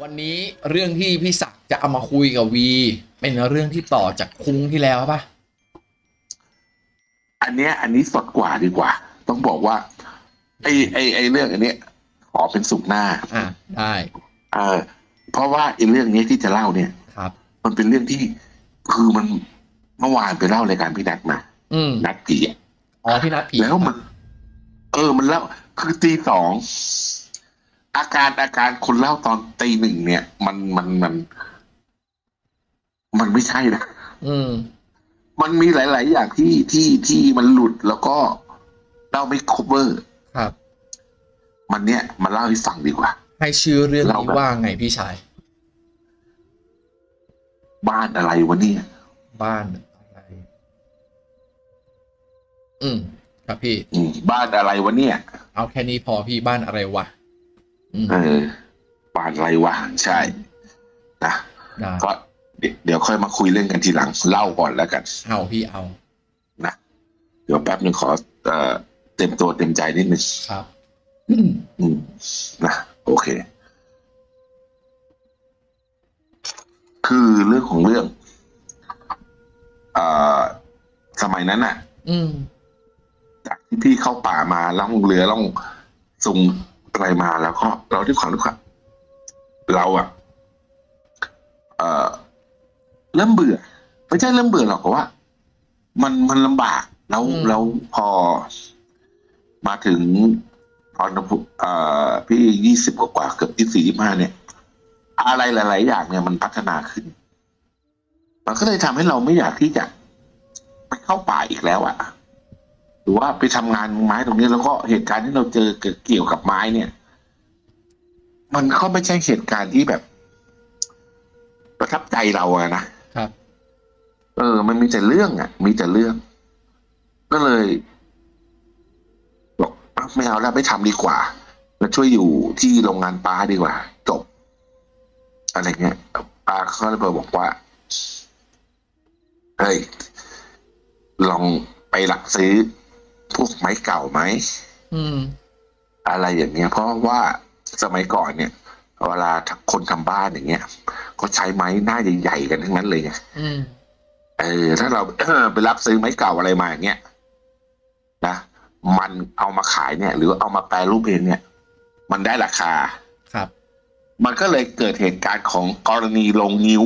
วันนี้เรื่องที่พี่ศักดิ์จะเอามาคุยกับวีเป็นเรื่องที่ต่อจากคุ้งที่แล้วป่ะอันนี้สดกว่าดีกว่าต้องบอกว่าไอเรื่องอันเนี้ยขอเป็นสุกหน้าได้เพราะว่าไอเรื่องนี้ที่จะเล่าเนี่ยครับมันเป็นเรื่องที่คือมันเมื่อวานไปเล่ารายการพี่นัทมานัทผีพี่นัทผีแล้วมันเล่าคือตี 2อาการคนเล่าตอนตี 1เนี่ยมันไม่ใช่นะมันมีหลายๆอย่างที่มันหลุดแล้วก็เล่าไม่ครบเวอร์ครับมันเนี้ยมาเล่าให้ฟังดีกว่าให้ชื่อเรื่องนี้ว่าไงพี่ชายบ้านอะไรวะเนี่ยบ้านอะไรครับพี่บ้านอะไรวะเนี่ยเอาแค่นี้พอพี่บ้านอะไรวะบ้านอะไรวะใช่นะก็เดี๋ยวค่อยมาคุยเรื่องกันทีหลังเล่าก่อนแล้วกันเอาพี่เอานะเดี๋ยวแป๊บนึงขอเต็มตัวเต็มใจนิดนึงครับนะโอเคคือเรื่องของเรื่องสมัยนั้นน่ะจากที่พี่เข้าป่ามาล่องเรือล่องส่งอะไรมาแล้วก็เราด้วยความเราเริ่มเบื่อไม่ใช่เริ่มเบื่อหรอกเพราะว่ามันลำบากแล้วพอมาถึงตอนพี่20 กว่าเกือบ24 25เนี่ยอะไรหลายๆอย่างเนี่ยมันพัฒนาขึ้นมันก็เลยทำให้เราไม่อยากที่จะไปเข้าป่าอีกแล้วหรือว่าไปทำงานไม้ตรงนี้แล้วก็เหตุการณ์ที่เราเจอเกี่ยวกับไม้เนี่ยมันก็ไม่ใช่เหตุการณ์ที่แบบประทับใจเรานะครับมันมีแต่เรื่องมีแต่เรื่องก็เลยบอกไม่เอาแล้วไม่ทำดีกว่าแล้วช่วยอยู่ที่โรงงานป้าดีกว่าจบอะไรเงี้ยป้าเขาเลยบอกว่าเฮ้ยลองไปหลักซื้อพวกไม้เก่าไหมอะไรอย่างเงี้ยเพราะว่าสมัยก่อนเนี่ยเวลาคนทำบ้านอย่างเงี้ยเขาใช้ไม้หน้าใหญ่ๆกันทั้งนั้นเลยไงถ้าเราไปรับซื้อไม้เก่าอะไรมาอย่างเงี้ยนะมันเอามาขายเนี่ยหรือเอามาแปรรูปเองเนี่ยมันได้ราคาครับมันก็เลยเกิดเหตุการณ์ของกรณีลงนิ้ว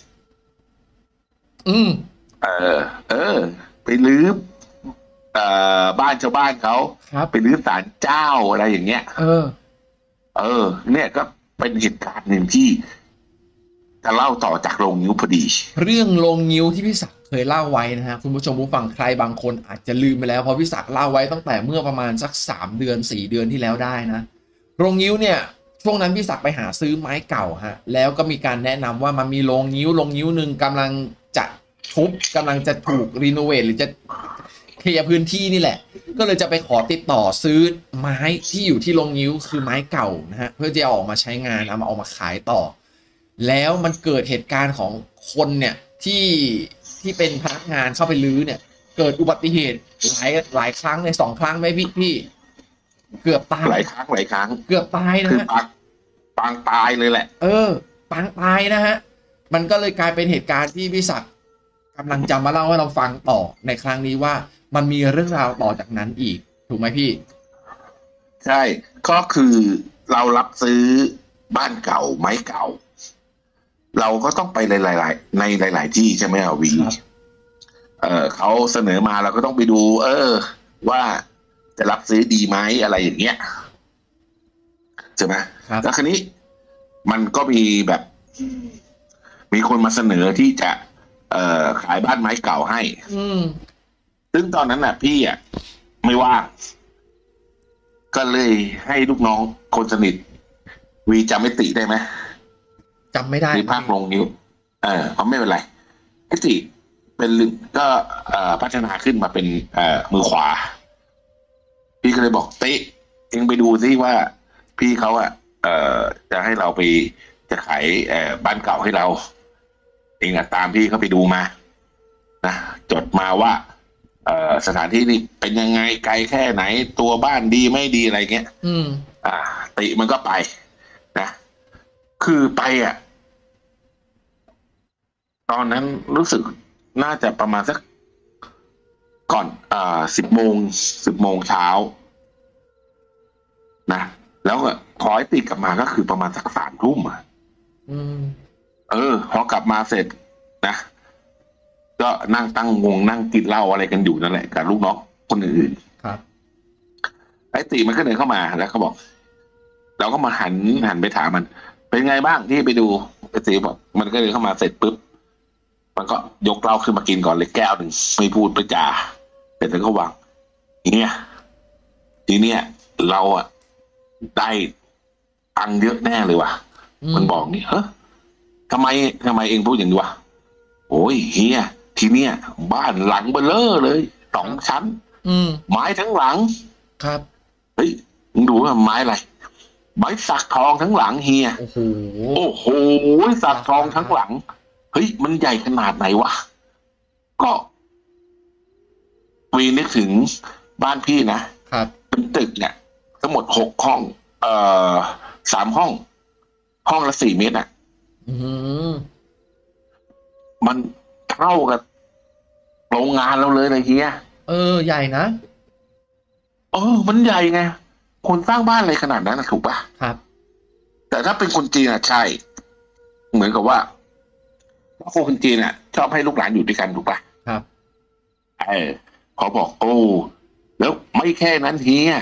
ไปรื้อบ้านชาวบ้านเขาไปรื้อศาลเจ้าอะไรอย่างเงี้ยเนี่ยก็เป็นเหตุการณ์หนึ่งที่จะเล่าต่อจากลงนิ้วพอดีเรื่องลงนิ้วที่พี่ศักดิ์เคยเล่าไว้นะฮะคุณผู้ชมผู้ฟังใครบางคนอาจจะลืมไปแล้วเพราะพี่ศักดิ์เล่าไว้ตั้งแต่เมื่อประมาณสัก3 เดือน 4 เดือนที่แล้วได้นะลงนิ้วเนี่ยช่วงนั้นพี่ศักดิ์ไปหาซื้อไม้เก่าแล้วก็มีการแนะนำว่ามันมีลงนิ้วหนึ่งกำลังจะทุบกำลังจะถูกรีโนเวทหรือจะเคลียร์พื้นที่นี่แหละก็เลยจะไปขอติดต่อซื้อไม้ที่อยู่ที่ลงนิ้วคือไม้เก่านะฮะเพื่อจะเอาออกมาใช้งานเอามาขายต่อแล้วมันเกิดเหตุการณ์ของคนเนี่ยที่เป็นพนักงานเข้าไปลื้อเนี่ยเกิดอุบัติเหตุหลายครั้งใน2 ครั้งไหมพี่เกือบตายหลายครั้งเกือบตายนะฮะปางตายเลยแหละปางตายนะฮะมันก็เลยกลายเป็นเหตุการณ์ที่พี่ศักดิ์กำลังจะมาเล่าให้เราฟังต่อในครั้งนี้ว่ามันมีเรื่องราวต่อจากนั้นอีกถูกไหมพี่ใช่ก็คือเรารับซื้อบ้านเก่าไม้เก่าเราก็ต้องไปในหลายที่ใช่ไหมวีเขาเสนอมาเราก็ต้องไปดูว่าจะรับซื้อดีไหมอะไรอย่างเงี้ยใช่ไหมแล้วคราวนี้มันก็มีแบบมีคนมาเสนอที่จะขายบ้านไม้เก่าให้ซึ่งตอนนั้นน่ะพี่ไม่ว่างก็เลยให้ลูกน้องคนสนิทวีจำไม่ติได้ไหมจำไม่ได้ในภาคลงนิ้วเพราะไม่เป็นไรไอ้ติเป็นก็พัฒนาขึ้นมาเป็นมือขวาพี่ก็เลยบอกติเองไปดูซิว่าพี่เขาจะให้เราไปจะขายบ้านเก่าให้เราเองตามพี่เขาไปดูมานะจดมาว่าสถานที่นี่เป็นยังไงไกลแค่ไหนตัวบ้านดีไม่ดีอะไรเงี้ยติมันก็ไปนะคือไปตอนนั้นรู้สึกน่าจะประมาณสักก่อน10 โมงเช้านะแล้วก็พอติดกลับมาก็คือประมาณสัก3 ทุ่มอืมพอกลับมาเสร็จนะก็นั่งตั้งวงนั่งกินเหล้าอะไรกันอยู่นั่นแหละกับลูกน้องคนอื่นครับไอ้ตีมันก็เดินเข้ามาแล้วก็บอกเราก็มาหันไปถามมัน เป็นไงบ้างที่ไปดูไอ้ตีบอกมันก็เดินเข้ามาเสร็จปุ๊บมันก็ยกเหล้าขึ้นมากินก่อนเลยแก้วหนึ่งไม่พูดไม่จาเสร็จแล้วก็วางเนี่ยทีเนี้ยเราได้ตังค์เยอะแน่เลยว่ะมันบอกนี่ทำไมเองพูดอย่างนี้วะโอ้ยเฮียทีเนี้ยบ้านหลังเบลอเลย2 ชั้นไม้ทั้งหลังครับเฮ้ยมึงดูว่าไม้อะไรไม้สักทองทั้งหลังเฮียโอ้โหสักทองทั้งหลังเฮ้ยมันใหญ่ขนาดไหนวะก็วีนึกถึงบ้านพี่นะครับเป็นตึกเนี่ยทั้งหมด6 ห้อง3 ห้องห้องละ4 เมตรมันเท่ากับโรงงานเราเลยเฮียใหญ่นะมันใหญ่ไงคนสร้างบ้านอะไรขนาดนั้นถูกปะครับแต่ถ้าเป็นคนจีนใช่เหมือนกับว่าคนจีนชอบให้ลูกหลานอยู่ด้วยกันถูกปะครับเขาบอกโอ้แล้วไม่แค่นั้นเฮีย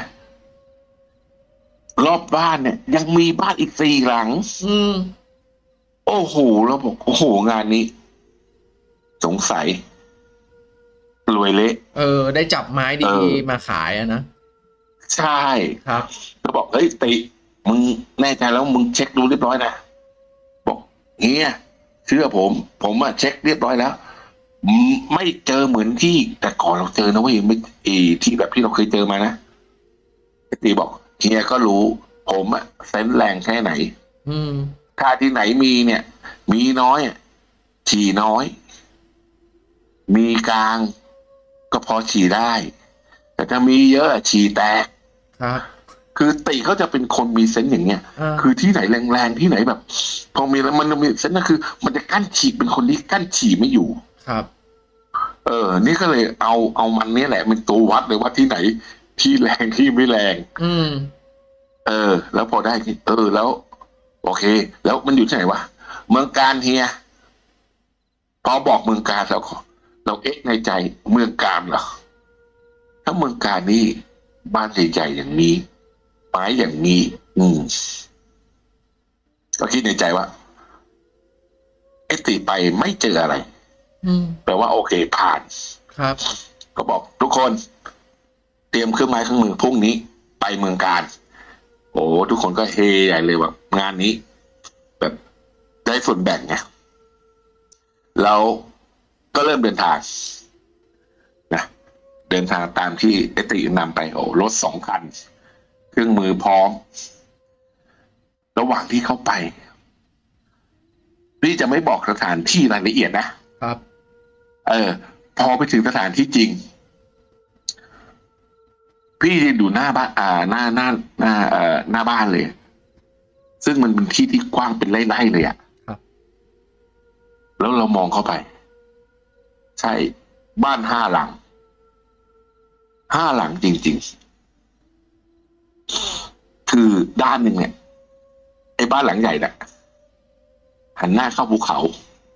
รอบบ้านเนี่ยยังมีบ้านอีก4 หลังโอ้โหแล้วบอกโอ้โหงานนี้สงสัยรวยเละได้จับไม้ดีๆมาขายนะใช่ครับก็บอกเฮ้ยติมึงแน่ใจแล้วมึงเช็คดูเรียบร้อยนะบอกเฮียเชื่อผมเช็คเรียบร้อยแล้วไม่เจอเหมือนที่แต่ก่อนเราเจอนะเว้ยไม่ที่แบบที่เราเคยเจอมานะตีบอกเฮียก็รู้ผมเซนส์แรงแค่ไหนถ้าที่ไหนมีเนี่ยมีน้อยฉี่น้อยมีกลางก็พอฉี่ได้แต่ถ้ามีเยอะฉี่แตกครับคือติเขาจะเป็นคนมีเซนส์อย่างเงี้ยคือที่ไหนแรงๆที่ไหนแบบพอมีแล้วมันมีเซนส์ก็คือมันจะกั้นฉี่เป็นคนที่กั้นฉี่ไม่อยู่ครับนี่ก็เลยเอามันนี่แหละเป็นตัววัดเลยว่าที่ไหนที่แรงที่ไม่แรงแล้วพอได้แล้วโอเคแล้วมันอยู่ที่ไหนวะเมืองการเฮียพอบอกเมืองการแล้วเราในใจเมืองการเหรอถ้าเมืองการนี่บ้านใหญ่ๆอย่างนี้ไม้อย่างนี้ก็คิดในใจว่าติไปไม่เจออะไรแปลว่าโอเคผ่านครับก็บอกทุกคนเตรียมเครื่องไม้เครื่องมือพรุ่งนี้ไปเมืองการโอ้ทุกคนก็เฮใหญ่เลยแบบงานนี้แบบได้ส่วนแบ่งไงแล้วก็เริ่มเดินทางนะเดินทางตามที่ตินำไปรถ2 คันเครื่องมือพร้อมระหว่างที่เข้าไปพี่จะไม่บอกสถานที่รายละเอียดนะครับพอไปถึงสถานที่จริงพี่ยืนดูหน้าบ้านหน้าบ้านเลยซึ่งมันเป็นที่กว้างเป็นไร่ๆเลยครับแล้วเรามองเข้าไปใช่บ้าน5 หลังจริงๆคือด้านหนึ่งเนี่ยไอ้บ้านหลังใหญ่น่ะหันหน้าเข้าภูเขา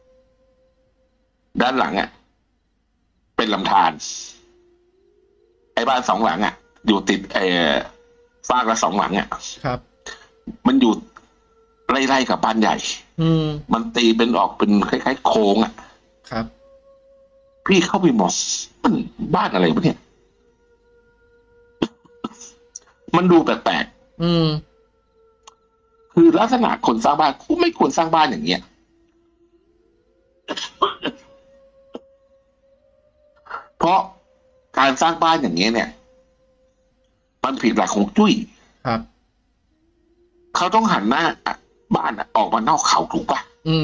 ด้านหลังเป็นลำธารไอ้บ้าน2 หลังอยู่ติดฟากละ2 หลังครับมันอยู่ไล่ๆกับบ้านใหญ่มันตีเป็นออกเป็นคล้ายๆโค้งครับพี่เข้าไปมองมันบ้านอะไรวะเนี่ยมันดูแปลกๆคือลักษณะคนสร้างบ้านก็ไม่ควรสร้างบ้านอย่างเงี้ยเพราะการสร้างบ้านอย่างเงี้ยเนี่ยมันผิดหลักของจุ้ยครับเขาต้องหันหน้าบ้านออกมานอกเขาถูกป่ะ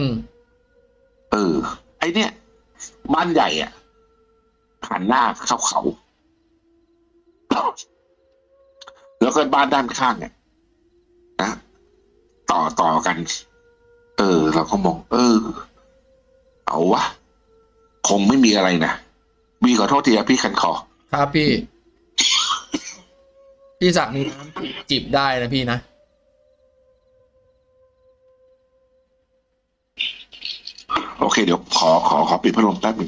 ไอเนี่ยบ้านใหญ่หันหน้าเข้าเขาแล้วก็บ้านด้านข้างนะต่อกันเราก็มองเอาวะคงไม่มีอะไรนะมีขอโทษทีครับพี่คันคอครับพี่ศักดิ์มีน้ำจิบได้นะพี่นะโอเคเดี๋ยวขอปิดพัดลมแป๊บนึง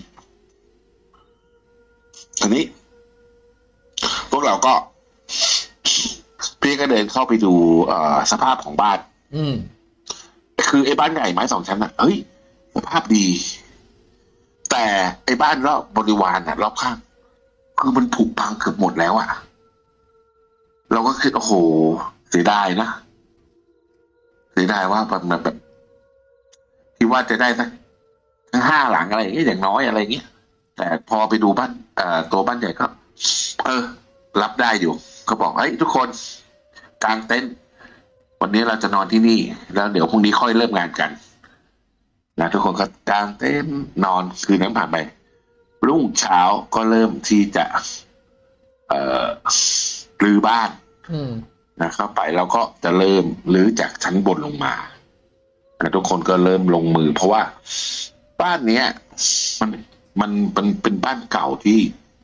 อันนี้พวกเราก็พี่ก็เดินเข้าไปดูสภาพของบ้านคือไอ้บ้านใหญ่ไม้2 ชั้นเฮ้ยสภาพดี แต่ไอ้บ้านรอบบริวารรอบข้างคือมันผุพังเกือบหมดแล้วเราก็คิดโอ้โหเสียดายนะเสียดายว่ามันแบบที่ว่าจะได้สัก5 หลังอะไรอย่างเงี้ยอย่างน้อยอะไรเงี้ยแต่พอไปดูบ้านตัวบ้านใหญ่ก็รับได้อยู่ก็บอกเฮ้ยทุกคนกางเต็นท์วันนี้เราจะนอนที่นี่แล้วเดี๋ยวพรุ่งนี้ค่อยเริ่มงานกันนะทุกคนก็กางเต็นท์นอนคืนนั้นผ่านไปรุ่งเช้าก็เริ่มที่จะรื้อบ้านนะเข้าไปแล้วก็จะเริ่มรื้อจากชั้นบนลงมาทุกคนก็เริ่มลงมือเพราะว่าบ้านเนี้ยมันเป็นบ้านเก่าที่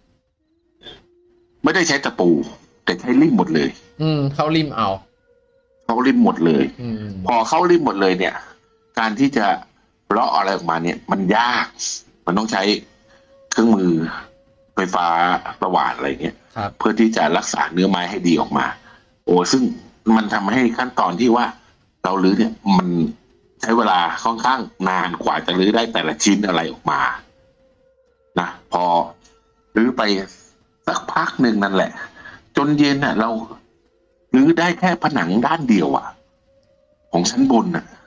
ไม่ได้ใช้ตะปูแต่ใช้ริมหมดเลยเข้าริมเขาริมหมดเลยพอเข้าริมหมดเลยเนี่ยการที่จะเลาะอะไรออกมาเนี่ยมันยากมันต้องใช้เครื่องมือไฟฟ้าประวัติอะไรเงี้ยเพื่อที่จะรักษาเนื้อไม้ให้ดีออกมาซึ่งมันทำให้ขั้นตอนที่ว่าเรารื้อเนี่ยมันใช้เวลาค่อนข้างนานกว่าจะรื้อได้แต่ละชิ้นอะไรออกมานะพอรื้อไปสักพักหนึ่งนั่นแหละจนเย็นเรารื้อได้แค่ผนังด้านเดียวของชั้นบน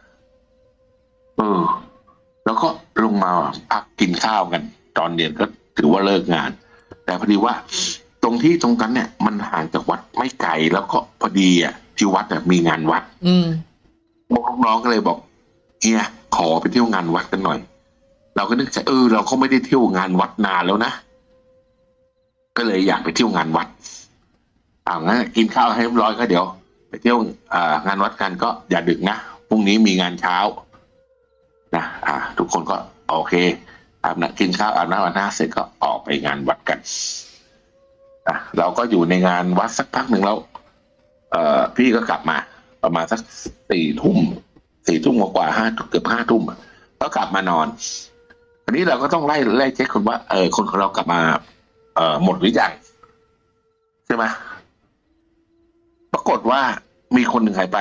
แล้วก็ลงมาพักกินข้าวกันตอนเย็นก็ถือว่าเลิกงานแต่พอดีว่าตรงนั้นเนี่ยมันห่างจากวัดไม่ไกลแล้วก็พอดีที่วัดมีงานวัดน้องๆก็เลยบอกเฮียขอไปเที่ยวงานวัดกันหน่อยเราก็นึกใจเราก็ไม่ได้เที่ยวงานวัดนานแล้วนะก็เลยอยากไปเที่ยวงานวัดงั้นกินข้าวให้เรียบร้อยก็เดี๋ยวไปเที่ยวงานวัดกันก็อย่าดึกนะพรุ่งนี้มีงานเช้านะทุกคนก็โอเคอาบน้ำกินข้าวอาบน้ำวันหน้าเสร็จก็ออกไปงานวัดกันเราก็อยู่ในงานวัดสักพักหนึ่งแล้วพี่ก็กลับมาประมาณสัก4 ทุ่มกว่าเกือบ5 ทุ่มก็กลับมานอนอันนี้เราก็ต้องไล่เช็คคนว่าคนของเรากลับมาหมดหรือยังใช่ไหมปรากฏว่ามีคนหนึ่งหายไป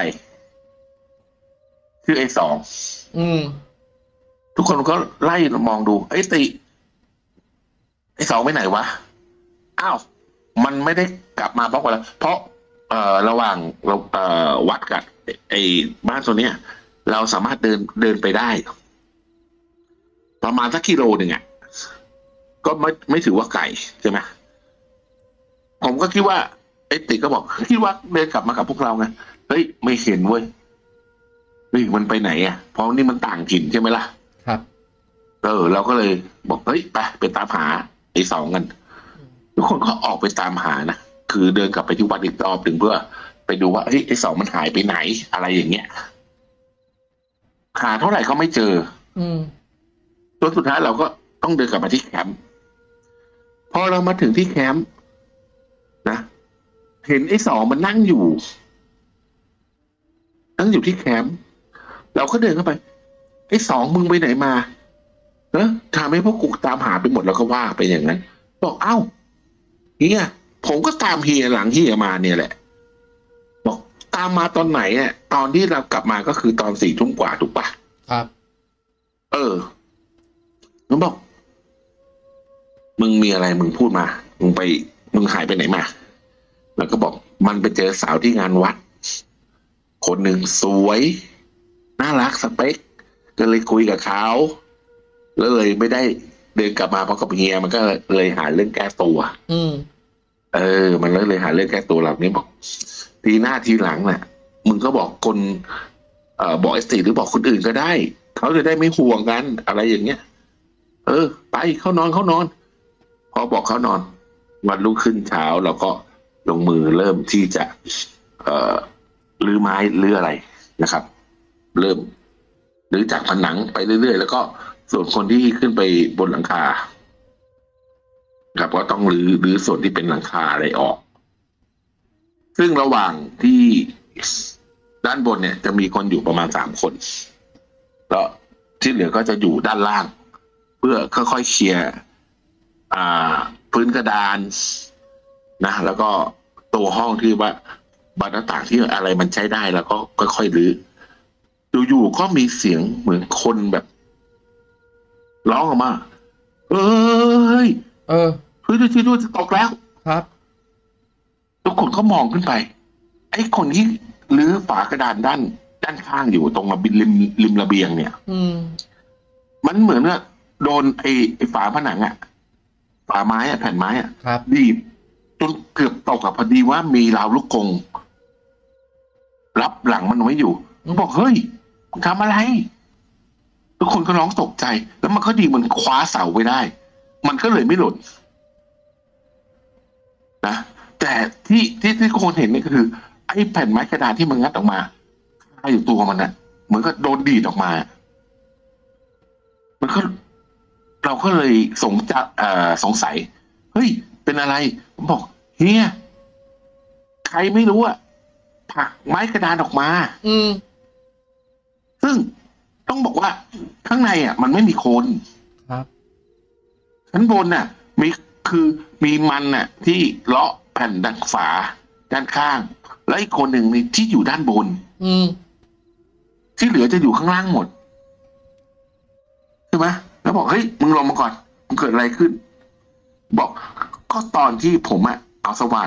ชื่อไอ้2ทุกคนก็ไล่มองดูไอ้2ไปไหนวะมันไม่ได้กลับมาเพราะอะไรเพราะระหว่างเราวัดกับไอ้บ้านตัวเนี้ยเราสามารถเดินไปได้ประมาณสักกิโลหนึ่งก็ไม่ถือว่าไกลใช่ไหมผมก็คิดว่าไอ้ติก็บอกคิดว่าเดินกลับมากับพวกเราไงเฮ้ยไม่เห็นเว้ยมันไปไหนเพราะนี่มันต่างถิ่นใช่ไหมล่ะครับเราก็เลยบอกเฮ้ยไปตามหาไอ้2กันทุกคนก็ออกไปตามหานะคือเดินกลับไปที่วัดอีกรอบหนึ่งเพื่อไปดูว่าไอ้2มันหายไปไหนอะไรอย่างเงี้ยหาเท่าไหร่ก็ไม่เจอจนสุดท้ายเราก็ต้องเดินกลับมาที่แคมป์พอเรามาถึงที่แคมป์นะเห็นไอ้2มันนั่งอยู่ที่แคมป์เราก็เดินเข้าไปไอ้2มึงไปไหนมาทำให้พวกกูตามหาไปหมดแล้วก็ว่าไปอย่างนั้นบอกเฮียผมก็ตามเฮียหลังเฮียมาเนี่ยแหละบอกตามมาตอนไหนตอนที่เรากลับมาก็คือตอน4 ทุ่มกว่าถูกปะครับมันบอกมึงมีอะไรมึงพูดมามึงหายไปไหนมาแล้วก็บอกมันไปเจอสาวที่งานวัดคนหนึ่งสวยน่ารักสเปคก็เลยคุยกับเขาแล้วเลยไม่ได้เดินกลับมาเพราะกับเฮียมันก็เลยหาเรื่องแก้ตัวมันเลยหาเรื่องแก้ตัวเหล่านี้บอกทีหน้าทีหลังน่ะมึงก็บอกคนบอกไอ้หรือบอกคนอื่นก็ได้เขาจะได้ไม่ห่วงกันอะไรอย่างเงี้ยไปเข้านอนพอบอกเขานอนวันรุ่งขึ้นเช้าเราก็ลงมือเริ่มที่จะรื้อไม้รื้ออะไรนะครับเริ่มหรือจากผนังไปเรื่อยๆแล้วก็ส่วนคนที่ขึ้นไปบนหลังคาครับก็ต้องรื้อส่วนที่เป็นหลังคาอะไรออกซึ่งระหว่างที่ด้านบนเนี่ยจะมีคนอยู่ประมาณ3 คนแล้วที่เหลือก็จะอยู่ด้านล่างเพื่อค่อยๆเคลียร์พื้นกระดานนะแล้วก็ตัวห้องที่ว่าบานหน้าต่างที่อะไรมันใช้ได้แล้วก็ค่อยๆรื้ออยู่ๆก็มีเสียงเหมือนคนแบบร้องออกมาเอ้ยช่วยด้วยจะตกแล้วครับทุกคนก็มองขึ้นไปไอ้คนที่รื้อฝากระดานด้านข้างอยู่ตรงริมระเบียงเนี่ยมันเหมือนว่าโดนไอ้ฝาผนังฝาไม้แผ่นไม้ดีบจนเกือบตกพอดีว่ามีราวลูกกรงรับหลังมันไว้อยู่มันบอกเฮ้ยมึงทำอะไรทุกคนก็ร้องตกใจแล้วมันก็ดีมันคว้าเสาไว้ได้มันก็เลยไม่หล่นนะแต่ที่คนเห็นนี่ก็คือไอ้แผ่นไม้กระดาษที่มันงัดออกมาคาอยู่ตัวมันเหมือนก็โดนดีดออกมามันก็เราก็เลยสงสัยเฮ้ยเป็นอะไรผมบอกเฮียใครไม่รู้ผลักไม้กระดานออกมาซึ่งต้องบอกว่าข้างในมันไม่มีคนครับชั้นบนมีมันที่เลาะแผ่นด้านฝาด้านข้างและอีกคนหนึ่งที่อยู่ด้านบนที่เหลือจะอยู่ข้างล่างหมดใช่ไหมแล้วบอกเฮ้ยมึงลงมาก่อนมันเกิดอะไรขึ้นบอกก็ตอนที่ผมเอาสว่าน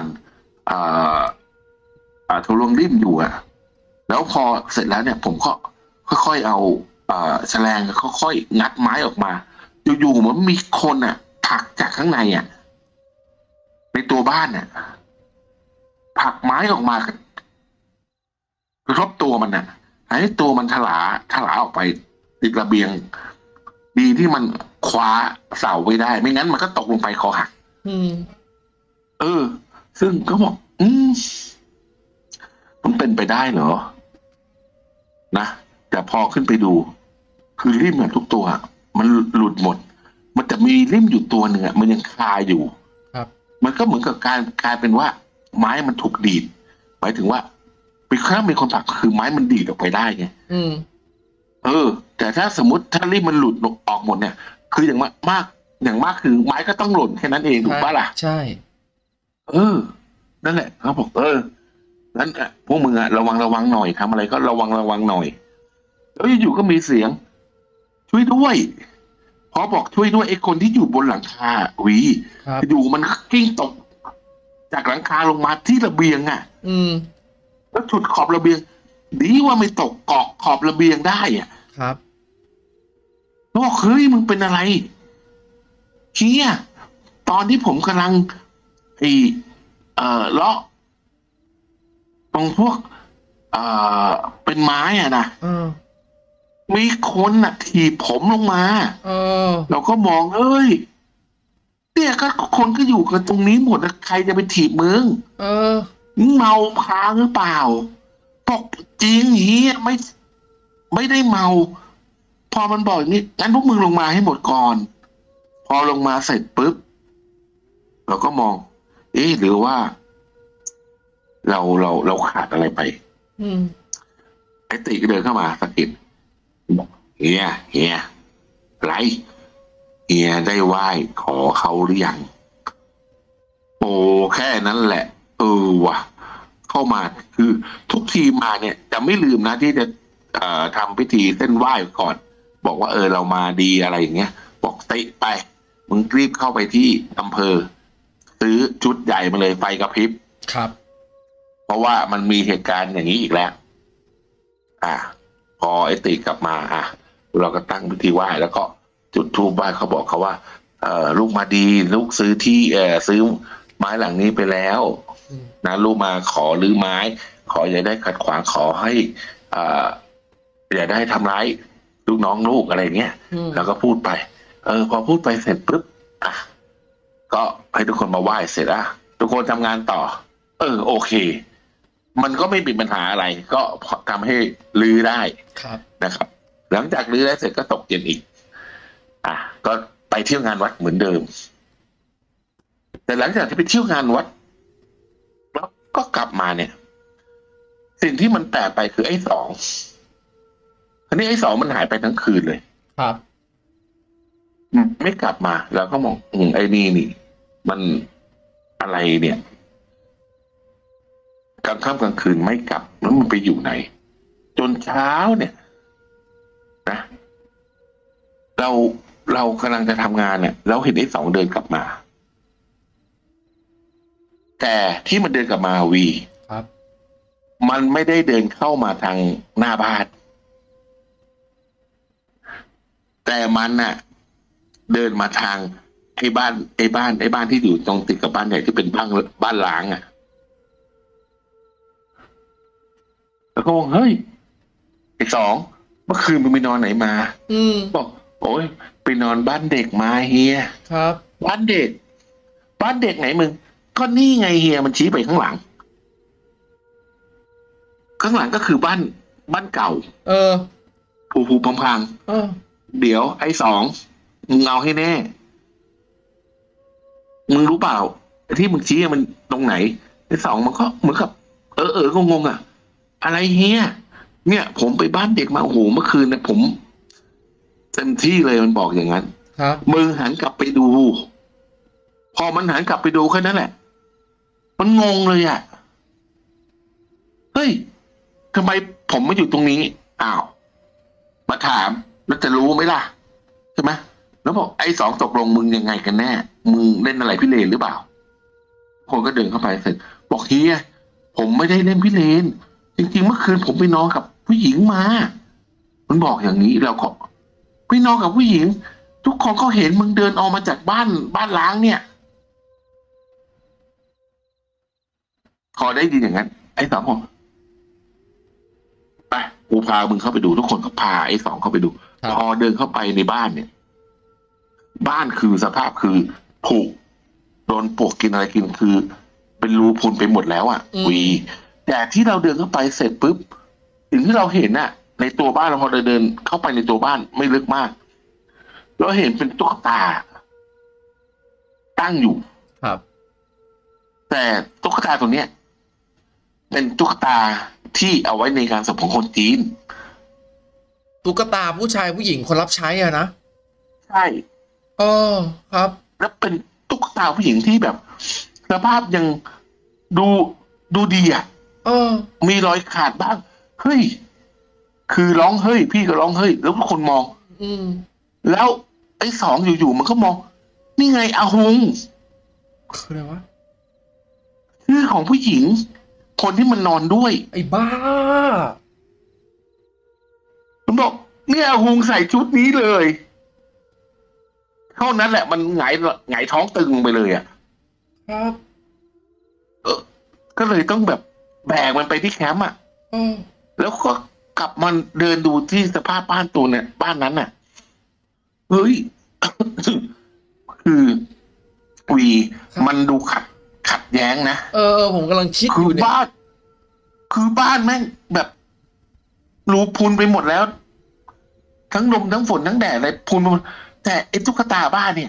ทะลวงริมอยู่แล้วพอเสร็จแล้วเนี่ยผมก็ค่อยๆเอาแฉลงค่อยๆงัดไม้ออกมาอยู่ๆมันมีคนผลักจากข้างในในตัวบ้านผลักไม้ออกมากระทบตัวมันให้ตัวมันถลาออกไปติดระเบียงดีที่มันคว้าเสาไว้ได้ไม่งั้นมันก็ตกลงไปคอหักซึ่งก็บอกมันเป็นไปได้เหรอนะแต่พอขึ้นไปดูคือริมทุกตัวมันหลุดหมดมันจะมีริมอยู่ตัวหนึ่งมันยังคาอยู่ครับมันก็เหมือนกับการกลายเป็นว่าไม้มันถูกดีดหมายถึงว่าเป็นครั้งมีคนผลักคือไม้มันดีดออกไปได้ไงแต่ถ้าสมมติถ้าริมมันหลุดออกหมดเนี่ยคืออย่างมากคือไม้ก็ต้องหล่นแค่นั้นเองถูกปะล่ะใช่นั่นแหละเขาบอกนั้นพวกมึงระวังหน่อยทำอะไรก็ระวังหน่อยแล้วอยู่ก็มีเสียงช่วยด้วยพอบอกช่วยด้วยไอ้คนที่อยู่บนหลังคาอยู่มันกิ้งตกจากหลังคาลงมาที่ระเบียงแล้วฉุดขอบระเบียงดีว่าไม่ตกเกาะขอบระเบียงได้ครับแล้วบอกเฮ้ยมึงเป็นอะไรเฮียตอนที่ผมกำลังเลาะตรงพวกเป็นไม้นะมีคนถีบผมลงมาเราก็มองเนี่ยก็คนก็อยู่กันตรงนี้หมดใครจะไปถีบมึงเมาพาหรือเปล่าบอกจริงเฮียไม่ได้เมาพอมันบอกอย่างนี้งั้นพวกมึงลงมาให้หมดก่อนพอลงมาเสร็จปุ๊บเราก็มองหรือว่าเราขาดอะไรไปไอ้ติก็เดินเข้ามาสะกิดบอกเฮียไรเฮียได้ไหว้ขอเขาหรือยังโอ้แค่นั้นแหละว่ะเข้ามาคือทุกทีมาเนี่ยจะไม่ลืมนะที่จะทำพิธีเส้นไหว้ก่อนบอกว่าเรามาดีอะไรอย่างเงี้ยบอกติไปมึงรีบเข้าไปที่อำเภอซื้อชุดใหญ่มาเลยไฟกระพริบครับเพราะว่ามันมีเหตุการณ์อย่างนี้อีกแล้วพอไอ้ติกลับมาเราก็ตั้งพิธีไหว้แล้วก็จุดธูปไหว้เขาบอกเขาว่าลูกมาดีลูกซื้อที่ซื้อไม้หลังนี้ไปแล้วนะลูกมาขอรื้อไม้ขออย่าได้ขัดขวางขอให้อย่าได้ทำร้ายลูกน้องลูกอะไรเงี้ยแล้วก็พูดไปพอพูดไปเสร็จปุ๊บก็ให้ทุกคนมาไหว้เสร็จทุกคนทำงานต่อโอเคมันก็ไม่มีปัญหาอะไรก็ทำให้รื้อได้นะครับหลังจากรื้อแล้วเสร็จก็ตกเย็นอีกก็ไปเที่ยวงานวัดเหมือนเดิม แต่หลังจากที่ไปเที่ยวงานวัดแล้วก็กลับมาเนี่ย สิ่งที่มันแปลกไปคือไอ้สองคราวนี้ไอ้สองมันหายไปทั้งคืนเลยครับไม่กลับมาแล้วก็มองไอ้นี่มันอะไรเนี่ยกลางค่ำกลางคืนไม่กลับแล้วมันไปอยู่ไหนจนเช้าเนี่ยนะเรากำลังจะทำงานเนี่ยเราเห็นไอ้สองเดินกลับมาแต่ที่มันเดินกลับมาวีครับมันไม่ได้เดินเข้ามาทางหน้าบ้านแต่มันน่ะเดินมาทางไอ้บ้านที่อยู่ตรงติดกับบ้านใหญ่ที่เป็นบ้านล้างแล้วก็บอกเฮ้ยไอ้สองเมื่อคืนมึงไปนอนไหนมาบอกโอ้ยไปนอนบ้านเด็กมาเฮียครับบ้านเด็กไหนมึงก็นี่ไงเฮียมันชี้ไปข้างหลังก็คือบ้านเก่าผูพังเดี๋ยวไอ้สองมึงเอาให้แน่มึงรู้เปล่าที่มึงชี้มันตรงไหนไอ้สองมันก็เหมือนกับงงอะไรเฮียเนี่ยผมไปบ้านเด็กมาโอ้โหเมื่อคืนเนี่ยผมเต็มที่เลยมันบอกอย่างนั้นครับมึงหันกลับไปดูพอมันหันกลับไปดูแค่นั้นแหละมันงงเลยเฮ้ยทำไมผมมาอยู่ตรงนี้มาถามแล้วจะรู้ไหมล่ะใช่ไหมแล้วบอกไอ้สองตกลงมึงยังไงกันแน่มึงเล่นอะไรพิเรนหรือเปล่าคนก็เดินเข้าไปเสร็จบอกเฮียผมไม่ได้เล่นพิเรนจริงๆเมื่อคืนผมไปนอนกับผู้หญิงมามันบอกอย่างนี้เราก็ไปนอนกับผู้หญิงทุกคนก็เห็นมึงเดินออกมาจากบ้านล้างเนี่ยพอได้ยินอย่างนั้นไอ้สองบอกไปกูพามึงเข้าไปดูทุกคนก็พาไอ้สองเข้าไปดูพอเดินเข้าไปในบ้านเนี่ยบ้านคือสภาพคือผุโดนปลวกกินอะไรกินคือเป็นรูพุนไปหมดแล้วแต่ที่เราเดินเข้าไปเสร็จปุ๊บสิ่งที่เราเห็นในตัวบ้านเราพอเดินเข้าไปในตัวบ้านไม่ลึกมากเราเห็นเป็นตุ๊กตาตั้งอยู่ครับแต่ตุ๊กตาตัวเนี้ยเป็นตุ๊กตาที่เอาไว้ในงานศพของคนจีนตุ๊กตาผู้ชายผู้หญิงคนรับใช้นะใช่ครับแล้วเป็นตุ๊กตาผู้หญิงที่แบบสภาพยังดูดีมีรอยขาดบ้างเฮ้ยคือร้องเฮ้ยพี่ก็ร้องเฮ้ยแล้วก็คนมองแล้วไอ้สองอยู่ๆมันก็มองนี่ไงอาฮุงคืออะไรวะชื่อของผู้หญิงคนที่มันนอนด้วยไอ้บ้ามันบอกเนี่ยอาฮุงใส่ชุดนี้เลยเท่านั้นแหละมันหงายท้องตึงไปเลยครับก็เลยต้องแบบแบกมันไปที่แคมป์แล้วก็กลับมาเดินดูที่สภาพบ้านตัวเนี่ยบ้านนั้นเฮ้ย คือมันดูขัดแย้งนะผมกำลังคิดอยู่เนี่ยคือบ้านแม่งแบบรูพุนไปหมดแล้วทั้งลมทั้งฝนทั้งแดดอะไรพุนไปหมดแต่ไอ้ตุ๊กตาบ้านเนี่ย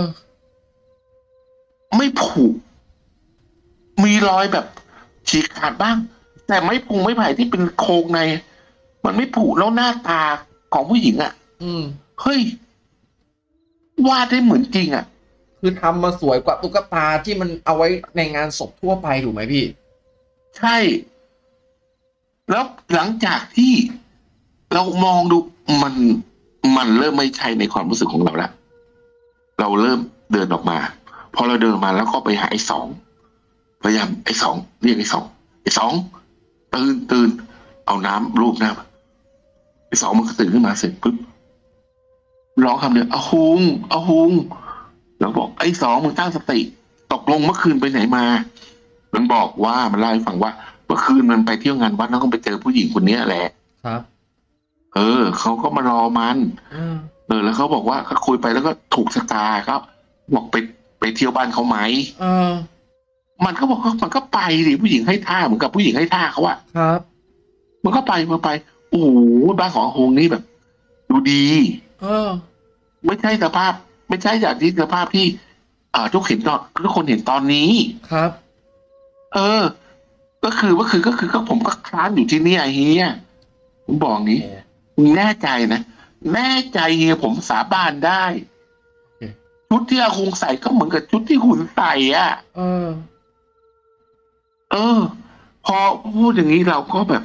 ไม่ผุมีรอยแบบฉีกขาดบ้างแต่ไม้ไผ่ที่เป็นโครงในมันไม่ผุแล้วหน้าตาของผู้หญิงเฮ้ยวาดได้เหมือนจริงคือทำมาสวยกว่าตุ๊กตาที่มันเอาไว้ในงานศพทั่วไปถูกไหมพี่ใช่แล้วหลังจากที่เรามองดูมันเริ่มไม่ใช่ในความรู้สึกของเราแล้วเราเริ่มเดินออกมาพอเราเดินมาแล้วก็ไปหาไอ้สองพยายามไอ้สองเรียกไอ้สองตื่นเอาน้ำรูปหน้าไอ้สองมันก็ตื่นขึ้นมาเสร็จปุ๊บร้องคำเดียวอาฮุงแล้วบอกไอ้สองมึงตั้งสติตกลงเมื่อคืนไปไหนมามันบอกว่ามันเล่าให้ฟังว่าเมื่อคืนมันไปเที่ยวงานวัดแล้วก็ไปเจอผู้หญิงคนนี้แหละครับเขาก็มารอมันแล้วเขาบอกว่าเขาคุยไปแล้วก็ถูกชะตาครับบอกไปเที่ยวบ้านเขาไหมมันก็บอกว่ามันก็ไปดิผู้หญิงให้ท่าเหมือนกับผู้หญิงให้ท่าเขาครับมันก็ไปมาไปโอ้โหบ้านของอาฮงนี่แบบดูดีเออไม่ใช่สภาพ ไม่ใช่อย่างที่สภาพที่ทุกคนเห็นตอนนี้ครับเออ ก็ผมก็ค้านอยู่ที่นี่ไอ้เฮียผมบอกงี้โอ้แน่ใจนะแน่ใจเฮียผมสาบานได้โอเคชุดที่อาคงใส่ก็เหมือนกับชุดที่หุ่นใส่อ่ะเออเออ พอพูดอย่างนี้เราก็แบบ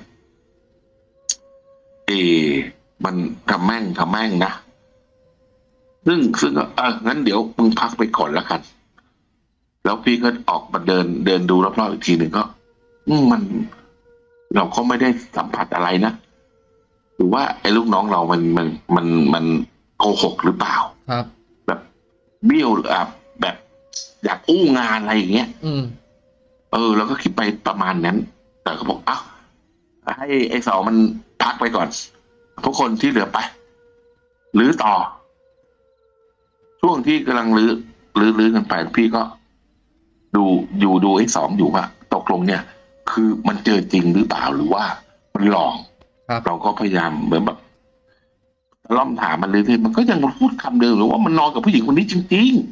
เอมันทำแม่งนะซึ่งก็งั้นเดี๋ยวมึงพักไปก่อนแล้วกัน แล้วพี่ก็ออกมาเดินดูรอบๆอีกทีหนึ่งก็มัน เราก็ไม่ได้สัมผัสอะไรนะหรือว่าไอ้ลูกน้องเรามันโกหกหรือเปล่าครับแบบเบี้ยวแบบอยากอู้งานอะไรอย่างเงี้ย เราก็คิดไปประมาณนั้น แต่ก็บอกให้ไอ้สองมันพักไปก่อนทุกคนที่เหลือไปรื้อต่อ ช่วงที่กำลังรื้อกันไปพี่ก็ดูไอ้สองอยู่ว่าตกลงเนี่ย คือมันเจอจริงหรือเปล่าหรือว่ามันหลอกครับเราก็พยายามเหมือนแบบล่อมถามมันเลยที่มันก็ยังพูดคำเดิมหรือว่ามันนอนกับผู้หญิงคนนี้จริง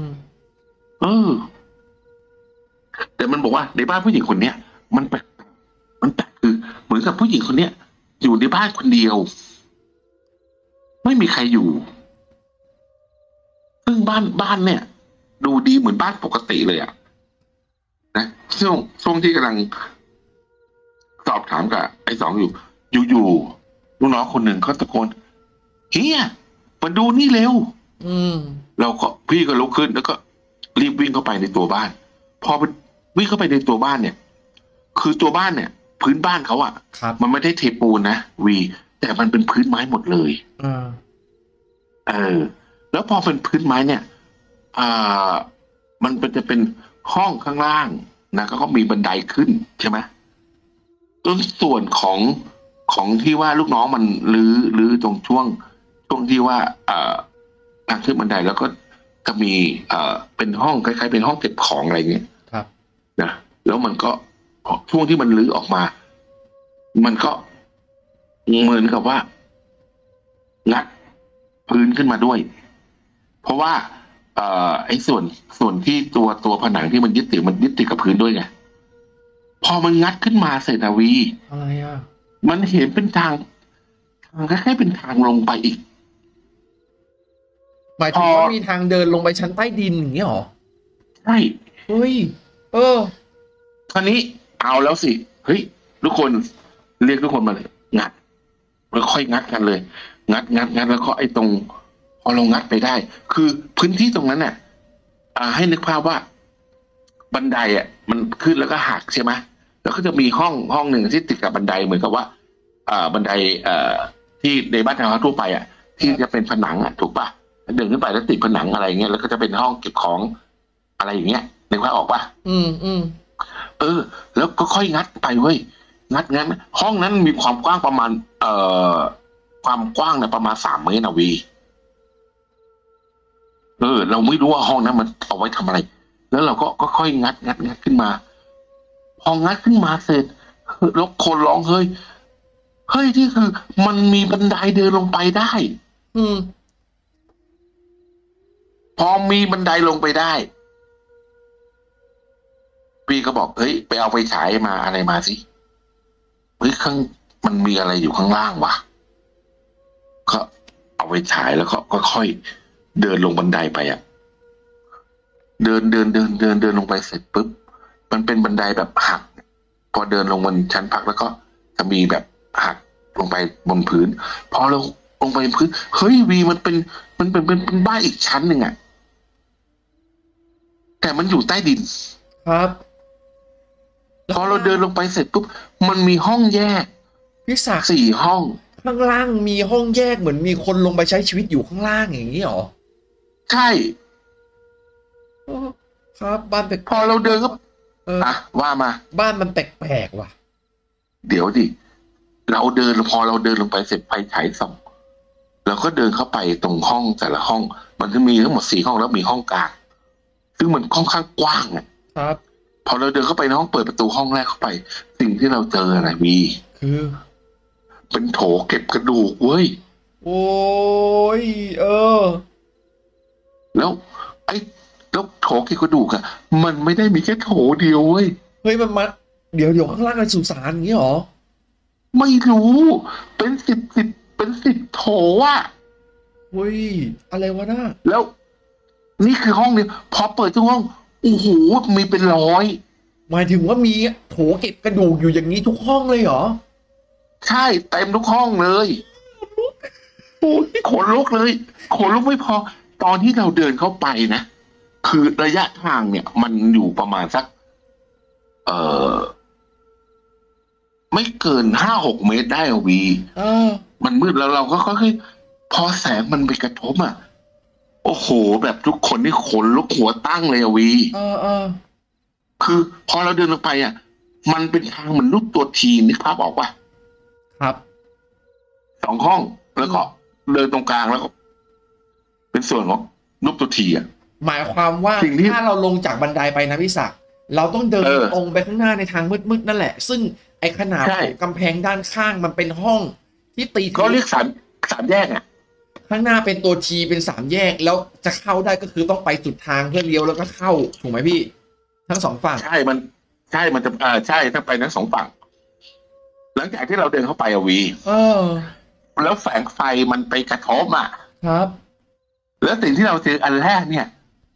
ๆแต่มันบอกว่าในบ้านผู้หญิงคนเนี้ยมันแปลกคือเหมือนกับผู้หญิงคนเนี้ยอยู่ในบ้านคนเดียว ไม่มีใครอยู่ ซึ่งบ้านเนี่ย ดูดีเหมือนบ้านปกติเลยอะนะช่วงที่กำลังสอบถามกับไอ้สองอยู่ลูกน้องคนหนึ่งเขาตะโกนเฮียมาดูนี่เร็วเราก็พี่ก็ลุกขึ้นแล้วก็รีบวิ่งเข้าไปในตัวบ้านพอวิ่งเข้าไปในตัวบ้านเนี่ย คือตัวบ้านเนี่ย พื้นบ้านเขาอะมันไม่ได้เทปูนนะแต่มันเป็นพื้นไม้หมดเลยแล้วพอเป็นพื้นไม้เนี่ยมันจะเป็นห้องข้างล่างนะก็มีบันไดขึ้นใช่ไหมต้นส่วนของที่ว่าลูกน้องมันลื้อตรงช่วงที่ว่าทางขึ้นบันไดแล้วก็จะมีเป็นห้องคล้ายๆเป็นห้องเก็บของอะไรเงี้ยครับนะแล้วมันก็ช่วงที่มันลื้อออกมามันก็เหมือนกับว่างัดพื้นขึ้นมาด้วยเพราะว่าไอ้ส่วนที่ตัวผนังที่มันยึดติดกับพื้นด้วยไงพอมันงัดขึ้นมาเสร็จวีอะไรมันเห็นเป็นทางคล้ายๆเป็นทางลงไปอีกหมายถึงว่ามีทางเดินลงไปชั้นใต้ดินอย่างนี้หรอใช่เฮ้ยคราวนี้เอาแล้วสิเฮ้ยทุกคนเรียกทุกคนมาเลยงัดแล้วค่อยงัดกันเลยงัดแล้วก็ไอ้ตรงพอเรางัดไปได้คือพื้นที่ตรงนั้นเนี่ยให้นึกภาพว่าบันไดมันขึ้นแล้วก็หักใช่ไหมแล้วก็จะมีห้องหนึ่งที่ติดกับบันไดเหมือนกับว่าบันไดที่ในบ้านเราทั่วไปที่จะเป็นผนังถูกป่ะเดินขึ้นไปแล้วติดผนังอะไรเงี้ยแล้วก็จะเป็นห้องเก็บของอะไรอย่างเงี้ยนึกภาพออกป่ะแล้วก็ค่อยงัดไปเว้ยงัดห้องนั้นมีความกว้างประมาณความกว้างประมาณ3 เมตรนะวีเราไม่รู้ว่าห้องนั้นมันเอาไว้ทำอะไรแล้วเราก็ค่อยงัดขึ้นมาพองัดขึ้นมาเสร็จแล้วคนร้องเฮ้ยที่คือมันมีบันไดเดินลงไปได้พอมีบันไดลงไปได้พี่ก็บอกเฮ้ยไปเอาไฟฉายมาอะไรมาสิเฮ้ยมันมีอะไรอยู่ข้างล่างวะก็เอาไฟฉายแล้วก็ค่อยเดินลงบันไดไปเดินลงไปเสร็จปุ๊บมันเป็นบันไดแบบหักพอเดินลงบนชั้นพักแล้วก็จะมีแบบหักลงไปบนพื้นพอเราลงไปพื้นเฮ้ยวีมันเป็นบ้านอีกชั้นหนึ่งแต่มันอยู่ใต้ดินครับพอเราเดินลงไปเสร็จปุ๊บมันมีห้องแยกพี่ศักดิ์ 4 ห้องข้างล่างมีห้องแยกเหมือนมีคนลงไปใช้ชีวิตอยู่ข้างล่างอย่างนี้หรอใช่ครับบ้านแปลกพอเราเดินก็ว่ามาบ้านมันแปลกๆว่ะเดี๋ยวดิพอเราเดินลงไปเสร็จไฟฉายส่องเราก็เดินเข้าไปตรงห้องแต่ละห้องมันจะมีทั้งหมด4 ห้องแล้วมีห้องกลางซึ่งมันค่อนข้างกว้างครับพอเราเดินเข้าไปในห้องเปิดประตูห้องแรกเข้าไปสิ่งที่เราเจออะไรมีคือเป็นโถเก็บกระดูกเว้ยโอ้ยเออแล้วไอ้แล้วโถเก็บกระดูกอะมันไม่ได้มีแค่โถเดียวเว้ยเฮ้ยมันมาเดี๋ยวข้างล่างเป็นสุสานอย่างนี้เหรอไม่รู้เป็นสิบเป็น10โถอะเฮ้ยอะไรวะน่าแล้วนี่คือห้องเดียวพอเปิดทุกห้องโอ้โหมีเป็นร้อยหมายถึงว่ามีโถเก็บกระดูกอยู่อย่างนี้ทุกห้องเลยเหรอใช่เต็มทุกห้องเลยโอ้ยขนลุกเลยขนลุกไม่พอตอนที่เราเดินเข้าไปนะคือระยะทางเนี่ยมันอยู่ประมาณสักเอ่อไม่เกิน5-6 เมตรได้อะวีเออมันมืดแล้วเราก็ค่อยๆพอแสงมันไปกระทบอ่ะโอ้โหแบบทุกคนนี่ขนลุกหัวตั้งเลยอะวีเออคือพอเราเดินลงไปอ่ะมันเป็นทางเหมือนรูปตัวทีนึกภาพออกป่ะครับ 2 ห้องแล้วก็เดินตรงกลางแล้วก็เป็นส่วนของรูปตัวทีอ่ะหมายความว่าสิ่งที่ถ้าเราลงจากบันไดไปนะพี่ศักดิ์เราต้องเดินตรงไปข้างหน้าในทางมืดๆนั่นแหละซึ่งไอ้ขนาดใช่ของกำแพงด้านข้างมันเป็นห้องที่ตีทะเขาลุเรียกสามแยกอ่ะข้างหน้าเป็นตัวทีเป็นสามแยกแล้วจะเข้าได้ก็คือต้องไปสุดทางเพื่อเลี้ยวแล้วก็เข้าถูกไหมพี่ทั้งสองฝั่งใช่มันจะใช่ทั้งไปทั้ง2 ฝั่งหลังจากที่เราเดินเข้าไปอะวีเออแล้วแสงไฟมันไปกระทบอ่ะครับแล้วสิ่งที่เราเจออันแรกเนี่ย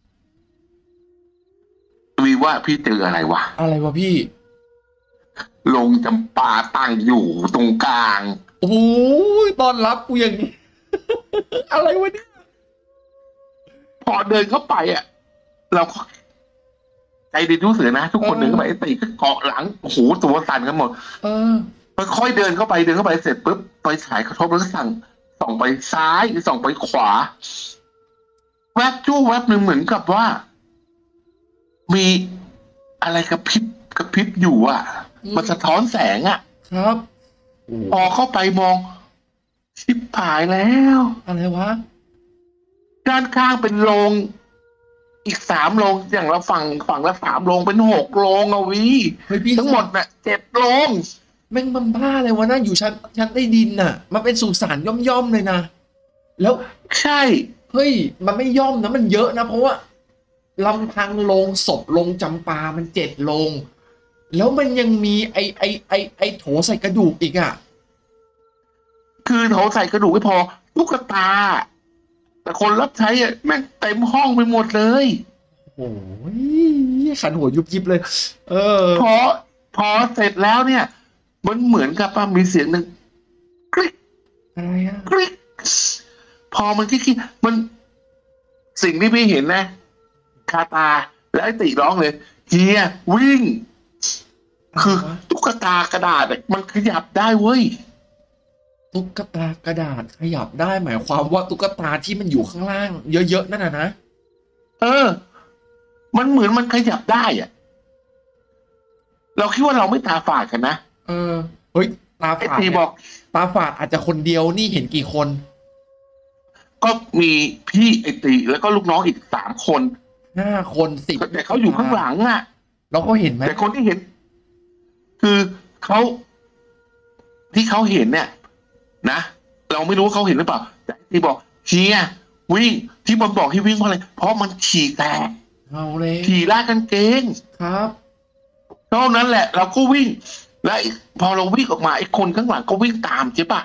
วีว่าพี่เจออะไรวะอะไรวะพี่ลงจำปาตั้งอยู่ตรงกลางโอ้ยตอนรับกูอย่างนี้อะไรวะเนี่ยพอเดินเข้าไปอ่ะเราก็ใจดีรู้สึกนะทุกคนเดินเข้าไปไอ้ตีก็เกาะหลังโอ้โหตัวสั่นกันหมดเออค่อยๆเดินเข้าไปเสร็จปุ๊บไฟฉายกระทบแล้วก็ส่องไปซ้ายส่องไปขวาแวบจู้แวบหนึ่งเหมือนกับว่ามีอะไรกระพริบอยู่อ่ะมันสะท้อนแสงอ่ะครับพอเข้าไปมองชิบหายแล้วอะไรวะด้านข้างเป็นโรงอีก3 โรงอย่างเราฝั่งละ3 โรงเป็น6 โรงอะวีเฮ้ยพี่ทั้งหมดน่ะ7 โรงแม่งมันบ้าเลยวะนะอยู่ชั้นใต้ดินน่ะมันเป็นสุสานย่อมๆเลยนะแล้วใช่เฮ้ยมันไม่ย่อมนะมันเยอะนะเพราะว่าลำพังโลงศพโลงจำปามัน7 โลงแล้วมันยังมีไอโถใส่กระดูกอีกอ่ะคือเขาใส่กระดูกไม่พอตุ๊กตาแต่คนรับใช้อะแม่งเต็มห้องไปหมดเลยโอ้ยขันหัวยุบยิบเลยเออพอเสร็จแล้วเนี่ยมันเหมือนกับว่ามีเสียงหนึ่งกริ๊กอะไรอ่ะกริ๊กพอมันคิดมันสิ่งที่พี่เห็นนะคาตาแล้วไอ้ติร้องเลยเฮียวิ่งคือตุ๊กตากระดาษมันขยับได้เว้ยตุ๊กตากระดาษขยับได้หมายความว่าตุ๊กตาที่มันอยู่ข้างล่างเยอะๆนั่นนะเออมันเหมือนมันขยับได้อะเราคิดว่าเราไม่ตาฝาดกันนะเออเฮ้ยตาไอ้ฝาดตีบอกตาฝาดอาจจะคนเดียวนี่เห็นกี่คนก็มีพี่ไอ้ตีแล้วก็ลูกน้องอีก3 คน 5 คน10 แต่เขาอยู่ข้างหลังอ่ะแล้วเขาเห็นไหมแต่คนที่เห็นคือเขาที่เขาเห็นเนี่ยนะเราไม่รู้ว่าเขาเห็นหรือเปล่าแต่ที่บอกเฮียวิ่งที่มันบอกให้วิ่งเพราะอะไรเพราะมันฉี่แตกเอาเลยฉี่ลากกางเกงครับเท่านั้นแหละเราก็วิ่งและพอเราวิ่งออกมาไอ้คนข้างหลังก็วิ่งตามใช่ปะ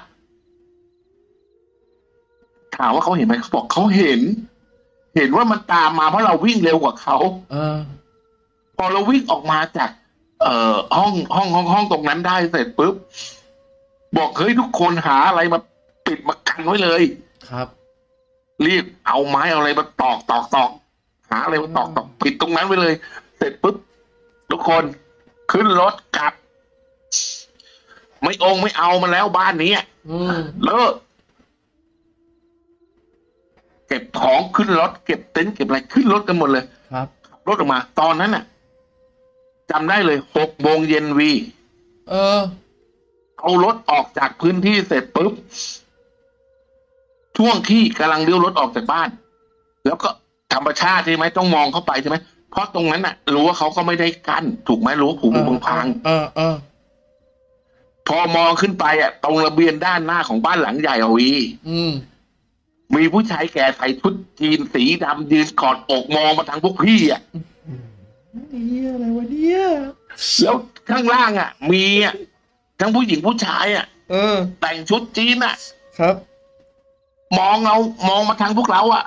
ถามว่าเขาเห็นไหมเขาบอกเขาเห็นว่ามันตามมาเพราะเราวิ่งเร็วกว่าเขาพอเราวิ่งออกมาจากห้องตรงนั้นได้เสร็จปุ๊บบอกเฮ้ยทุกคนหาอะไรมาปิดมากันไว้เลยครับรีบเอาไม้เอาอะไรมาตอกหาอะไรมาตอกปิดตรงนั้นไว้เลยเสร็จปุ๊บทุกคนขึ้นรถกลับไม่เอามาแล้วบ้านนี้เลิกเก็บของขึ้นรถเก็บเต็นท์เก็บอะไรขึ้นรถกันหมดเลยครับรถออกมาตอนนั้นน่ะจำได้เลย6 โมงเย็นวีเอารถออกจากพื้นที่เสร็จปุ๊บช่วงที่กำลังเลี้ยวรถออกจากบ้านแล้วก็ธรรมชาติใช่ไหมต้องมองเข้าไปใช่ไหมเพราะตรงนั้นน่ะรู้ว่าเขาก็ไม่ได้กั้นถูกไหมรู้ผูกพังพอมองขึ้นไปอ่ะตรงระเบียงด้านหน้าของบ้านหลังใหญ่วีมีผู้ชายแก่ใส่ชุดจีนสีดำยืนกอดอกมองมาทางพวกพี่อ่ะนี่อะไรวะเนี่ยแล้วข้างล่างอ่ะมีอ่ะทั้งผู้หญิงผู้ชายอ่ะแต่งชุดจีนอ่ะครับมองมาทางพวกเราอ่ะ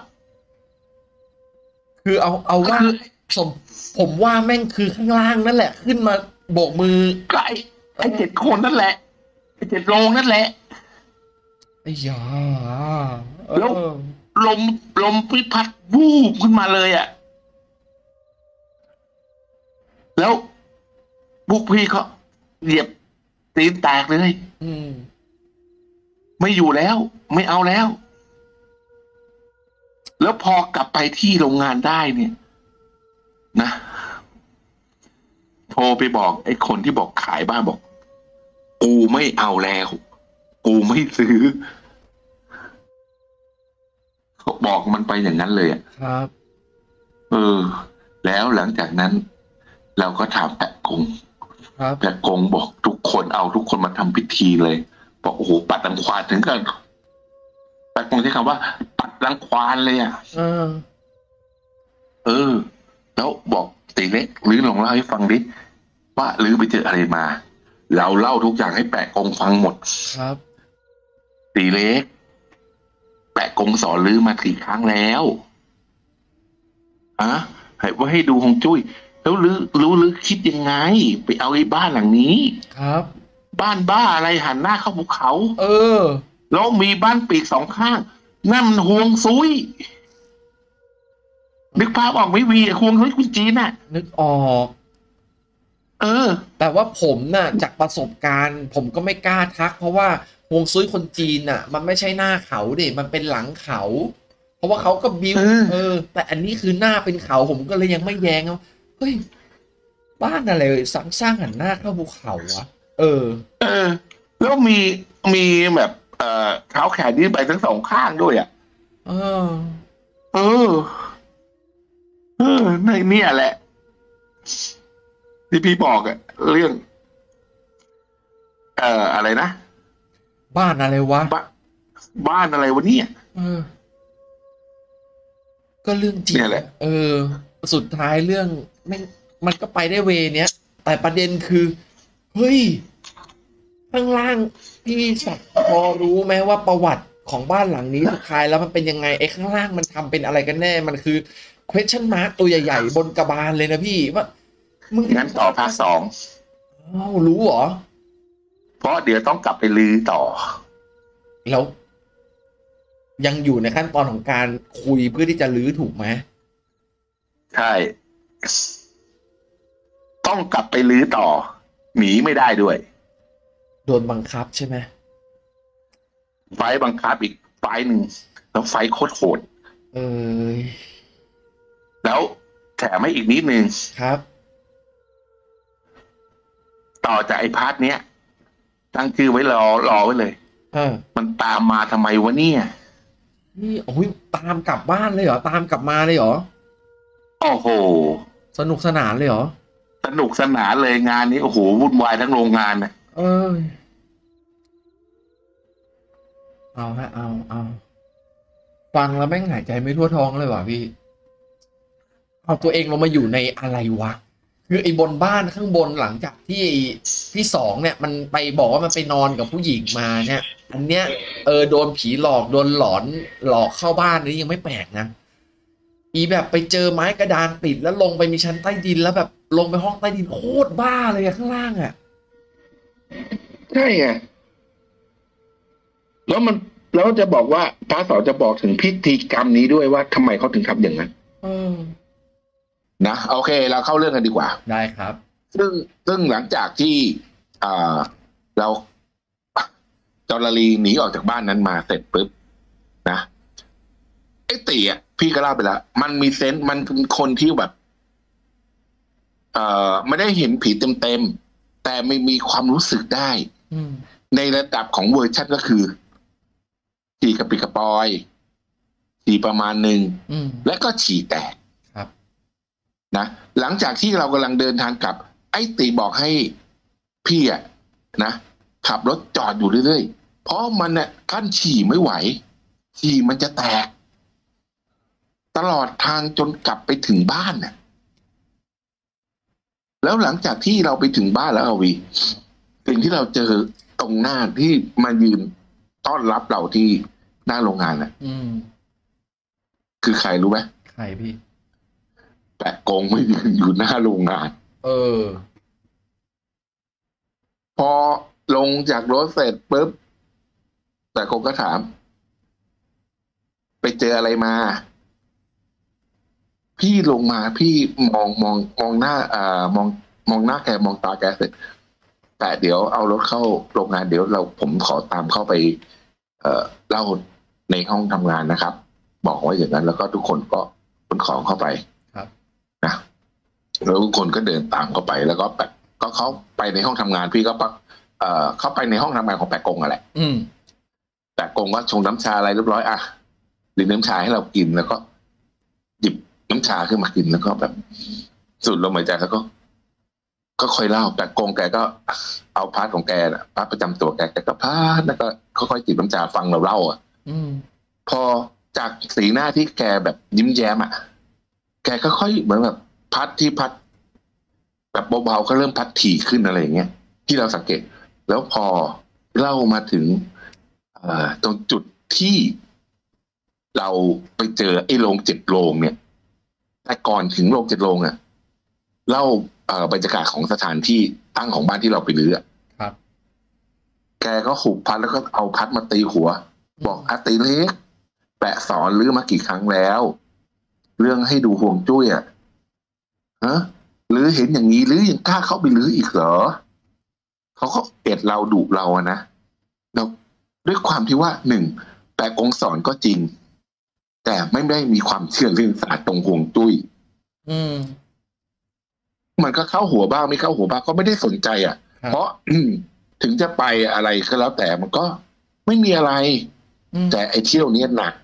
คือเอาว่าผมว่าแม่งคือข้างล่างนั่นแหละขึ้นมาโบกมือไอ้7 คนนั่นแหละไอ้7 โรงนั่นแหละไอ้ยาแล้วลมพิพัดวูบขึ้นมาเลยอ่ะแล้วพวกพี่เขาเหยียบตีนแตกเลยไม่อยู่แล้วไม่เอาแล้วแล้วพอกลับไปที่โรงงานได้เนี่ยนะโทรไปบอกไอ้คนที่บอกขายบ้านบอกกูไม่เอาแล้วกูไม่ซื้อเขาบอกมันไปอย่างนั้นเลยอ่ะครับแล้วหลังจากนั้นเราก็ถามแปะกงแปะกงบอกทุกคนมาทำพิธีเลยบอกโอ้โหปัดรังควานถึงกับแปะกงใช้คำว่าปัดรังควานเลยอ่ะแล้วบอกตีเล็กหรือลองเล่าให้ฟังดิว่าหรือไปเจออะไรมาเราเล่าทุกอย่างให้แปะกงฟังหมดครับตีเล็กแปะกงสอนลือมากี่ครั้งแล้วให้ดูฮวงจุ้ยแล้วรู้คิดยังไงไปเอาไอ้บ้านหลังนี้ครับบ้านบ้าอะไรหันหน้าเข้าภูเขาแล้วมีบ้านปีก2 ข้างนั่นมันฮวงซุยนึกภาพออกไหมวีฮวงซุยคุณจีนน่ะนึกออกแต่ว่าผมน่ะจากประสบการณ์ผมก็ไม่กล้าทักเพราะว่าฮวงซุยคนจีนน่ะมันไม่ใช่หน้าเขาดิมันเป็นหลังเขาเพราะว่าเขาก็บิ้วแต่อันนี้คือหน้าเป็นเขาผมก็เลยยังไม่แย้งว่าเฮ้ยบ้านอะไรสร้างหันหน้าเข้าภูเขาวะแล้วมีแบบเท้าแขนนี้ไปทั้ง2 ข้างด้วยอ่ะในเนี่ยแหละที่พี่บอกอะเรื่องอะไรนะบ้านอะไรวะบ้านอะไรวะเนี่ยก็เรื่องจริงแหละสุดท้ายเรื่องมันก็ไปได้เวเนี้ยแต่ประเด็นคือเฮ้ยข้างล่างพี่สักพอรู้ไหมว่าประวัติของบ้านหลังนี้สุดท้ายแล้วมันเป็นยังไงไอ้ข้างล่างมันทำเป็นอะไรกันแน่มันคือ question mark ตัวใหญ่ๆบนกระบาลเลยนะพี่ว่ามึงงั้นต่อภาค 2 รู้เหรอเพราะเดี๋ยวต้องกลับไปลือต่อแล้วยังอยู่ในขั้นตอนของการคุยเพื่อที่จะลื้อถูกไหมใช่ต้องกลับไปลื้อต่อหนีไม่ได้ด้วยโดนบังคับใช่ไหมไฟบังคับอีกไฟหนึ่งแล้วไฟโคตรโหดแล้วแถมให้อีกนิดนึงครับต่อจากไอ้พาร์ทเนี้ยตั้งชื่อไว้รอไว้เลยมันตามมาทำไมวะเนี่ยนี่โอ้ยตามกลับบ้านเลยเหรอตามกลับมาเลยเหรอโอ้โหสนุกสนานเลยเหรอสนุกสนานเลยงานนี้โอ้โหวุ่นวายทั้งโรงงานนะเอาฟังแล้วแม่งหายใจไม่ทั่วท้องเลยว่ะพี่เอาตัวเองลงมาอยู่ในอะไรวะคือไอ้บนบ้านข้างบนหลังจากที่2เนี่ยมันไปบอกว่ามันไปนอนกับผู้หญิงมาเนี่ยอันเนี้ยโดนผีหลอกโดนหลอกเข้าบ้านนี่ยังไม่แปลกนะอีแบบไปเจอไม้กระดานปิดแล้วลงไปมีชั้นใต้ดินแล้วแบบลงไปห้องใต้ดินโคตรบ้าเลยอะข้างล่างอะใช่ไงแล้วจะบอกว่าพระสอนจะบอกถึงพิธีกรรมนี้ด้วยว่าทำไมเขาถึงทำอย่างนั้นนะโอเคเราเข้าเรื่องกันดีกว่าได้ครับซึ่งหลังจากที่เราจรลีหนีออกจากบ้านนั้นมาเสร็จปุ๊บนะไอ้ตีอ่ะพี่ก็เล่าไปแล้วมันมีเซนส์มันเป็นคนที่แบบไม่ได้เห็นผีเต็มแต่ไม่มีความรู้สึกได้ในระดับของเวอร์ชันก็คือฉี่กระปิกระปอยฉี่ประมาณหนึ่งและก็ฉี่แตกนะหลังจากที่เรากำลังเดินทางกลับไอ้ตีบอกให้พี่อ่ะนะขับรถจอดอยู่เรื่อยๆเพราะมันเนี่ยกั้นฉี่ไม่ไหวฉี่มันจะแตกตลอดทางจนกลับไปถึงบ้านน่ะแล้วหลังจากที่เราไปถึงบ้านแล้ววีสิ่งที่เราเจอตรงหน้าที่มายืนต้อนรับเราที่หน้าโรงงานน่ะคือใครรู้ไหมใครพี่แปะกงไม่ยืนอยู่หน้าโรงงานพอลงจากรถเสร็จปุ๊บแต่กงก็ถามไปเจออะไรมาพี่ลงมาพี่มองหน้ามองหน้าแกมองตาแกเสร็จแต่เดี๋ยวเอารถเข้าโรงงานเดี๋ยวผมขอตามเข้าไปเล่าในห้องทำงานนะครับบอกไว้อย่างนั้นแล้วก็ทุกคนก็ขนของเข้าไปนะแล้วทุกคนก็เดินตามเข้าไปแล้วก็ก็เขาไปในห้องทำงานพี่ก็เข้าไปในห้องทำงานของแปะกงอะไรแปะกงก็ชงน้ำชาอะไรเรียบร้อยดื่มน้ำชาให้เรากินแล้วก็หยิบน้ำชาขึ้นมากินแล้วก็แบบสูดลมหายใจแล้วก็ค่อยเล่าแปะกงแกก็เอาพาร์ทของแกนะพาร์ทประจำตัวแกก็พาร์ทแล้วก็ค่อยๆจิบน้ำชาฟังเราเล่าพอจากสีหน้าที่แกแบบยิ้มแย้มแกก็ค่อยเหมือนแบบพัดแบบเบาๆก็เริ่มพัดถี่ขึ้นอะไรอย่างเงี้ยที่เราสังเกตแล้วพอเล่ามาถึงตรงจุดที่เราไปเจอไอ้โรง7 โรงเนี่ยแต่ก่อนถึงโรง7 โรงเล่าบรรยากาศของสถานที่ตั้งของบ้านที่เราไปรื้อครับแกก็หุบพัดแล้วก็เอาพัดมาตีหัวบอกตีเล็กแปะสอนรื้อมากี่ครั้งแล้วเรื่องให้ดูห่วงจุ้ยหรือเห็นอย่างนี้หรือยังกล้าเข้าไปรื้ออีกเหรอเขาก็เอ็ดเราดุเรานะเราด้วยความที่ว่าแปะกงสอนก็จริงแต่ไม่ได้มีความเชื่อเรื่องศาสตร์ตรงห่วงจุ้ยมันก็เข้าหัวบ้างไม่เข้าหัวบ้างก็ไม่ได้สนใจเพราะถึงจะไปอะไรก็แล้วแต่มันก็ไม่มีอะไรแต่ไอ้เที่ยวนี้หนัก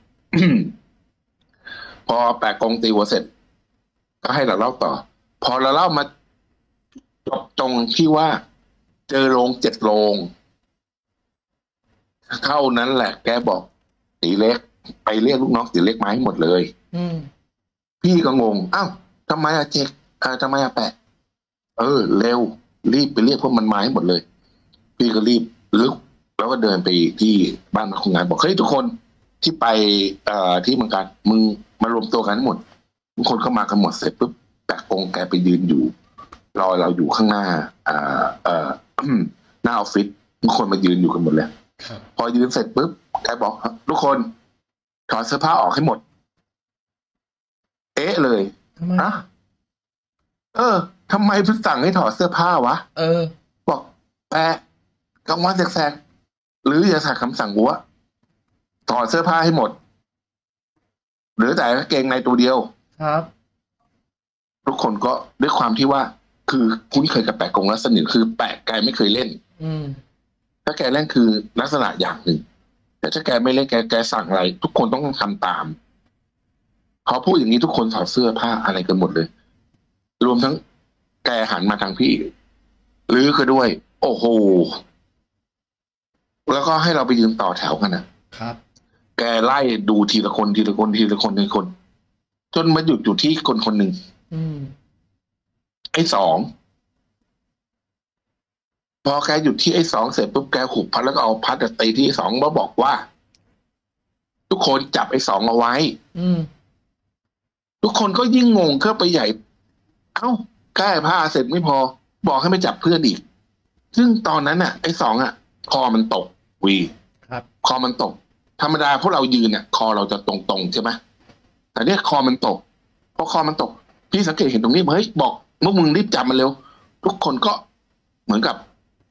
พอแปะกงตีหัวเสร็จก็ให้เราเล่าต่อพอเราเล่ามาจบตรงที่ว่าเจอโรง7 โรงเท่านั้นแหละแกบอกตีเล็กไปเรียกลูกน้องตีเล็กมาให้หมดเลยพี่ก็งงอ้าวทำไมเจ๊กทำไมแปะเร็วรีบไปเรียกพวกมันมาให้หมดเลยพี่ก็รีบลุกแล้วก็เดินไปที่บ้านคนงานบอกเฮ้ยทุกคนที่ไปที่เมืองการมึงมารวมตัวกันทั้งหมดทุกคนเข้ามากันหมดเสร็จปุ๊บแปะกงแกไปยืนอยู่รอเราอยู่ข้างหน้าหน้าออฟฟิศทุกคนมายืนอยู่กันหมดเลยพอยืนเสร็จปุ๊บแกบอกทุกคนถอดเสื้อผ้าออกให้หมดเอ๊ะเลยทำไมเพิ่งสั่งให้ถอดเสื้อผ้าวะบอกแปะกลางวันแสกๆหรืออย่าสั่งคำสั่งกูว่าถอดเสื้อผ้าให้หมดหรือแต่กางเกงในตัวเดียวครับทุกคนก็ด้วยความที่ว่าคือคุ้นเคยกับแปะกงลักษณะคือแปะแกไม่เคยเล่นถ้าแกเล่นคือลักษณะอย่างหนึ่งแต่ถ้าแกไม่เล่นแกสั่งอะไรทุกคนต้องทำตามเขาพูดอย่างนี้ทุกคนถอดเสื้อผ้าอะไรกันหมดเลยรวมทั้งแกหันมาทางพี่หรือก็ด้วยโอ้โหแล้วก็ให้เราไปยืนต่อแถวกันนะครับแกไล่ดูทีละคนจนมาหยุดอยู่ที่คนหนึ่งไอ้2พอแกหยุดที่ไอ้2เสร็จปุ๊บแกหุบพัดแล้วก็เอาพัดตีที่2มาบอกว่าทุกคนจับไอ้2เอาไว้ทุกคนก็ยิ่งงงเข้าไปใหญ่แก้ผ้าเสร็จไม่พอบอกให้ไม่จับเพื่อนอีกซึ่งตอนนั้นไอ้2คอมันตกครับคอมันตกธรรมดาพวกเรายืนคอเราจะตรงๆใช่ไหมแต่เนี่ยคอมันตกพอคอมันตกพี่สังเกตเห็นตรงนี้เฮ้ยบอกเมื่อมึงรีบจับมันเร็วทุกคนก็เหมือนกับ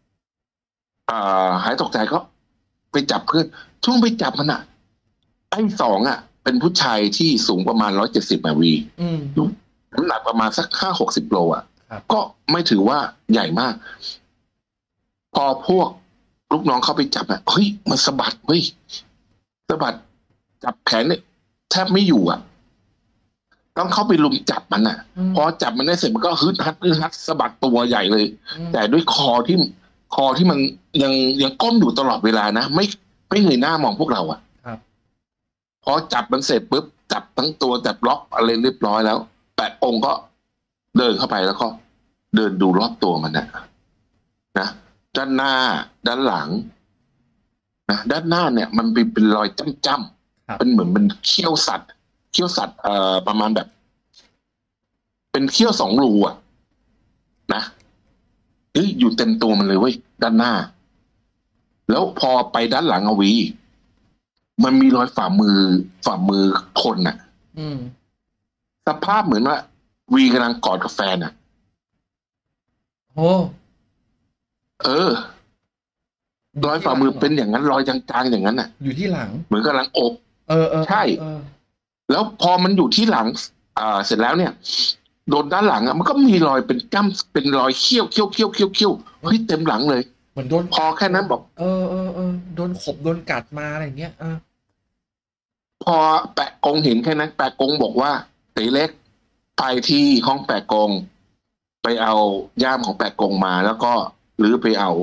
หายตกใจก็ไปจับเพื่อนช่วงไปจับมันไอ้2เป็นผู้ชายที่สูงประมาณ170วีน้ำหนักประมาณสัก50-60 โลก็ไม่ถือว่าใหญ่มากพอพวกลูกน้องเข้าไปจับเฮ้ยมันสะบัดสะบัดจับแขนเนี่ยแทบไม่อยู่ต้องเข้าไปลุมจับมันพอจับมันได้เสร็จมันก็ฮึดฮัดสะบัดตัวใหญ่เลยแต่ด้วยคอคอที่มันยังยังก้มอยู่ตลอดเวลานะไม่เงยหน้ามองพวกเราอ่ะครับพอจับมันเสร็จปุ๊บจับทั้งตัวจับล็อกอะไรเรียบร้อยแล้วแปะกงก็เดินเข้าไปแล้วก็เดินดูรอบตัวมันนะด้านหน้าด้านหลังนะด้านหน้าเนี่ยมันเป็นรอยจ้ำเป็นเหมือนเป็นเขี้ยวสัตว์ประมาณแบบเป็นเขี้ยว2 รูอ่ะนะอยู่เต็มตัวมันเลยเว้ยด้านหน้าแล้วพอไปด้านหลังวีมันมีรอยฝ่ามือคนน่ะสภาพเหมือนว่าวีกำลังกอดกับแฟนอ่ะโอ้รอยฝ่ามือเป็นอย่างนั้นรอยจางๆอย่างนั้นน่ะอยู่ที่หลังเหมือนกำลังอกใช่ แล้วพอมันอยู่ที่หลังเสร็จแล้วเนี่ยโดนด้านหลังอ่ะมันก็มีรอยเป็นจ้ำเป็นรอยเขี้ยวเฮ้ยเต็มหลังเลยเหมือนโดนพอแค่นั้นบอกโดนขบโดนกัดมาอะไรอย่างเงี้ยพอแปะกงเห็นแค่นั้นแปะกงบอกว่าตีเล็กไปที่ห้องแปะกงไปเอาย่ามของแปะกงมาแล้วก็หรือไปเอา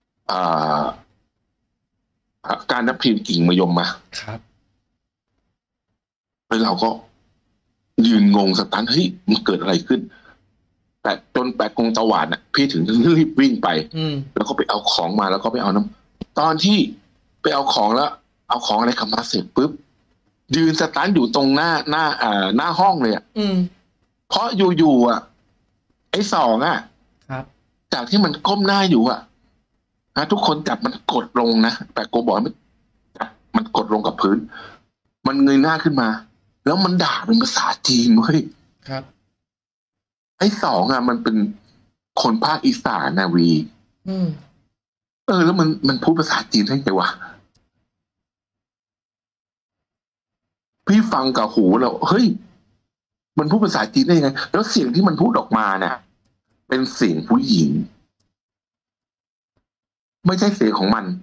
การนับพิมพ์กิ่งมะยมมาครับแล้วเราก็ยืนงงสตันเฮ้ยมันเกิดอะไรขึ้นแต่จนแปะกงตะหวานพี่ถึงรีบวิ่งไปแล้วก็ไปเอาของมาแล้วก็ไปเอาน้ำตอนที่ไปเอาของแล้วเอาของอะไรกลับมาเสร็จปุ๊บยืนสตันอยู่ตรงหน้าห้องเลยเพราะอยู่ไอ้สองครับจากที่มันก้มหน้าอยู่นะทุกคนจับมันกดลงนะแปะกงบอกมันกดลงกับพื้นมันเงยหน้าขึ้นมาแล้วมันด่าเป็นภาษาจีนเว้ยครับไอ้สองมันเป็นคนภาคอีสานนะวีแล้วมันพูดภาษาจีนได้ไงวะพี่ฟังกับหูแล้วเฮ้ยมันพูดภาษาจีนได้ยังไงแล้วเสียงที่มันพูดออกมาเนี่ยเป็นเสียงผู้หญิงไม่ใช่เสียงของมัน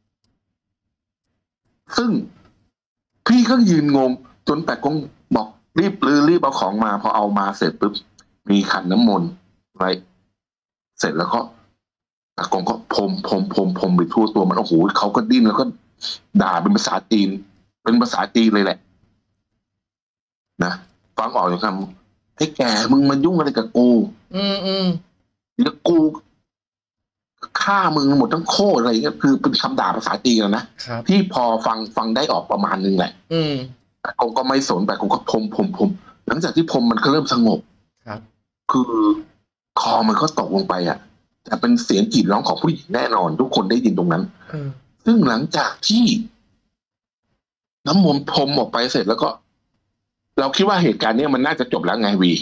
ซึ่งพี่ก็ยืนงงจนแปะกงบอกรีบเอาของมาพอเอามาเสร็จปุ๊บมีขันน้ำมนต์ไว้เสร็จแล้วก็แปะกงก็พรมไปทั่วตัวมันโอ้โหเขาก็ดิ้นแล้วก็ด่าเป็นภาษาจีนเลยแหละนะฟังออกอยู่คำให้แกมึงมายุ่งอะไรกับกูแล้วกูฆ่ามึงหมดทั้งโคตรอะไรเงี้ยคือเป็นคำด่าภาษาจีนนะที่พอฟังได้ออกประมาณนึงแหละแต่คงก็ไม่สนแต่คงก็พรมหลังจากที่พรมมันก็เริ่มสงบครับคือคอมันก็ตกลงไปแต่เป็นเสียงกรีดร้องของผู้หญิงแน่นอนทุกคนได้ยินตรงนั้นซึ่งหลังจากที่น้ำมนต์พรมออกไปเสร็จแล้วก็เราคิดว่าเหตุการณ์นี้มันน่าจะจบแล้วไงวี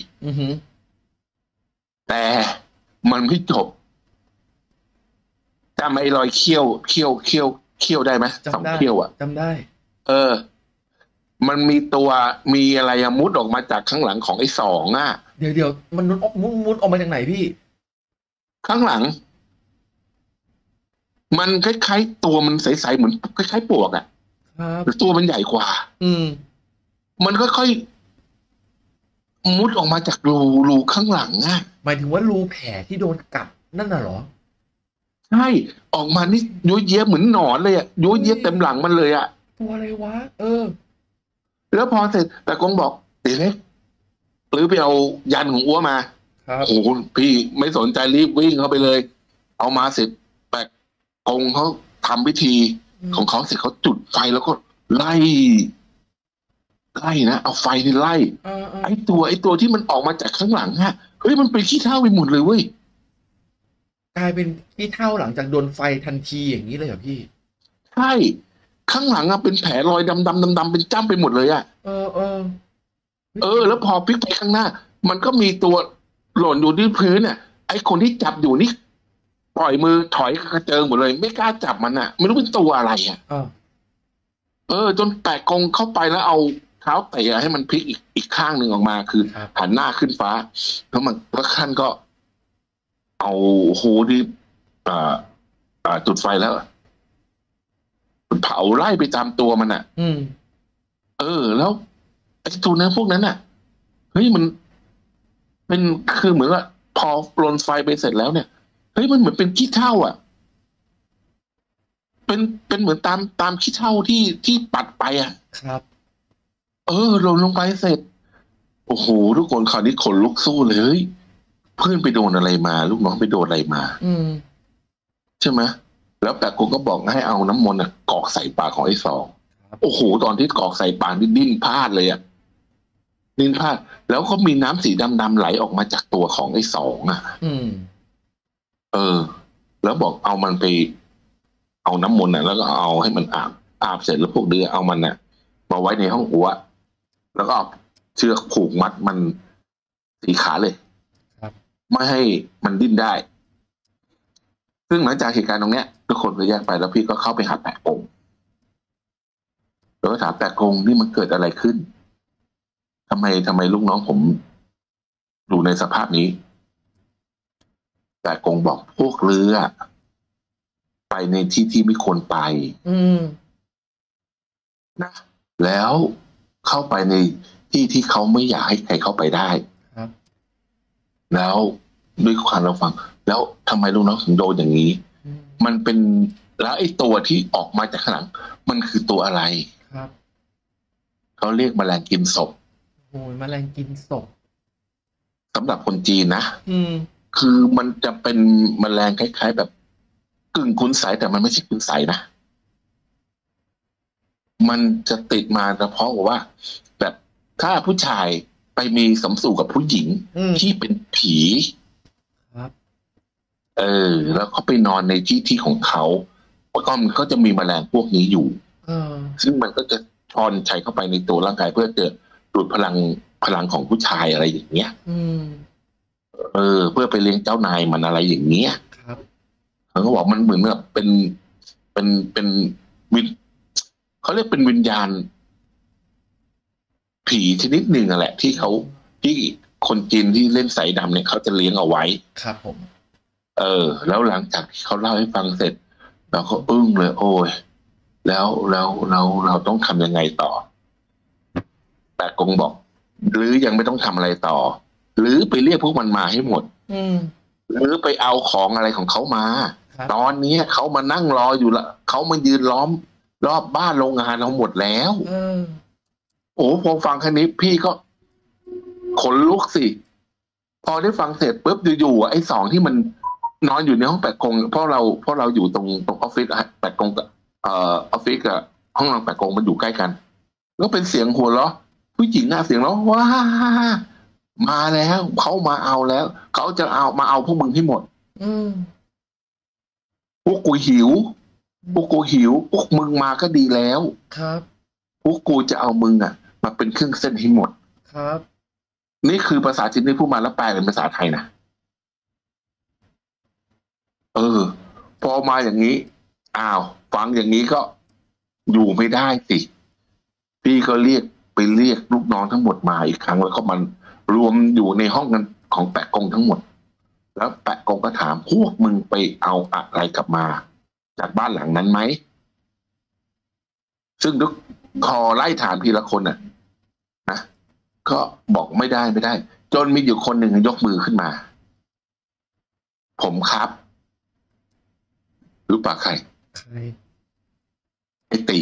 แต่มันไม่จบจำไอ้รอยเขี้ยวได้ไหม2 เขี้ยวจำได้มันมีอะไรมุดออกมาจากข้างหลังของไอ้สองเดี๋ยวมันมุดออกมาจากไหนพี่ข้างหลังมันคล้ายๆตัวมันใสๆเหมือนคล้ายๆปลวกแต่ตัวมันใหญ่กว่ามันค่อยๆมุดออกมาจากรูข้างหลังหมายถึงว่ารูแผลที่โดนกัดนั่นน่ะเหรอใช่ออกมานี่ย้อยเย้ยเหมือนหนอนเลยย้อยเย้ยเต็มหลังมันเลยตัวอะไรวะแล้วพอเสร็จแต่กงบอกตีเล็กหรือไปเอายันของอ้วมาโอ้โหพี่ไม่สนใจรีบวิ่งเข้าไปเลยเอามาเสร็จแปะกงเขาทำพิธีของเขาเสร็จเขาจุดไฟแล้วก็ไล่นะเอาไฟนี่ไล่ไอ้ตัวที่มันออกมาจากข้างหลังเฮ้ยมันเป็นขี้เถ้าไปหมดเลยเว้ยกลายเป็นขี้เถ้าหลังจากโดนไฟทันทีอย่างนี้เลยเหรอพี่ใช่ข้างหลังเป็นแผลรอยดำเป็นจ้ำไปหมดเลยแล้วพอพลิกไปข้างหน้ามันก็มีตัวหล่นอยู่ที่พื้นไอ้คนที่จับอยู่นี่ปล่อยมือถอยกระเจิงหมดเลยไม่กล้าจับมันไม่รู้เป็นตัวอะไรจนแปะกงเข้าไปแล้วเอาเท้าเตะให้มันพลิกอีกข้างหนึ่งออกมาคือหันหน้าขึ้นฟ้าแล้วท่านก็เอาโหที่จุดไฟแล้วเผาไล่ไปตามตัวมันแล้วไอ้ตัวนั้นพวกนั้นเฮ้ยมันเป็นคือเหมือนว่าพอปลนไฟไปเสร็จแล้วเนี่ยเฮ้ยมันเหมือนเป็นขี้เถ้าเป็นเหมือนตามขี้เถ้าที่ปัดไปอ่ะครับหล่นลงไปเสร็จโอ้โหทุกคนคราวนี้ขนลุกสู้เลยเฮ้ยเพื่อนไปโดนอะไรมาลูกน้องไปโดนอะไรมาใช่ไหมแล้วแปะกงก็บอกให้เอาน้ำมนต์กรอกใส่ปากของไอ้สองโอ้โหตอนที่กรอกใส่ปากนี่ดิ้นพลาดเลยอ่ะดิ้นพลาดแล้วก็มีน้ำสีดำๆไหลออกมาจากตัวของไอ้สองอ่ะแล้วบอกเอามันไปเอาน้ำมนต์แล้วก็เอาให้มันอาบเสร็จแล้วพวกเดือเอามันมาไว้ในห้องอัวแล้วก็เอาเชือกผูกมัดมันสีขาเลยไม่ให้มันดิ้นได้ซึ่งหลังจากเหตุการณ์ตรงเนี้ยทุกคนก็แยกไปแล้วพี่ก็เข้าไปหาแปะกงแล้วก็ถามแปะกงนี่มันเกิดอะไรขึ้นทำไมลูกน้องผมอยู่ในสภาพนี้แปะกงบอกพวกเรือไปในที่ไม่ควรไปนะแล้วเข้าไปในที่เขาไม่อยากให้ใครเข้าไปได้แล้วด้วยความเราฟังแล้วทำไมลูกน้องถึงโดนอย่างนี้มันเป็นแล้วไอ้ตัวที่ออกมาจากข้างหลังมันคือตัวอะไรครับเขาเรียกแมลงกินศพโอ้ยแมลงกินศพสำหรับคนจีนนะคือมันจะเป็นแมลงคล้ายๆแบบกึ่งคุณใสแต่มันไม่ใช่คุณใสนะมันจะติดมาเฉพาะว่าแบบถ้าผู้ชายไปมีสมสู่กับผู้หญิงที่เป็นผีครับแล้วก็ไปนอนในที่ของเขาก็มันก็จะมีแมลงพวกนี้อยู่ซึ่งมันก็จะชอนชัยเข้าไปในตัวร่างกายเพื่อจะดูดพลังของผู้ชายอะไรอย่างเงี้ยเพื่อไปเลี้ยงเจ้านายมันอะไรอย่างเงี้ยครับเขาบอกมันเหมือนแบบเป็นวิญเขาเรียกเป็นวิญญาณผีชนิดหนึ่งแหละที่คนจีนที่เล่นสายดำเนี่ยเขาจะเลี้ยงเอาไว้ครับผมแล้วหลังจากที่เขาเล่าให้ฟังเสร็จเราก็อึ้งเลยโอ้ยแล้วเราต้องทำยังไงต่อแต่กงบอกหรือยังไม่ต้องทำอะไรต่อหรือไปเรียกพวกมันมาให้หมดหรือไปเอาของอะไรของเขามาตอนนี้เขามานั่งรออยู่ละเขามายืนล้อมรอบบ้านโรงงานเราหมดแล้วโอ้พอฟังแค่นี้พี่ก็ขนลุกสิพอได้ฟังเสร็จปุ๊บอยู่ๆไอ้สองที่มันนอนอยู่ในห้องแปดกงเพราะเราอยู่ตรงออฟฟิศแปดกงกับออฟฟิศกับห้องนอนแปดกงมันอยู่ใกล้กันแล้วเป็นเสียงหัวเราะผู้หญิงเสียงร้องว้ามาแล้วเขามาเอาแล้วเขาจะเอาพวกมึงให้หมดพวกกูหิวพวกมึงมาก็ดีแล้วครับพวกกูจะเอามึงมาเป็นเครื่องเส้นให้หมดครับนี่คือภาษาจีนที่พูดมาแล้วแปลเป็นภาษาไทยนะพอมาอย่างนี้ฟังอย่างนี้ก็อยู่ไม่ได้สิพี่ก็เรียกลูกน้องทั้งหมดมาอีกครั้งแล้วก็มันรวมอยู่ในห้องกันของแปะกงทั้งหมดแล้วแปะกงก็ถามพวกมึงไปเอาอะไรกลับมาจากบ้านหลังนั้นไหมซึ่งทุกพอไล่ถามทีละคนนะก็บอกไม่ได้จนมีอยู่คนหนึ่งยกมือขึ้นมาผมครับรู้ปะใครไอ้ติ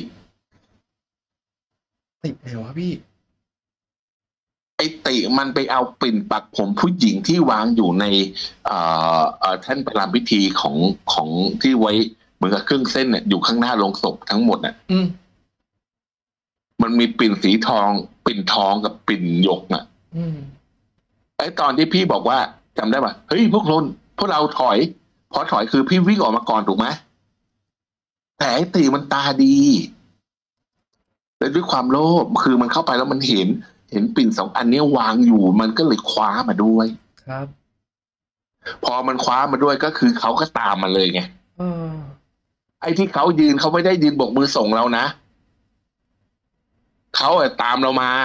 ไหนวะพี่ไอ้ติมันไปเอาปิ่นปักผมผู้หญิงที่วางอยู่ในแท่นประรามพิธีของที่ไว้เหมือนกับเครื่องเส้นเนี่ยอยู่ข้างหน้าโลงศพทั้งหมดน่ะมันมีปิ่นสีทองปิ่นทองกับปิ่นหยกไอ้ตอนที่พี่บอกว่าจำได้ป่ะเฮ้ยพวกเราถอยพอถอยคือพี่วิ่งออกมาก่อนถูกไหมแต่ไอ้ตีมันตาดีและด้วยความโลภคือมันเข้าไปแล้วมันเห็นปิ่นสองอันนี้วางอยู่มันก็เลยคว้ามาด้วยครับพอมันคว้ามาด้วยก็คือเขาก็ตามมาเลยไงไอ้ที่เขายืนเขาไม่ได้ยืนโบกมือส่งเรานะเขาตามเรามา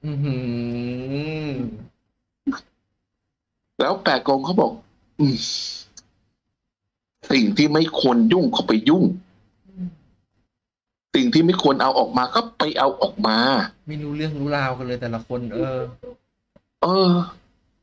แล้วแปะกงเขาบอกสิ่งที่ไม่ควรยุ่งเขาไปยุ่งสิ่งที่ไม่ควรเอาออกมาก็ไปเอาออกมาไม่รู้เรื่องรู้ราวกันเลยแต่ละคน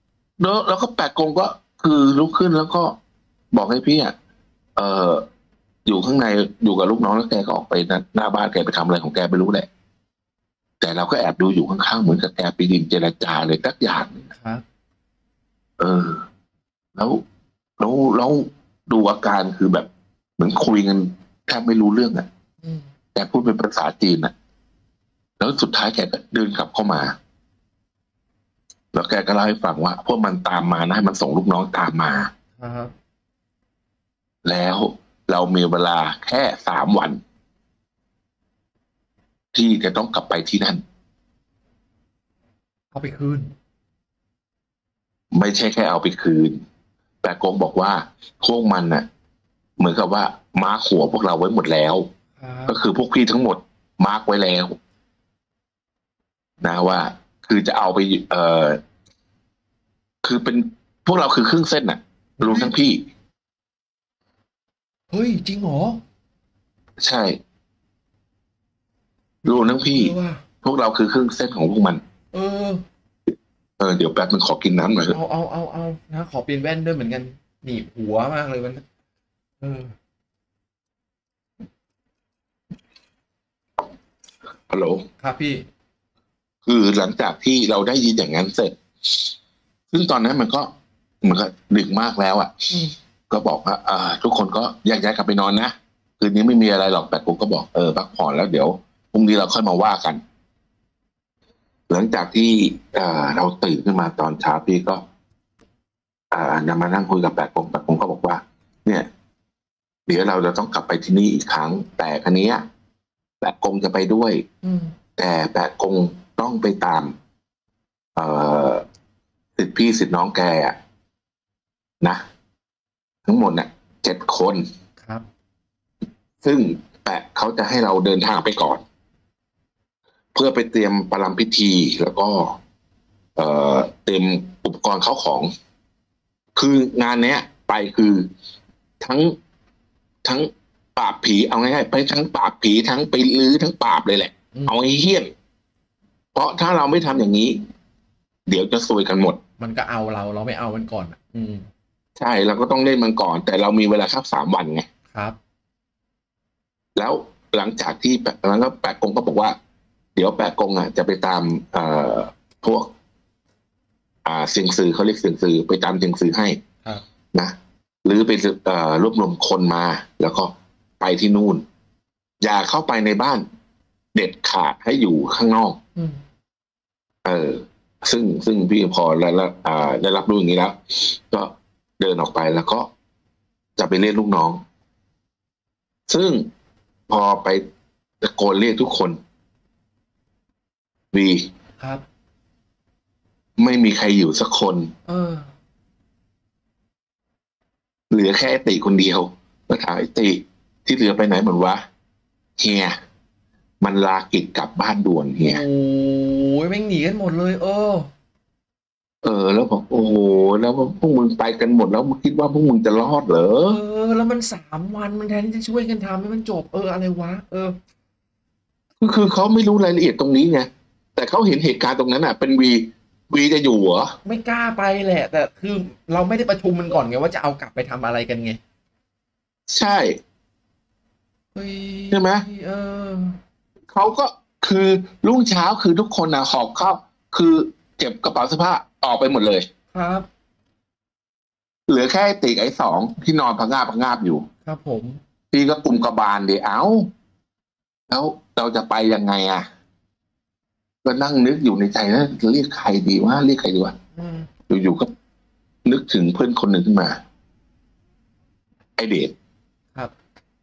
แล้วก็แปะกงก็คือลุกขึ้นแล้วก็บอกให้พี่อยู่ข้างในอยู่กับลูกน้องแล้วแกก็ออกไปหน้าบ้านแกไปทำอะไรของแกไม่รู้แหละแต่เราก็แอบดูอยู่ข้างๆเหมือนกับแกไปดินเจรจาเลยสักอย่างครับเออแล้วแล้วดูอาการคือแบบเหมือนคุยกันแทบไม่รู้เรื่องอ่ะแกพูดเป็นภาษาจีนอ่ะแล้วสุดท้ายแกก็เดินกลับเข้ามาแล้วแกก็เล่าให้ฟังว่าพวกมันตามมานะให้มันส่งลูกน้องตามมาครับแล้วเรามีเวลาแค่3 วันที่จะต้องกลับไปที่นั่นเอาไปคืนไม่ใช่แค่เอาไปคืนแต่กงบอกว่าพวกมันน่ะเหมือนกับว่ามาร์คหัวพวกเราไว้หมดแล้วก็คือพวกพี่ทั้งหมดมาร์คไว้แล้วนะว่าคือจะเอาไปคือเป็นพวกเราคือครึ่งเส้นน่ะรวมทั้งพี่เฮ้ยจริงเหรอใช่รวมทั้งพี่พวกเราคือครึ่งเส้นของพวกมันเออเดี๋ยวแป๊บนึงขอกินน้ำหน่อยเอานะขอเปลี่ยนแว่นด้วยเหมือนกันหนีบหัวมากเลยมันเออฮัลโหลครับพี่คือหลังจากที่เราได้ยินอย่างนั้นเสร็จซึ่งตอนนั้นมันก็ดึกมากแล้วอ่ะก็บอกว่าทุกคนก็แยกย้ายกลับไปนอนนะคืนนี้ไม่มีอะไรหรอกแต่กูก็บอกพักผ่อนแล้วเดี๋ยวพรุ่งนี้เราค่อยมาว่ากันหลังจากที่เราตื่นขึ้นมาตอนเช้าพี่ก็นำมานั่งคุยกับแปะกงก็บอกว่าเนี่ยเดี๋ยวเราจะต้องกลับไปที่นี่อีกครั้งแต่ครั้นี้แปะกงจะไปด้วยแต่แปะกงต้องไปตามสิทธิพี่สิทธิน้องแกนะทั้งหมดน่ะ7 คนครับซึ่งแปะเขาจะให้เราเดินทางไปก่อนเพื่อไปเตรียมประลัมพิธีแล้วก็เตรียมอุปกรณ์เข้าของคืองานเนี้ยไปคือทั้งปราบผีเอาง่ายๆไปทั้งปราบผีทั้งไปลื้อทั้งปราบเลยแหละเอาให้เหี้ยนเพราะถ้าเราไม่ทำอย่างนี้เดี๋ยวจะซวยกันหมดมันก็เอาเราไม่เอามันก่อนใช่เราก็ต้องเล่นมันก่อนแต่เรามีเวลาแค่3 วันไงครับแล้วหลังจากที่แล้วก็แปะกงก็บอกว่าเดี๋ยวแปะกงจะไปตามพวกเสียงสื่อเขาเรียกเสียงสื่อไปตามเสียงสื่อให้นะหรือไปรวบรวมคนมาแล้วก็ไปที่นู่นอย่าเข้าไปในบ้านเด็ดขาดให้อยู่ข้างนอกซึ่งพี่พอแล้วได้รับรู้อย่างนี้แล้วก็เดินออกไปแล้วก็จะไปเรียกลูกน้องซึ่งพอไปตะโกนเรียกทุกคนครับไม่มีใครอยู่สักคนเหลือแค่ติคนเดียวก็ถามไอ้ติที่เหลือไปไหนหมดวะเฮียมันลากิจกลับบ้านด่วนเฮียโอ้ยแม่งหนีกันหมดเลยแล้วบอกโอ้โหแล้วพวกมึงไปกันหมดแล้วมึงคิดว่าพวกมึงจะรอดเหรอแล้วมัน3 วันมันแทนที่จะช่วยกันทำให้มันจบอะไรวะคือเขาไม่รู้รายละเอียดตรงนี้ไงแต่เขาเห็นเหตุการณ์ตรงนั้นเป็นวีจะอยู่เหรอไม่กล้าไปแหละแต่คือเราไม่ได้ประชุมมันก่อนไงว่าจะเอากลับไปทำอะไรกันไงใช่ใช่ไหมเขาก็คือรุ่งเช้าคือทุกคนหอบเข้าคือเก็บกระเป๋าเสื้อผ้าออกไปหมดเลยครับเหลือแค่ติกไอ้2ที่นอนพังงาบอยู่ครับผมพี่ก็กลุ่มกระบาลเดี๋ยวแล้วเราจะไปยังไงก็นั่งนึกอยู่ในใจนะเรียกใครดีวะอยู่ๆก็นึกถึงเพื่อนคนหนึ่งขึ้นมาไอเดชครับ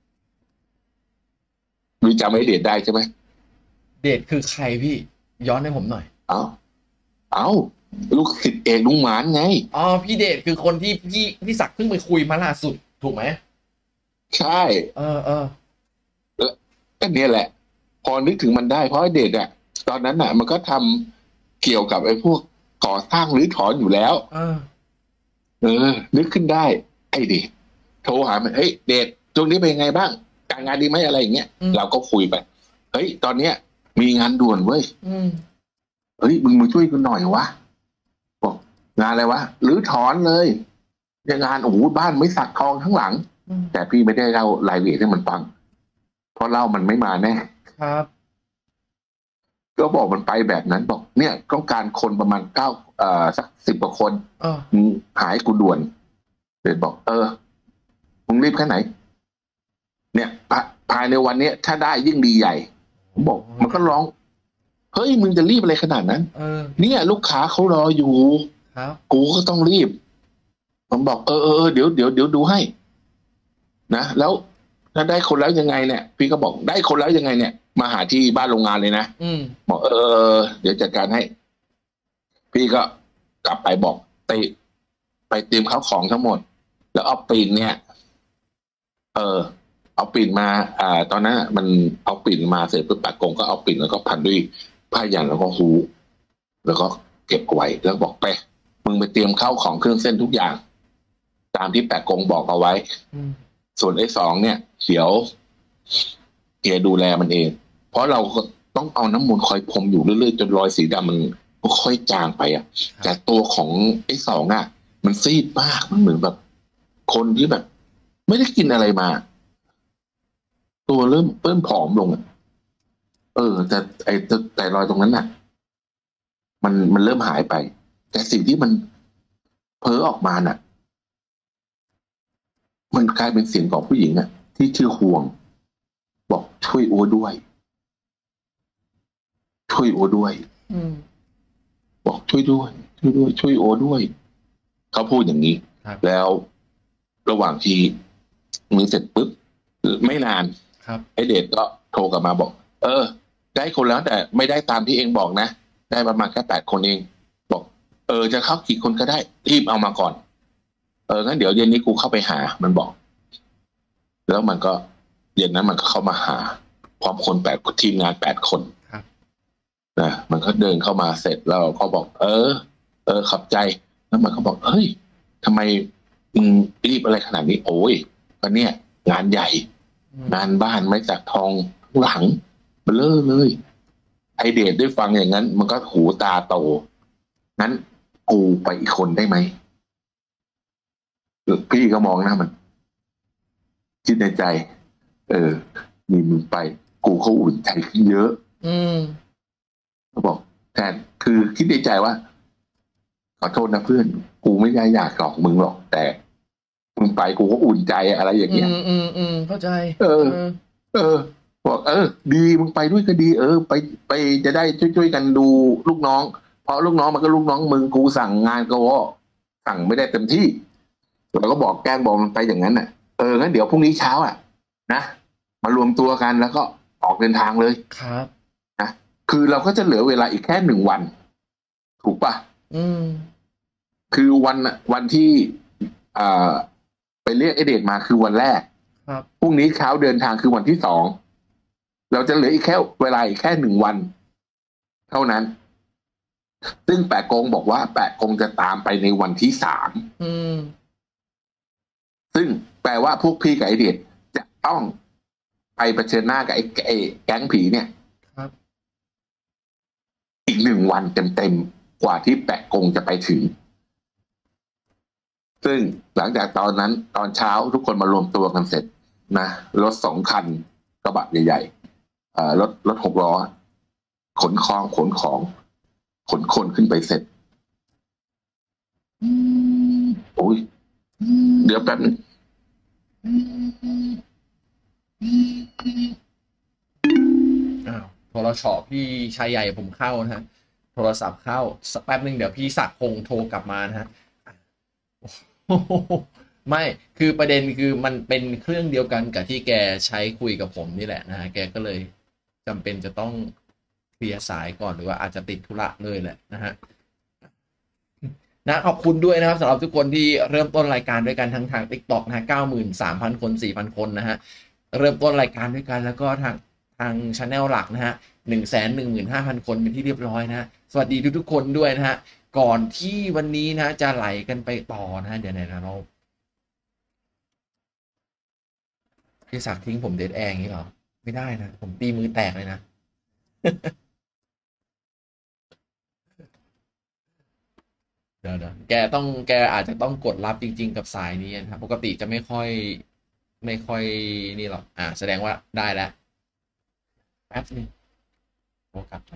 รู้จำไอเดชได้ใช่ไหมเดชคือใครพี่ย้อนให้ผมหน่อยเอาลูกศิษย์เอกลุงหมานไงพี่เดชคือคนที่พี่ศักดิ์เพิ่งไปคุยมาล่าสุดถูกไหมใช่ก็เนี่ยแหละพอนึกถึงมันได้เพราะไอเดชตอนนั้นมันก็ทำเกี่ยวกับไอ้พวกก่อสร้างหรือถอนอยู่แล้วนึกขึ้นได้ไอ้เดชโทรหามันเฮ้ยเดชช่วงนี้เป็นไงบ้างการงานดีไหมอะไรอย่างเงี้ยเราก็คุยไปเฮ้ยตอนเนี้ยมีงานด่วนเว้ยเฮ้ยมึงมาช่วยกันหน่อยวะบอกงานอะไรวะหรือถอนเลยงานโอ้โหบ้านไม่สักทองทั้งหลังแต่พี่ไม่ได้เล่ารายละเอียดให้มันฟังเพราะเล่ามันไม่มาแน่ครับก็บอกมันไปแบบนั้นบอกเนี่ยต้องการคนประมาณสัก10 กว่าคนหายกูด่วนเดชบอกมึงรีบแค่ไหนเนี่ยภายในวันนี้ถ้าได้ยิ่งดีใหญ่ผมบอกมันก็ร้องเฮ้ยมึงจะรีบอะไรขนาดนั้นเนี่ยลูกค้าเขารออยู่กูก็ต้องรีบผมบอกเดี๋ยวดูให้นะแล้วถ้าได้คนแล้วยังไงเนี่ยพี่ก็บอกได้คนแล้วยังไงเนี่ยมาหาที่บ้านโรงงานเลยนะบอกเดี๋ยวจัดการให้พี่ก็กลับไปบอกไปเตรียมข้าวของทั้งหมดแล้วเอาปีนเนี่ยเอาปิ่นมาตอนนั้นมันเอาปิ่นมาเสร็จปุ๊บปากกงก็เอาปิ่นแล้วก็พันด้วยผ้ายันแล้วก็ฮูแล้วก็เก็บไว้แล้วบอกไปมึงไปเตรียมข้าวของเครื่องเส้นทุกอย่างตามที่แปะกงบอกเอาไว้ส่วนไอ้2เนี่ยเดี๋ยวเกียดูแลมันเองเพราะเราก็ต้องเอาน้ำมูลคอยพรมอยู่เรื่อยๆจนรอยสีดำมันก็ค่อยจางไปแต่ตัวของไอ้2มันซีดมากมันเหมือนแบบคนที่แบบไม่ได้กินอะไรมาตัวเริ่มผอมลงแต่รอยตรงนั้นมันเริ่มหายไปแต่สิ่งที่มันเพ้อออกมามันกลายเป็นเสียงของผู้หญิงที่ชื่อห่วงบอกช่วยโอ้ด้วยช่วยโอ้ด้วยบอกช่วยด้วยช่วยโอ้ด้วยเขาพูดอย่างนี้แล้วระหว่างที่มือเสร็จปุ๊บไม่นานไอเดชก็โทรกลับมาบอกได้คนแล้วแต่ไม่ได้ตามที่เองบอกนะได้ประมาณแค่8 คนเองบอกจะเข้ากี่คนก็ได้รีบเอามาก่อนงั้นเดี๋ยวเย็นนี้กูเข้าไปหามันบอกแล้วมันก็เย็นนั้นมันก็เข้ามาหาพร้อมคน8 ทีมงาน8 คนนะมันก็เดินเข้ามาเสร็จแล้วก็บอกขอบใจแล้วมันก็บอกเฮ้ยทำไมมึงรีบอะไรขนาดนี้โอ้ยก็เนี่ยงานใหญ่งานบ้านไม้สักทองหลังเบลอเลยไอเดชได้ฟังอย่างนั้นมันก็หูตาโตงั้นกูไปอีกคนได้ไหมพี่ก็มองหน้ามันคิดในใจมีมึงไปกูเขาอุ่นใจขึ้นเยอะเขาบอกแทนคือคิดในใจว่าขอโทษนะเพื่อนกูไม่ได้อยากหลอกมึงหรอกแต่มึงไปกูก็อุ่นใจอะไรอย่างเงี้ยเข้าใจบอกดีมึงไปด้วยก็ดีไปจะได้ช่วยกันดูลูกน้องเพราะลูกน้องมันก็ลูกน้องมึงกูสั่งงานก็สั่งไม่ได้เต็มที่เราก็บอกแกล้งบอกมันไปอย่างนั้นงั้นเดี๋ยวพรุ่งนี้เช้านะมารวมตัวกันแล้วก็ออกเดินทางเลยครับนะคือเราก็จะเหลือเวลาอีกแค่1 วันถูกปะคือวันที่ไปเรียกไอเดชมาคือวันแรกพรุ่งนี้เช้าเดินทางคือวันที่2เราจะเหลืออีกแค่เวลาอีกแค่1 วันเท่านั้นซึ่งแปะกงบอกว่าแปะกงจะตามไปในวันที่3ซึ่งแปลว่าพวกพี่กับไอเดชจะต้องไปเผชิญหน้ากับไอ้แก๊งผีเนี่ยอีก1 วันเต็มๆกว่าที่แปะกงจะไปถึงซึ่งหลังจากตอนนั้นตอนเช้าทุกคนมารวมตัวกันเสร็จนะรถ2 คันกระบะใหญ่ๆรถ6 ล้อขนคนขึ้นไปเสร็จโอ้ยเดี๋ยวแป๊บนึงโทรศัพท์พี่ชายใหญ่ผมเข้านะฮะโทรศัพท์เข้าสักแป๊บนึงเดี๋ยวพี่ศักดิ์คงโทรกลับมานะฮะไม่คือประเด็นคือมันเป็นเครื่องเดียวกันกับที่แกใช้คุยกับผมนี่แหละนะฮะแกก็เลยจำเป็นจะต้องเคลียร์สายก่อนหรือว่าอาจจะติดธุระเลยแหละนะฮะขอบคุณด้วยนะครับสำหรับทุกคนที่เริ่มต้นรายการด้วยกันทาง TikTok นะฮะ 93,000 คน 4,000 คนนะฮะเริ่มต้นรายการด้วยกันแล้วก็ทาง channel หลักนะฮะ 115,000 คนเป็นที่เรียบร้อยนะฮะสวัสดีทุกๆคนด้วยนะฮะก่อนที่วันนี้นะจะไหลกันไปต่อนะฮะเดี๋ยวไหนนะเราพี่ศักดิ์ทิ้งผมเดดแอร์อย่างนี้เหรอไม่ได้นะผมตีมือแตกเลยนะเดี๋ยวแกอาจจะต้องกดรับจริงๆกับสายนี้นะครับปกติจะไม่ค่อยไม่ค่อยนี่หรอกแสดงว่าได้แล้วแป๊บนึงโทรกลับ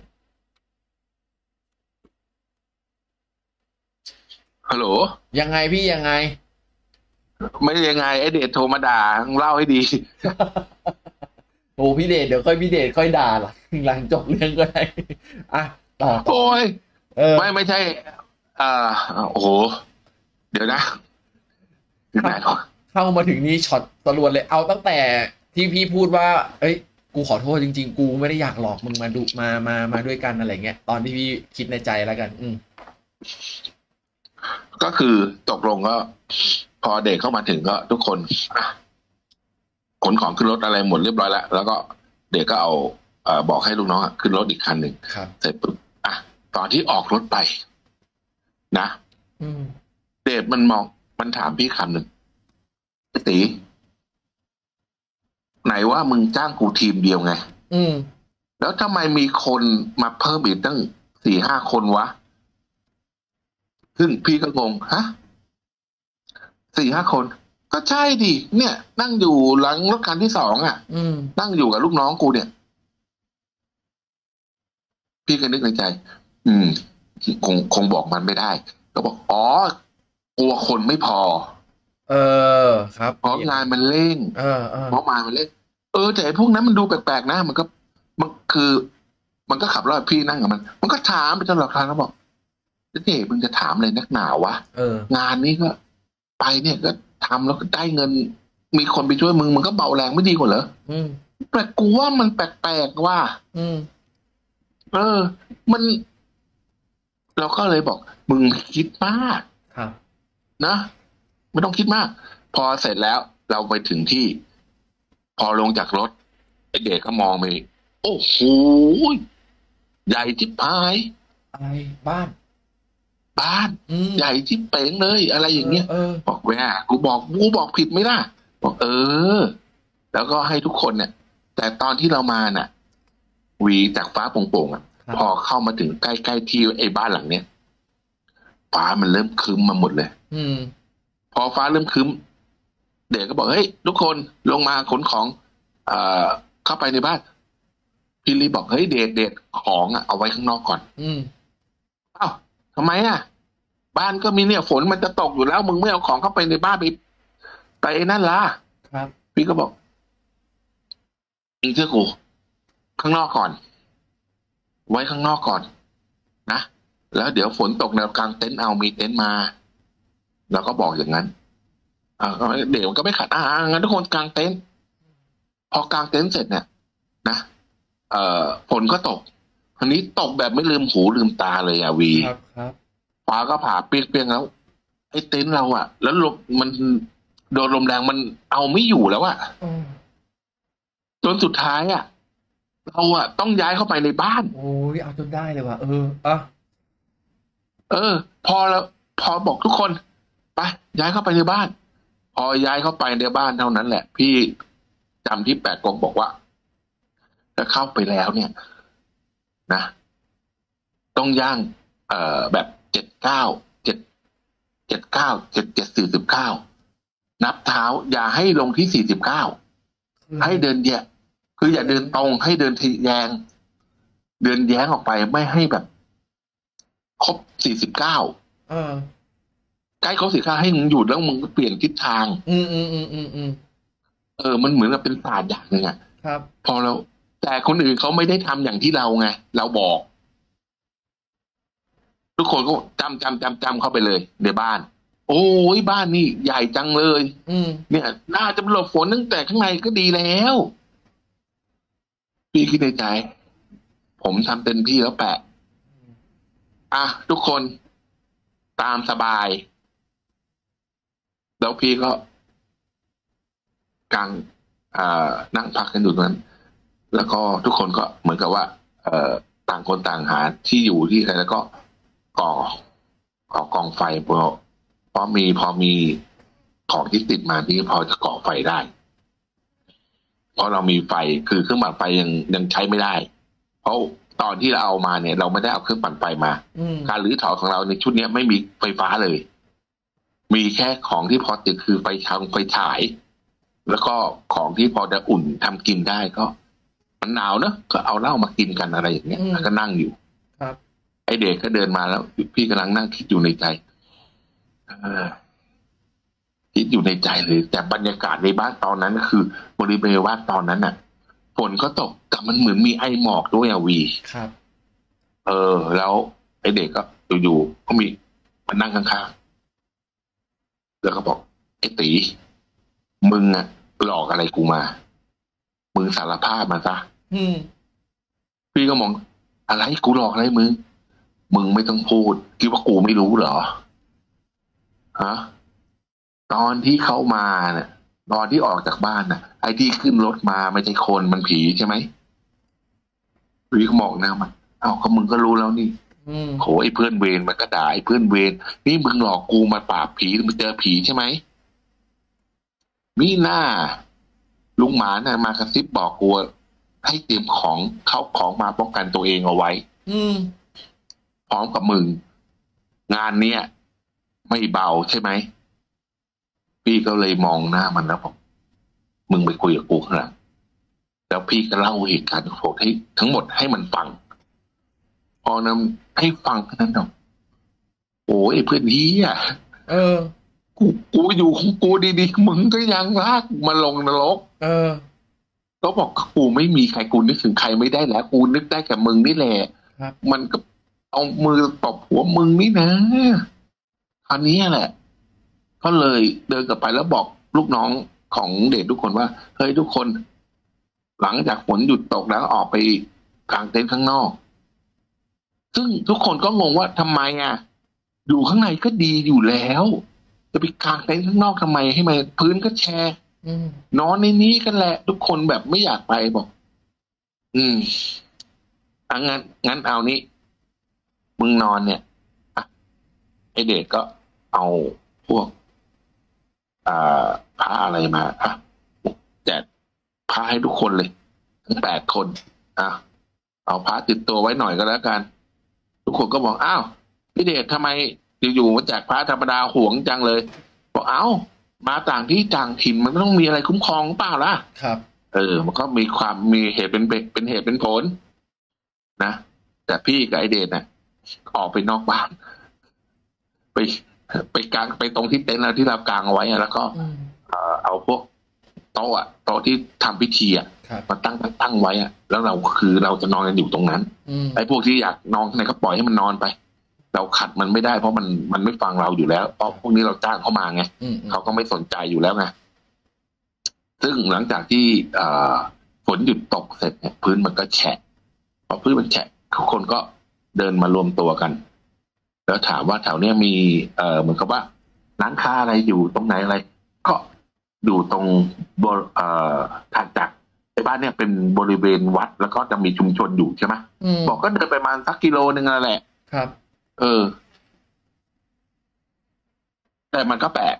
ฮัลโหลยังไงพี่ยังไงไม่ยังไงไอเดชโทรมาด่าเล่าให้ดีโอ้พี่เดชเดี๋ยวค่อยพี่เดชค่อยด่าหลังจบเรื่องก็ได้ต่อโอ้ยไม่ใช่โอ้โหเดี๋ยวนะถึงไหนหรอเข้ามาถึงนี้ช็อตตะลวนเลยเอาตั้งแต่ที่พี่พูดว่าเอ้ยกูขอโทษจริงๆกูไม่ได้อยากหลอกมึงมาดูมาด้วยกันอะไรเงี้ยตอนที่พี่คิดในใจแล้วกันก็คือตกลงก็พอเด็กเข้ามาถึงก็ทุกคนขนของขึ้นรถอะไรหมดเรียบร้อยแล้วแล้วก็เด็กก็เอาบอกให้ลูกน้องขึ้นรถอีกคันหนึ่งเสร็จปุ๊บตอนที่ออกรถไปนะเด็กมันถามพี่คำหนึ่งตีไหนว่ามึงจ้างกูทีมเดียวไงแล้วทำไมมีคนมาเพิ่มอีกตั้ง 4-5 คนวะซึ่งพี่ก็งงฮะ 4-5 คนก็ใช่ดิเนี่ยนั่งอยู่หลังรถคันที่ 2นั่งอยู่กับลูกน้องกูเนี่ยพี่ก็นึกในใจคงบอกมันไม่ได้ก็บอกกลัวคนไม่พอครับเพราะงานมันเร่งเพราะงานมันเร่งแต่พวกนั้นมันดูแปลกๆนะมันก็ขับรถพี่นั่งกับมันก็ถามไปตลอดทางแล้วบอกเจ๊มึงจะถามอะไรนักหนาวะงานนี้ก็ไปเนี่ยก็ทำแล้วก็ได้เงินมีคนไปช่วยมึงก็เบาแรงไม่ดีกว่าเหรอแต่กูว่ามันแปลกๆว่ามันเราก็เลยบอกมึงคิดมากนะไม่ต้องคิดมากพอเสร็จแล้วเราไปถึงที่พอลงจากรถไอเด็กก็มองไปโอ้โหใหญ่จิ๊บพายอะไรบ้านใหญ่จิ๊บเป๋งเลยอะไรอย่างเงี้ยบอกแม่กูบอกผิดไหมล่ะบอกแล้วก็ให้ทุกคนเนี่ยแต่ตอนที่เรามาน่ะวีจากฟ้าโป่งๆพอเข้ามาถึงใกล้ๆที่ไอ้บ้านหลังเนี้ยฟ้ามันเริ่มครึ้มมาหมดเลยพอฟ้าเริ่มครึ้มเด็กก็บอกเฮ้ยทุกคนลงมาขนของเข้าไปในบ้านพี่ลีบอกเฮ้ยเด็ดของเอาไว้ข้างนอกก่อนอ้าวทำไมบ้านก็มีเนี่ยฝนมันจะตกอยู่แล้วมึงไม่เอาของเข้าไปในบ้านไปนั่นล่ะครับพี่ก็บอกมึงเชื่อกูข้างนอกก่อนไว้ข้างนอกก่อนนะแล้วเดี๋ยวฝนตกแนวกลางเต็นท์เอามีเต็นท์มาแล้วก็บอกอย่างนั้นเดี๋ยวก็ไม่ขัดงั้นทุกคนกางเต็นท์พอกางเต็นท์เสร็จเนี่ยนะฝนก็ตกทีนี้ตกแบบไม่ลืมหูลืมตาเลยวีครับฟ้าก็ผ่าเปรี้ยงๆแล้วไอ้เต็นท์เราแล้วลมมันโดนลมแรงมันเอาไม่อยู่แล้วจนสุดท้ายเราต้องย้ายเข้าไปในบ้านโอ้ยเอาจนได้เลยว่ะพอบอกทุกคนไปย้ายเข้าไปในบ้านพอย้ายเข้าไปในบ้านเท่านั้นแหละพี่จำที่8 กงบอกว่าถ้าเข้าไปแล้วเนี่ยนะต้องย่างแบบ79 นับเท้าอย่าให้ลงที่49ให้เดินคืออย่าเดินตรงให้เดินทะแยงเดินแย้งออกไปไม่ให้แบบครบ49ใกล้ครบ49ให้มึงหยุดแล้วมึงก็เปลี่ยนทิศทางมันเหมือนกับเป็นศาสตร์อย่างนึงครับพอแล้วแต่คนอื่นเขาไม่ได้ทำอย่างที่เราไงเราบอกทุกคนก็จำเข้าไปเลยในบ้านโอ้ยบ้านนี่ใหญ่จังเลยเนี่ยน่าจะหลบฝนตั้งแต่ข้างในก็ดีแล้วพี่คิดในใจผมทำเต็มที่แล้วแปะทุกคนตามสบายแล้วพี่ก็กางนั่งพักกันอยู่ตรงนั้นแล้วก็ทุกคนก็เหมือนกับว่าต่างคนต่างหาที่อยู่ที่ใครแล้วก็ก่อกองไฟพอมีของที่ติดมาที่พอจะก่อไฟได้เพราะเรามีไฟคือเครื่องปั่นไฟยังใช้ไม่ได้เพราะตอนที่เราเอามาเนี่ยเราไม่ได้เอาเครื่องปั่นไฟมาการรื้อถอนของเราในชุดนี้ไม่มีไฟฟ้าเลยมีแค่ของที่พอติดคือไฟฉายแล้วก็ของที่พอจะอุ่นทำกินได้ก็มันหนาวเนอะก็เอาเหล้ามากินกันอะไรอย่างเงี้ยแล้วก็นั่งอยู่ครับไอเด็กก็เดินมาแล้วพี่กำลังนั่งคิดอยู่ในใจคิดอยู่ในใจเลยแต่บรรยากาศในบ้านตอนนั้นก็คือบริเวณบ้านตอนนั้นน่ะฝนก็ตกแต่มันเหมือนมีไอหมอกด้วยวีครับแล้วไอเด็กก็อยู่ๆก็มีมานั่งข้างๆแล้วก็บอกไอตีมึงอะหลอกอะไรกูมามึงสารภาพมาซะพี่ก็มองอะไรกูหลอกอะไรมึงไม่ต้องพูดคิดว่ากูไม่รู้เหรอฮะตอนที่เขามาเนี่ยตอนที่ออกจากบ้านน่ะไอ้ที่ขึ้นรถมาไม่ใช่คนมันผีใช่ไหมพี่ก็มองหน้ามันเอ้าก็มึงก็รู้แล้วนี่โหไอ้เพื่อนเวรมันก็ด่าไอ้เพื่อนเวรนี่มึงหลอกกูมาปราบผีมึงเจอผีใช่ไหมมีหน้าลุงหมาน่ะมากระซิบบอกกูให้เตรียมของเข้าของมาป้องกันตัวเองเอาไว้พร้อมกับมึงงานเนี้ยไม่เบาใช่ไหมพี่ก็เลยมองหน้ามันแล้วบอกมึงไปคุยกับกูข้างหลังแล้วพี่ก็เล่าเหตุการณ์ทั้งหมดให้มันฟังพอนำให้ฟังเท่านั้นเองโอ้ยเพื่อนเฮียกูอยู่ของกูดีๆมึงก็ยังลากมาลงนรกก็บอกกูไม่มีใครกูนึกถึงใครไม่ได้แล้วกูนึกได้กับมึงนี่แหละมันก็เอามือตบหัวมึงนี่นะอันนี้แหละก็เลยเดินกลับไปแล้วบอกลูกน้องของเด็กทุกคนว่าเฮ้ยทุกคนหลังจากฝนหยุดตกแล้วออกไปกางเต็นท์ข้างนอกซึ่งทุกคนก็งงว่าทำไมอยู่ข้างในก็ดีอยู่แล้วจะไปกางเต็นท์ข้างนอกทำไมให้มันพื้นก็แชร์นอนในนี้กันแหละทุกคนแบบไม่อยากไปบอกงั้นเอานี้มึงนอนเนี่ยไอเด็กก็เอาพวกผ้าอะไรมาแจกผ้าให้ทุกคนเลยทั้ง8 คนเอาผ้าติดตัวไว้หน่อยก็แล้วกันทุกคนก็บอกอ้าวพี่เดชทำไมอยู่ๆมาแจกผ้าธรรมดาหวงจังเลยบอกเอ้ามาต่างที่ต่างถิ่นมันต้องมีอะไรคุ้มครองเปล่าล่ะครับมันก็มีเหตุเป็นเหตุเป็นผลนะแต่พี่กับไอเดชน่ะออกไปนอกบ้านไปกางไปตรงที่เต็นท์ที่เรากางเอาไว้แล้วก็เอาพวกโต๊ะที่ทำพิธีมาตั้งไว้แล้วเราจะนอนกันอยู่ตรงนั้นไอ้พวกที่อยากนอนไหนก็ปล่อยให้มันนอนไปเราขัดมันไม่ได้เพราะมันไม่ฟังเราอยู่แล้วเพราะพวกนี้เราจ้างเขามาไงเขาก็ไม่สนใจอยู่แล้วไงซึ่งหลังจากที่ฝนหยุดตกเสร็จเนี่ยพื้นมันก็แฉะพอพื้นมันแฉะทุกคนก็เดินมารวมตัวกันแล้วถามว่าแถวเนี้ยมีเหมือนกับว่าร้านค้าอะไรอยู่ตรงไหนอะไรก็อยู่ตรงถัดจากไอ้บ้านเนี่ยเป็นบริเวณวัดแล้วก็จะมีชุมชนอยู่ใช่ไหมบอกก็เดินไปประมาณสักกิโลนึงนั่นแหละครับแต่มันก็แปลก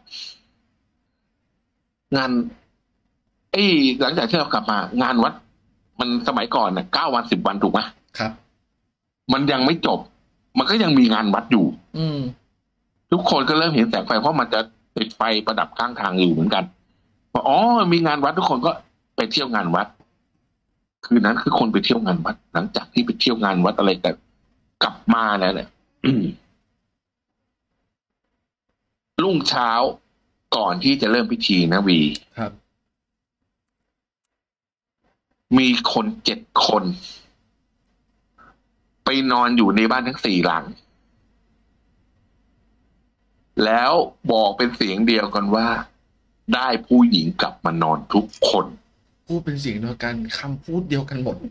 งานหลังจากที่เรากลับมางานวัดมันสมัยก่อนเนี่ย9 วัน10 วันถูกไหมครับมันยังไม่จบมันก็ยังมีงานวัดอยู่ทุกคนก็เริ่มเห็นแสงไฟเพราะมันจะติดไฟประดับข้างทางอยู่เหมือนกันมีงานวัดทุกคนก็ไปเที่ยวงานวัดคืนนั้นคือคนไปเที่ยวงานวัดหลังจากที่ไปเที่ยวงานวัดอะไรแต่กลับมาแล้วเนี่ยรุ่งเช้าก่อนที่จะเริ่มพิธีนะวีครับมีคน7 คนไปนอนอยู่ในบ้านทั้ง4 หลังแล้วบอกเป็นเสียงเดียวกันว่าได้ผู้หญิงกลับมานอนทุกคนพูดเป็นเสียงเดียวกันคำพูดเดียวกันหมด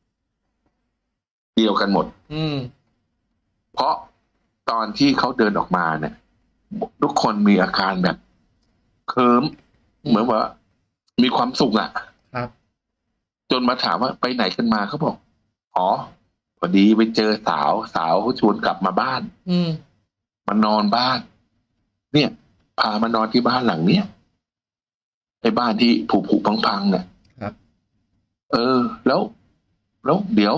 เพราะตอนที่เขาเดินออกมาเนี่ยทุกคนมีอาการแบบเคลิ้มเหมือนว่ามีความสุขครับจนมาถามว่าไปไหนกันมาเขาบอกพอดีไปเจอสาวเขาชวนกลับมาบ้านมานอนบ้านเนี่ยพามานอนที่บ้านหลังเนี้ยไอ้บ้านที่ผุพังๆเนี่ยครับแล้วเดี๋ยว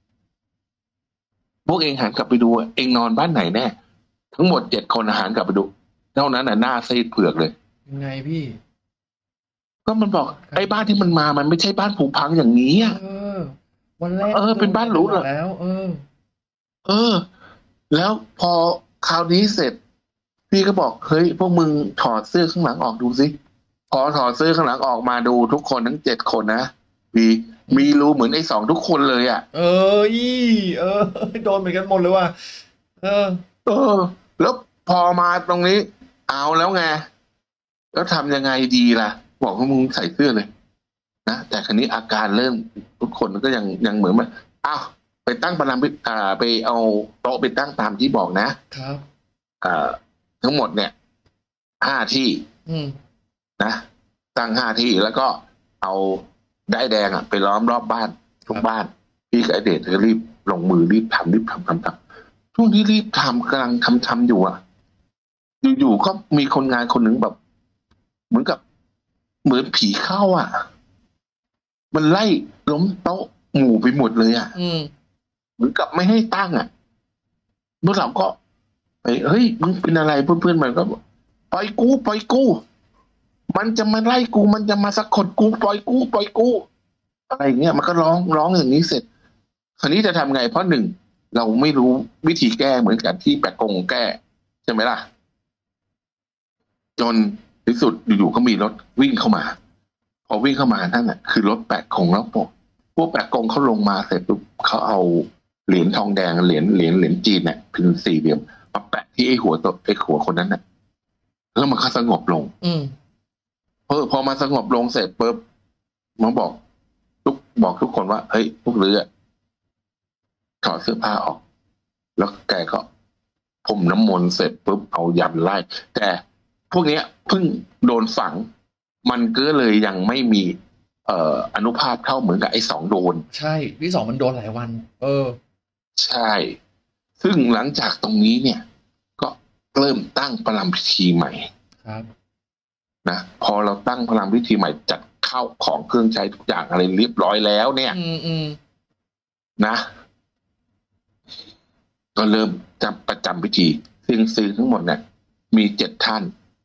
พวกเองหันกลับไปดูเองนอนบ้านไหนแน่ทั้งหมด7 คนหันกลับไปดูเท่านั้นหน้าซีดเผือกเลยยังไงพี่ก็มันบอกไอ้บ้านที่มันมามันไม่ใช่บ้านผุพังอย่างนี้อ่ะวันแรกเป็นบ้านหรูเหรอแล้วแล้วพอคราวนี้เสร็จพี่ก็บอกเฮ้ยพวกมึงถอดเสื้อข้างหลังออกดูสิพอถอดเสื้อข้างหลังออกมาดูทุกคนทั้ง7 คนนะมีรูเหมือนไอ้2ทุกคนเลยอ่ะโดนเหมือนกันหมดเลยว่ะแล้วพอมาตรงนี้เอาแล้วไงแล้วทำยังไงดีล่ะบอกว่ามึงใส่เสื้อเลยนะแต่ครั้นี้อาการเริ่มทุกคนก็ยังเหมือนมันอ้าวไปตั้งประลำไปเอาโต๊ะไปตั้งตามที่บอกนะครับทั้งหมดเนี่ย5 ที่นะตั้ง5 ที่แล้วก็เอาด้ายแดงไปล้อมรอบบ้านทุกบ้านพี่กับไอเดชก็รีบลงมือรีบทำช่วงที่รีบทำกำลังทำอยู่อยู่ก็มีคนงานคนหนึ่งแบบเหมือนผีเข้ามันไล่ล้มโต๊ะหมู่ไปหมดเลยเหมือนกับไม่ให้ตั้งเมื่อเราก็เฮ้ยมึงเป็นอะไรเพื่อนมันก็ปล่อยกูมันจะมาไล่กูมันจะมาสะกดกูปล่อยกูอะไรอย่างเงี้ยมันก็ร้องอย่างนี้เสร็จคราวนี้จะทำไงเพราะ1เราไม่รู้วิธีแก้เหมือนกันที่แปะกงแก้ใช่ไหมล่ะจนที่สุดอยู่ๆก็มีรถวิ่งเข้ามาพอวิ่งเข้ามานั่นคือรถแปะกงแล้วพวกแปะกงเขาลงมาเสร็จปุ๊บเขาเอาเหรียญทองแดงเหรียญจีนเป็น4 เหลี่ยมมาแปะที่ไอ้หัวคนนั้นแล้วมันก็สงบลงพอมาสงบลงเสร็จปุ๊บมันบอกทุกคนว่าเฮ้ยพวกเรือถอดเสื้อผ้าออกแล้วแกก็พรมน้ำมนต์เสร็จปุ๊บเอายันไล่แต่พวกนี้เพิ่งโดนฝังมันก็เลยยังไม่มีอนุภาพเท่าเหมือนกับไอ้2โดนใช่ที่2มันโดนหลายวันใช่ซึ่งหลังจากตรงนี้เนี่ยก็เริ่มตั้งประลัมพิธีใหม่ครับนะพอเราตั้งประลัมพิธีใหม่จัดเข้าของเครื่องใช้ทุกอย่างอะไรเรียบร้อยแล้วเนี่ยนะก็เริ่มประจำพิธีซึ่งซื้อทั้งหมดเนี่ยมี7 ท่าน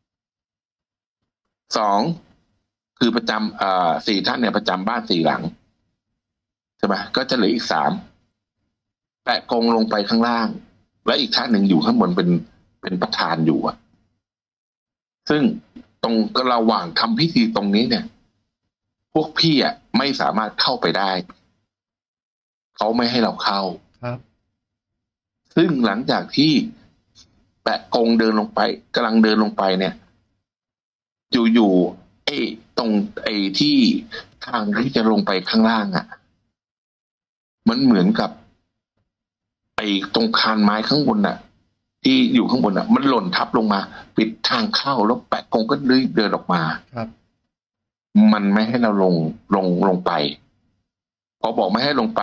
2คือประจำ4 ท่านเนี่ยประจำบ้าน4 หลังใช่ไหมก็จะเหลืออีก3แปะกงลงไปข้างล่างและอีกท่านหนึ่งอยู่ข้างบนเป็นประธานอยู่ซึ่งตรงระหว่างทำพิธีตรงนี้เนี่ยพวกพี่ไม่สามารถเข้าไปได้เขาไม่ให้เราเข้าครับซึ่งหลังจากที่แปะกงเดินลงไปกำลังเดินลงไปเนี่ยอยู่ตรงที่ทางที่จะลงไปข้างล่างมันเหมือนกับตรงคานไม้ข้างบนที่อยู่ข้างบนมันหล่นทับลงมาปิดทางเข้าแล้วแปะกงก็เดินออกมาครับมันไม่ให้เราลงไปพอบอกไม่ให้ลงไป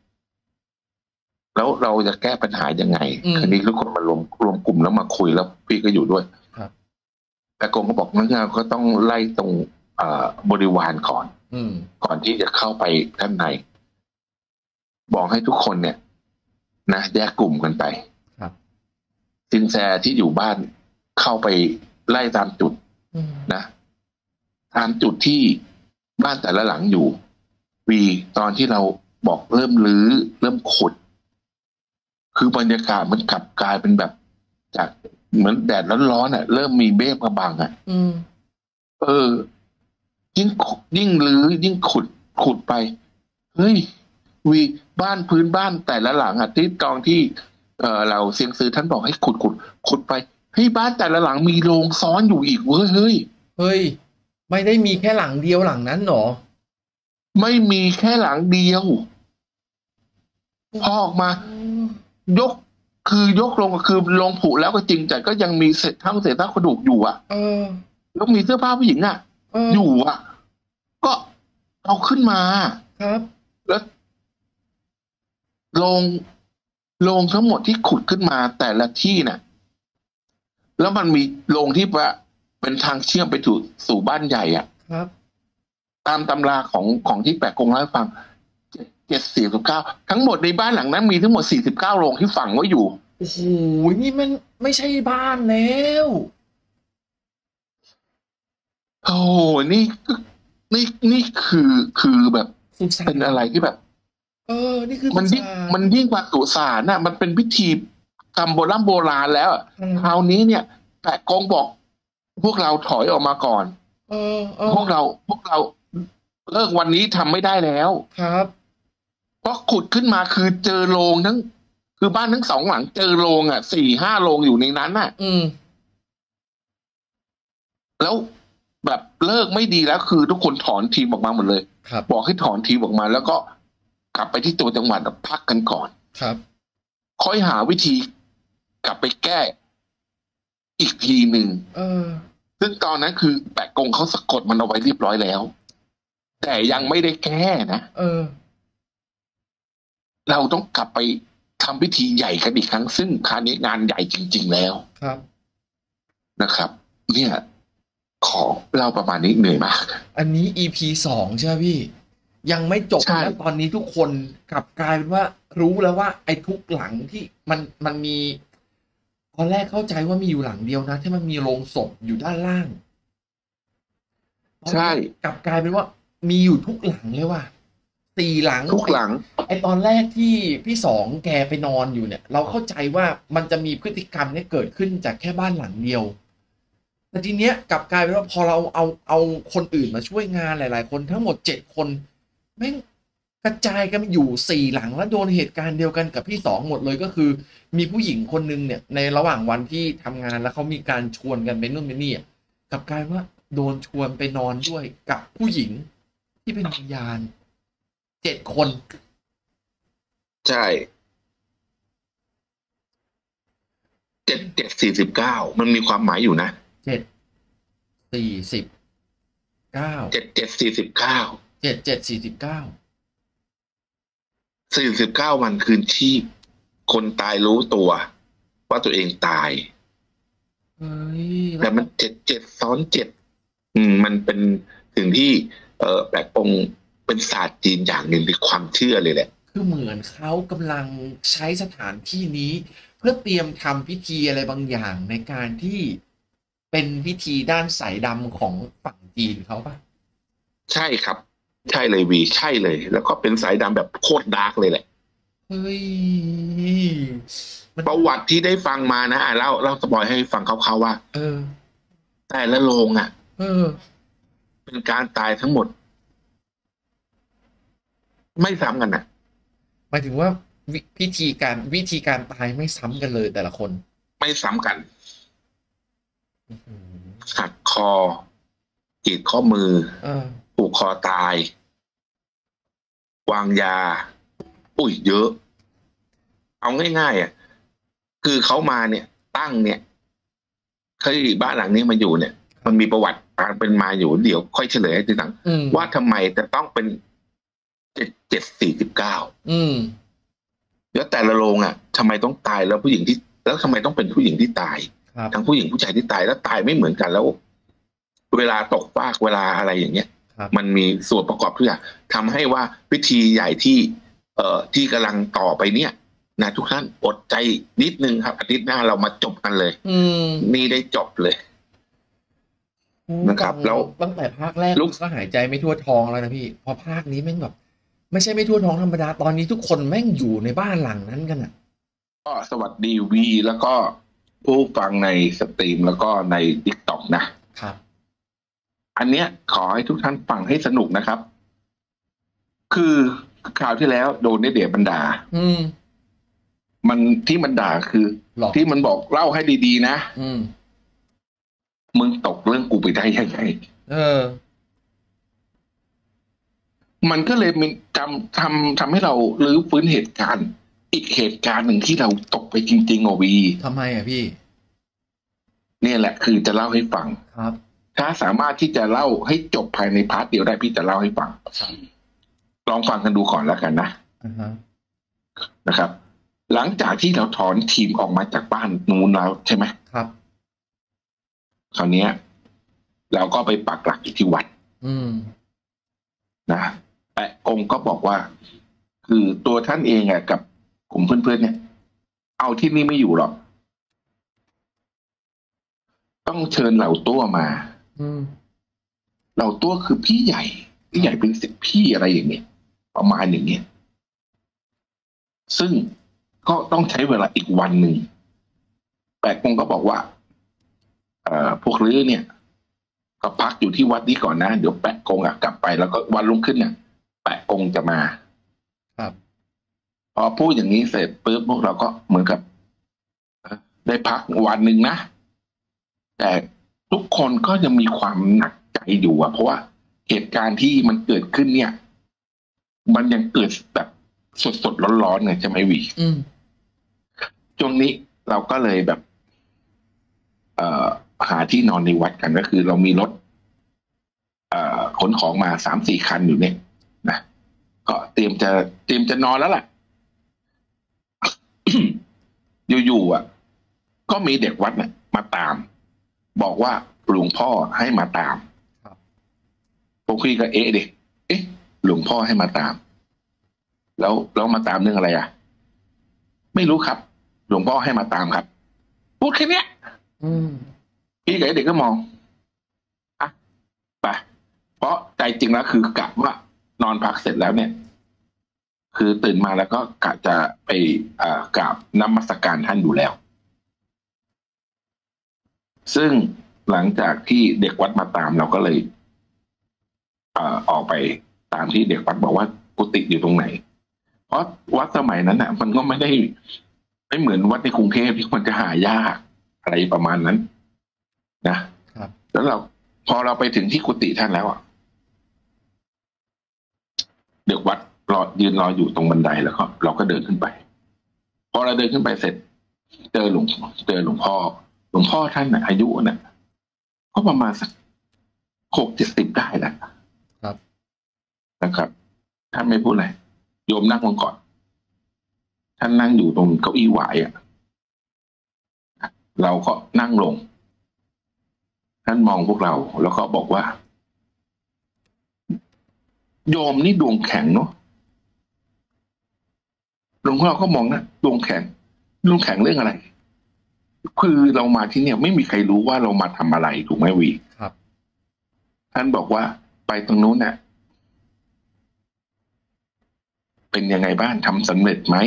แล้วเราจะแก้ปัญหายังไงคราวนี้ทุกคนมารวมกลุ่มแล้วมาคุยแล้วพี่ก็อยู่ด้วยแต่กงก็บอกงั้นเราก็ต้องไล่ตรงบริวารก่อนที่จะเข้าไปด้านในบอกให้ทุกคนเนี่ยนะแยกกลุ่มกันไปสินแสที่อยู่บ้านเข้าไปไล่ตามจุดนะตามจุดที่บ้านแต่ละหลังอยู่ตอนที่เราบอกเริ่มรื้อเริ่มขุดคือบรรยากาศมันกลับกลายเป็นแบบจากเหมือนแดดร้อนๆเริ่มมีเมฆมาบังยิ่งรื้อยิ่งขุดไปเฮ้ยบ้านพื้นบ้านแต่ละหลังที่ตอนที่เราเซียงซือท่านบอกให้ขุดไปเฮ้ยบ้านแต่ละหลังมีโรงซ้อนอยู่อีกเฮ้ยไม่ได้มีแค่หลังเดียวหลังนั้นหรอไม่มีแค่หลังเดียวพอออกมายกลงก็คือลงผุแล้วก็จริงแต่ก็ยังมีเศษเท่ากระดูกอยู่แล้วมีเสื้อผ้าผู้หญิงอยู่ก็เอาขึ้นมาครับแล้วโรงทั้งหมดที่ขุดขึ้นมาแต่ละที่น่ะแล้วมันมีโรงที่ว่าเป็นทางเชื่อมไปสู่บ้านใหญ่ครับตามตำราของที่แปะกงเล่าให้ฟัง49ทั้งหมดในบ้านหลังนั้นมีทั้งหมด49โรงที่ฝังไว้อยู่โอ้โหนี่มันไม่ใช่บ้านแล้วโอ้โหนี่นี่คือแบบสุสานเป็นอะไรที่แบบนี่คือมันสุยิ่งสานมันยิ่งกว่าสุสานน่ะมันเป็นพิธีกรรมโบราณแล้วคราวนี้เนี่ยแปะกงบอกพวกเราถอยออกมาก่อนเออเออพวกเราเลิกวันนี้ทำไม่ได้แล้วครับเพราะขุดขึ้นมาคือเจอโลงทั้งคือบ้านทั้งสองหลังเจอโลง4-5โลงอยู่ในนั้นน่ะแล้วแบบเลิกไม่ดีแล้วคือทุกคนถอนทีมออกมาหมดเลยบอกให้ถอนทีมออกมาแล้วก็กลับไปที่ตัวจังหวัดพักกันก่อนครับค่อยหาวิธีกลับไปแก้อีกทีหนึ่งซึ่งตอนนั้นคือแปะกงเขาสะกดมันเอาไว้เรียบร้อยแล้วแต่ยังไม่ได้แก้นะเราต้องกลับไปทำพิธีใหญ่กันอีกครั้งซึ่งคราวนี้งานใหญ่จริงๆแล้วครับนะครับเนี่ยขอเล่าประมาณนี้เหนื่อยมากอันนี้ EP 2ใช่ไหมพี่ยังไม่จบแล้วตอนนี้ทุกคนกลับกลายเป็นว่ารู้แล้วว่าไอ้ทุกหลังที่มันมีตอนแรกเข้าใจว่ามีอยู่หลังเดียวนะที่มันมีโลงศพอยู่ด้านล่างใช่กลับกลายเป็นว่ามีอยู่ทุกหลังเลยว่ะ4 หลังทุกหลังไอตอนแรกที่พี่สองแกไปนอนอยู่เนี่ยเราเข้าใจว่ามันจะมีพฤติกรรมนี้เกิดขึ้นจากแค่บ้านหลังเดียวแต่ทีเนี้ยกลับกลายเป็นว่าพอเราเอาคนอื่นมาช่วยงานหลายๆคนทั้งหมด7 คนแม่งกระจายกันอยู่4 หลังแล้วโดนเหตุการณ์เดียวกันกับพี่สองหมดเลยก็คือมีผู้หญิงคนนึงเนี่ยในระหว่างวันที่ทำงานแล้วเขามีการชวนกันไปนู่นไปนี่กลับกลายว่าโดนชวนไปนอนด้วยกับผู้หญิงที่เป็นวิญญาณ7 คนใช่7-7-49มันมีความหมายอยู่นะ 7-4-19 7-7-49 7-7-49 49วันคืนที่คนตายรู้ตัวว่าตัวเองตายแต่มัน7-7-7มันเป็นสิ่งที่แปลกองเป็นศาสตร์จีนอย่างหนึ่งเป็นความเชื่อเลยแหละคือเหมือนเขากำลังใช้สถานที่นี้เพื่อเตรียมทำพิธีอะไรบางอย่างในการที่เป็นพิธีด้านสายดำของฝั่งจีนเขาปะใช่ครับใช่เลยวีใช่เลยแล้วก็เป็นสายดำแบบโคตรดาร์กเลยแหละเฮ้ยประวัติที่ได้ฟังมานะเล่าสปอยให้ฟังคร่าวๆว่าแต่ละโรงเป็นการตายทั้งหมดไม่ซ้ำกันนะหมายถึงว่าวิธีการตายไม่ซ้ำกันเลยแต่ละคนไม่ซ้ำกันหักคอกรีดข้อมือผูกคอตายวางยาอุ้ยเยอะเอาง่ายๆคือเขามาเนี่ยตั้งเนี่ยเคยบ้านหลังนี้มาอยู่เนี่ยมันมีประวัติการเป็นมาอยู่เดี๋ยวค่อยเฉลยให้ทีหลังว่าทำไมจะต้องเป็น7-7-49แล้วแต่ละโรงทำไมต้องตายแล้วผู้หญิงที่แล้วทำไมต้องเป็นผู้หญิงที่ตายทั้งผู้หญิงผู้ชายที่ตายแล้วตายไม่เหมือนกันแล้วเวลาตกฟากเวลาอะไรอย่างเงี้ยมันมีส่วนประกอบทุกอย่างทำให้ว่าพิธีใหญ่ที่กำลังต่อไปเนี่ยนะทุกท่านอดใจนิดนึงครับอาทิตย์หน้าเรามาจบกันเลยนี่ได้จบเลยนะครับแล้วตั้งแต่ภาคแรกก็หายใจไม่ทั่วท้องแล้วนะพี่พอภาคนี้แม่งแบบไม่ใช่ไม่ทั่วท้องธรรมดาตอนนี้ทุกคนแม่งอยู่ในบ้านหลังนั้นกันก็สวัสดีวีแล้วก็ผู้ฟังในสตรีมแล้วก็ใน TikTok นะครับอันเนี้ยขอให้ทุกท่านฟังให้สนุกนะครับคือคราวที่แล้วโดนเดชบันดามันที่มันด่าคือที่มันบอกเล่าให้ดีๆนะมึงตกเรื่องกูไปได้ยังไงมันก็เลยมีทำให้เราลื้อฟื้นเหตุการณ์อีกเหตุการณ์หนึ่งที่เราตกไปจริงๆวีทำไมพี่เนี่ยแหละคือจะเล่าให้ฟังครับถ้าสามารถที่จะเล่าให้จบภายในพาร์ทเดียวได้พี่จะเล่าให้ฟังลองฟังกันดูก่อนแล้วกันนะนะครับหลังจากที่เราถอนทีมออกมาจากบ้านนู้นแล้วใช่ไหมครับคราวนี้เราก็ไปปักหลักอยู่ที่วัดนะแปะกงก็บอกว่าคือตัวท่านเองกับกลุ่มเพื่อนๆเนี่ยเอาที่นี่ไม่อยู่หรอกต้องเชิญเหล่าตัวมาเราตัวคือพี่ใหญ่เป็นสิทธิพี่อะไรอย่างเงี้ยประมาณอย่างเงี้ยซึ่งก็ต้องใช้เวลาอีกวันหนึ่งแปะกงก็บอกว่าพวกลื้อเนี่ยก็พักอยู่ที่วัดนี้ก่อนนะเดี๋ยวแปะกงกลับไปแล้วก็วันรุ่งขึ้นเนี่ยแปะกงจะมาครับพอพูดอย่างนี้เสร็จปุ๊บพวกเราก็เหมือนกับได้พักวันหนึ่งนะแต่ทุกคนก็ยังมีความหนักใจอยู่เพราะว่าเหตุการณ์ที่มันเกิดขึ้นเนี่ยมันยังเกิดแบบสดๆร้อนๆเนี่ยใช่ไหมวีช่วงนี้เราก็เลยแบบหาที่นอนในวัดกันก็คือเรามีรถขนของมา3-4 คันอยู่เนี่ยนะก็เตรียมจะนอนแล้วล่ะ อยู่ก็มีเด็กวัดเนี่ยมาตามบอกว่าหลวงพ่อให้มาตามผมคุยกับเด็กหลวงพ่อให้มาตามแล้วมาตามเรื่องอะไรไม่รู้ครับหลวงพ่อให้มาตามครับพูดแค่นี้พี่กับเด็กก็มองไปเพราะใจจริงแล้วคือกะว่านอนพักเสร็จแล้วเนี่ยคือตื่นมาแล้วก็กะจะไปกราบนมัสการท่านอยู่แล้วซึ่งหลังจากที่เด็กวัดมาตามเราก็เลยออกไปตามที่เด็กวัดบอกว่ากุฏิอยู่ตรงไหนเพราะวัดสมัยนั้นมันก็ไม่เหมือนวัดในกรุงเทพที่มันจะหายากอะไรประมาณนั้นนะครับแล้วพอเราไปถึงที่กุฏิท่านแล้วเด็กวัดยืนรออยู่ตรงบันไดแล้วก็เราก็เดินขึ้นไปพอเราเดินขึ้นไปเสร็จเจอหลวงพ่อท่านอายุก็ประมาณสัก60-70ได้แล้วครับนะครับท่านไม่พูดอะไรโยมนั่งลงก่อนท่านนั่งอยู่ตรงเก้าอี้หวายเราก็นั่งลงท่านมองพวกเราแล้วก็บอกว่าโยมนี่ดวงแข็งเนาะหลวงพ่อก็มองนะดวงแข็งเรื่องอะไรคือเรามาที่เนี่ยไม่มีใครรู้ว่าเรามาทำอะไรถูกไหมวีครับท่านบอกว่าไปตรงนู้นเป็นยังไงบ้างทำสำเร็จไหม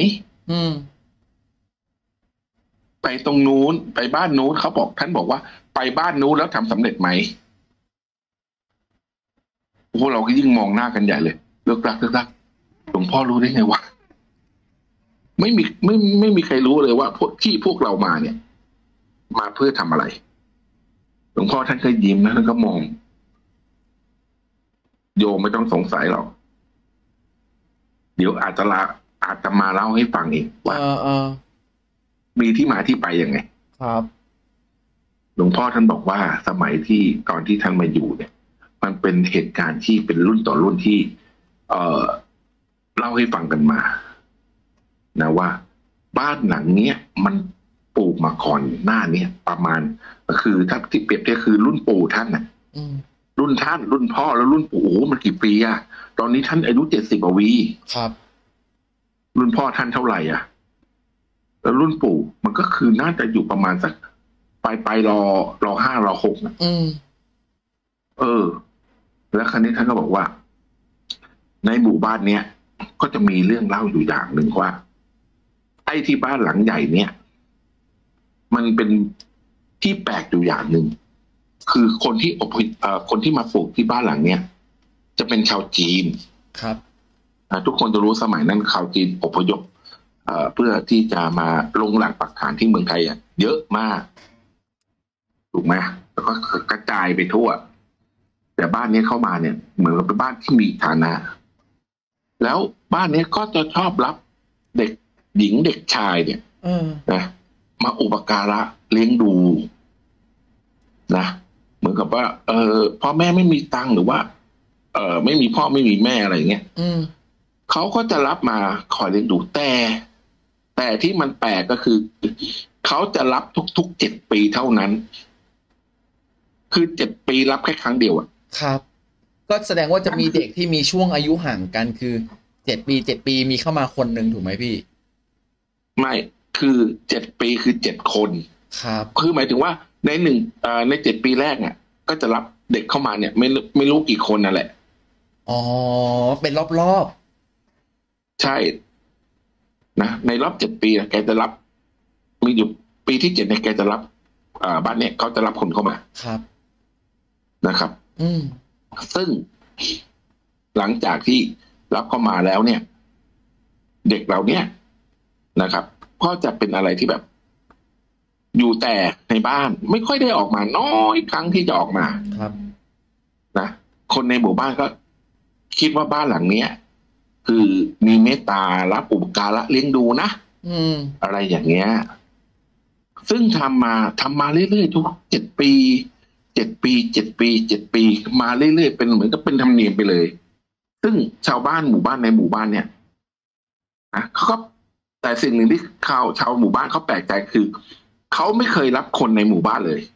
ไปตรงนู้นไปบ้านนู้นท่านบอกว่าไปบ้านนู้นแล้วทำสำเร็จไหมพวกเราก็ยิ่งมองหน้ากันใหญ่เลยเลิกลักหลวงพ่อรู้ได้ไงวะไม่มีใครรู้เลยว่าพวกเรามาเนี่ยมาเพื่อทำอะไรหลวงพ่อท่านก็ยิ้มนะท่านก็มองโยมไม่ต้องสงสัยหรอกเดี๋ยวอาจจะมาเล่าให้ฟังเองว่ามีที่มาที่ไปยังไงครับหลวงพ่อท่านบอกว่าสมัยที่ตอนที่ท่านมาอยู่เนี่ยมันเป็นเหตุการณ์ที่เป็นรุ่นต่อรุ่นที่เล่าให้ฟังกันมานะว่าบ้านหลังเนี้ยมันปลูกมาก่อนหน้านี้ประมาณคือถ้าที่เปรียบเทียบคือรุ่นปู่ท่านรุ่นท่านรุ่นพ่อแล้วรุ่นปู่มันกี่ปีตอนนี้ท่านอายุ70 กว่าครับรุ่นพ่อท่านเท่าไหร่แล้วรุ่นปู่มันก็คือน่าจะอยู่ประมาณสักไปรอ5รอ6แล้วครั้นี้ท่านก็บอกว่าในหมู่บ้านเนี้ยก็จะมีเรื่องเล่าอยู่อย่างหนึ่งว่าไอ้ที่บ้านหลังใหญ่เนี่ยมันเป็นที่แปลกอยู่อย่างหนึ่งคือคนที่มาปลูกที่บ้านหลังเนี้ยจะเป็นชาวจีนครับทุกคนจะรู้สมัยนั้นชาวจีนอพยพเพื่อที่จะมาลงหลักปักฐานที่เมืองไทยเยอะมากถูกไหมแล้วก็กระจายไปทั่วแต่บ้านนี้เข้ามาเนี่ยเหมือนกับเป็นบ้านที่มีฐานะแล้วบ้านนี้ก็จะชอบรับเด็กหญิงเด็กชายเนี่ยนะมาอุปการะเลี้ยงดูนะเหมือนกับว่าพ่อแม่ไม่มีตังค์หรือว่าไม่มีพ่อไม่มีแม่อะไรอย่างเงี้ยเขาก็จะรับมาคอยเลี้ยงดูแต่ที่มันแปลกก็คือเขาจะรับทุกๆ7 ปีเท่านั้นคือ7 ปีรับแค่ครั้งเดียวครับก็แสดงว่าจะมีเด็กที่มีช่วงอายุห่างกันคือ7 ปีมีเข้ามาคนหนึ่งถูกไหมพี่ไม่คือ7 ปีคือ7 คนครับคือหมายถึงว่าใน7 ปีแรกเนี่ยก็จะรับเด็กเข้ามาเนี่ยไม่รู้กี่คนนั่นแหละอ๋อเป็นรอบใช่นะในรอบ7 ปีแกจะรับมีอยู่ปีที่7เนี่ยแกจะรับบ้านเนี่ยเขาจะรับคนเข้ามาครับนะครับอืมซึ่งหลังจากที่รับเข้ามาแล้วเนี่ย เด็กเราเนี่ยนะครับ ก็จะเป็นอะไรที่แบบ อยู่แต่ในบ้านไม่ค่อยได้ออกมาน้อยครั้งที่จะออกมาครับนะคนในหมู่บ้านก็คิดว่าบ้านหลังเนี้ยคือมีเมตตารับอุปการะเลี้ยงดูนะอะไรอย่างเงี้ยซึ่งทำมาเรื่อยๆทุก7 ปีมาเรื่อยๆเป็นเหมือนกับเป็นธรรมเนียมไปเลย ซึ่งชาวบ้านหมู่บ้านในหมู่บ้านเนี่ยนะเขาก็แต่สิ่งหนึ่งที่ชาวหมู่บ้านเขาแปลกใจคือเขาไม่เคยรับคนในหมู่บ้านเลย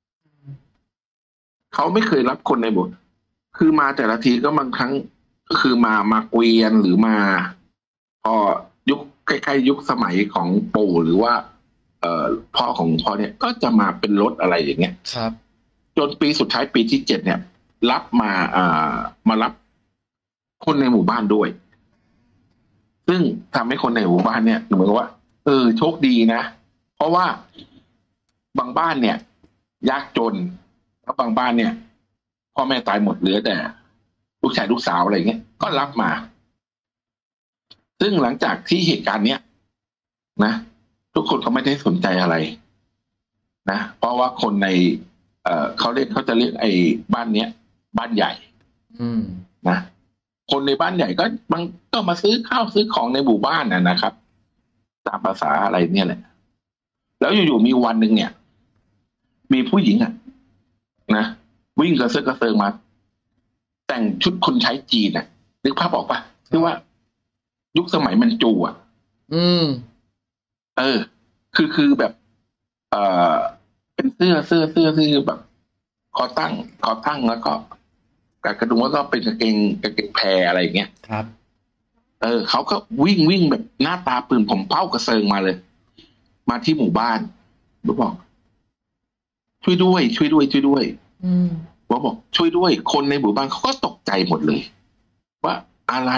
เขาไม่เคยรับคนในหมู่คือมาแต่ละทีก็บางครั้งก็คือมาเกวียนหรือมาพอยุคใกล้ๆยุคสมัยของปู่หรือว่าพ่อของพ่อเนี่ยก็จะมาเป็นรถอะไรอย่างเงี้ยครับจนปีสุดท้ายปีที่7เนี่ยรับมารับคนในหมู่บ้านด้วยซึ่งทำให้คนในหมู่บ้านเนี่ยเหมือนกับว่าโชคดีนะเพราะว่าบางบ้านเนี่ยยากจนแล้วบางบ้านเนี่ยพ่อแม่ตายหมดเหลือแต่ลูกชายลูกสาวอะไรเงี้ยก็รับมาซึ่งหลังจากที่เหตุการณ์เนี้ยนะทุกคนก็ไม่ได้สนใจอะไรนะเพราะว่าคนในเขาจะเรียกไอ้บ้านเนี้ยบ้านใหญ่นะคนในบ้านใหญ่ก็มันก็มาซื้อข้าวซื้อของในหมู่บ้านนะครับตามภาษาอะไรเนี่ยแหละแล้วอยู่ๆมีวันหนึ่งเนี่ยมีผู้หญิงนะวิ่งกระเซาะกระเซิงมาแต่งชุดคนใช้จีนนึกภาพออกปะคือว่ายุคสมัยมันจูคือแบบเป็นเสื้อแบบคอตั้งแล้วก็กระดุมแล้วก็เป็นกางเกงแพรอะไรอย่างเงี้ยครับเขาก็วิ่งแบบหน้าตาปืนผมเป้ากระเซิงมาเลยมาที่หมู่บ้านบอกช่วยด้วยบอกช่วยด้วยคนในหมู่บ้านเขาก็ตกใจหมดเลยว่าอะไร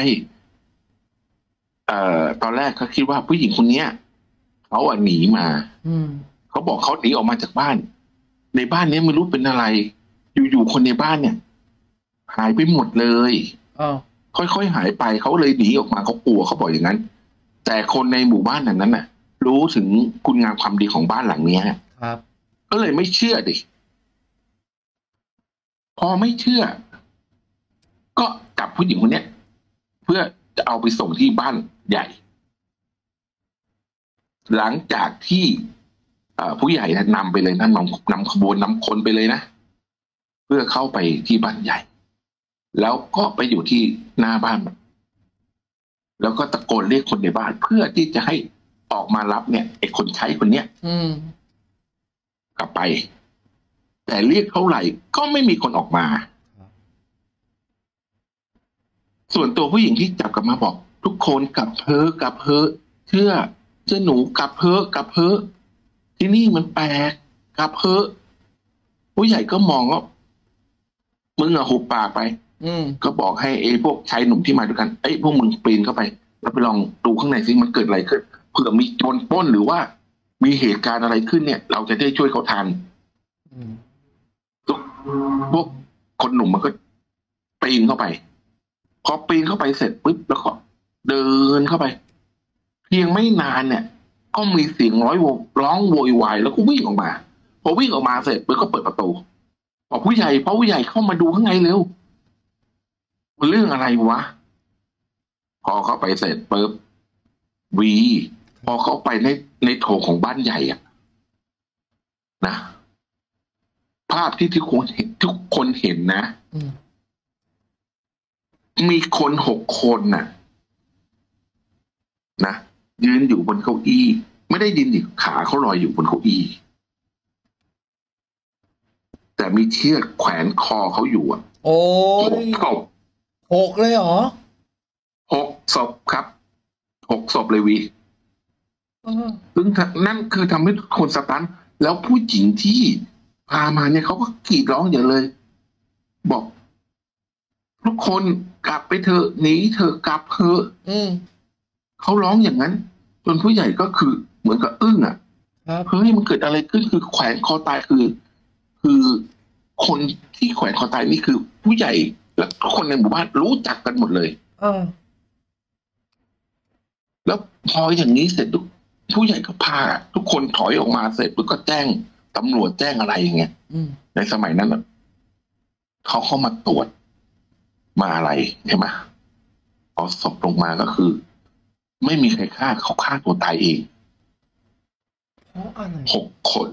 ตอนแรกเขาคิดว่าผู้หญิงคนนี้เขาหนีมาเขาบอกเขาหนีออกมาจากบ้านในบ้านนี้ไม่รู้เป็นอะไรอยู่คนในบ้านเนี่ยหายไปหมดเลยค่อยๆหายไปเขาเลยหนีออกมาเขากลัวเขาบอกอย่างนั้นแต่คนในหมู่บ้านนั้นน่ะรู้ถึงคุณงามความดีของบ้านหลังนี้ครับก็เลยไม่เชื่อดิพอไม่เชื่อก็จับผู้หญิงคนนี้เพื่อจะเอาไปส่งที่บ้านใหญ่หลังจากที่ผู้ใหญ่นำไปเลยนะนำขบวนนำคนไปเลยนะเพื่อเข้าไปที่บ้านใหญ่แล้วก็ไปอยู่ที่หน้าบ้านแล้วก็ตะโกนเรียกคนในบ้านเพื่อที่จะให้ออกมารับเนี่ยไอ้คนใช้คนเนี้ยกลับไปแต่เรียกเท่าไหร่ก็ไม่มีคนออกมาส่วนตัวผู้หญิงที่จับกลับมาบอกทุกคนกลับเชื่อหนูกลับที่นี่มันแปลกกลับผู้ใหญ่ก็มองว่ามึงหุบปากไปก็บอกให้พวกชายหนุ่มที่มาด้วยกันพวกมึงปีนเข้าไปแล้วไปลองดูข้างในซิมันเกิดอะไรขึ้นเผื่อมีโจรปล้นหรือว่ามีเหตุการณ์อะไรขึ้นเนี่ยเราจะได้ช่วยเขาทันพวกคนหนุ่มมันก็ปีนเข้าไปพอปีนเข้าไปเสร็จปุ๊บแล้วก็เดินเข้าไปเพียงไม่นานเนี่ยก็มีเสียงร้องโวยวายแล้วก็วิ่งออกมาพอวิ่งออกมาเสร็จปุ๊บก็เปิดประตูบอกผู้ใหญ่เข้ามาดูข้างในเร็วเรื่องอะไรวะพอเข้าไปเสร็จปุ๊บพอเข้าไปในโถงของบ้านใหญ่นะภาพที่ทุกคนเห็นนะมีคน6 คนนะยืนอยู่บนเก้าอี้ไม่ได้ยืนอยู่ขาเขาลอยอยู่บนเก้าอี้แต่มีเชือกแขวนคอเขาอยู่โอ้ย6เลยเหรอ 6 ศพครับ6 ศพเลยซึ่งนั่นคือทำให้คนสตันแล้วผู้หญิงที่พามาเนี่ยเขาก็กรีดร้องอย่างเลยบอกทุกคนกลับไปเถอะหนีเถอะกลับเถอะเขาร้องอย่างนั้น จนผู้ใหญ่ก็คือเหมือนกับอึ้งอ่ะเฮ้ยมันเกิดอะไรขึ้นคือแขวนคอตายคือคนที่แขวนคอตายนี่คือผู้ใหญ่และคนในหมู่บ้านรู้จักกันหมดเลยแล้วพออย่างนี้เสร็จผู้ใหญ่ก็พาทุกคนถอยออกมาเสร็จปุ๊บก็แจ้งตำรวจแจ้งอะไรอย่างเงี้ยในสมัยนั้นเขาเข้ามาตรวจมาอะไรใช่ไหมเอาศพลงมาก็คือไม่มีใครฆ่าเขาฆ่าตัวตายเองเพราะอะไร 6 คน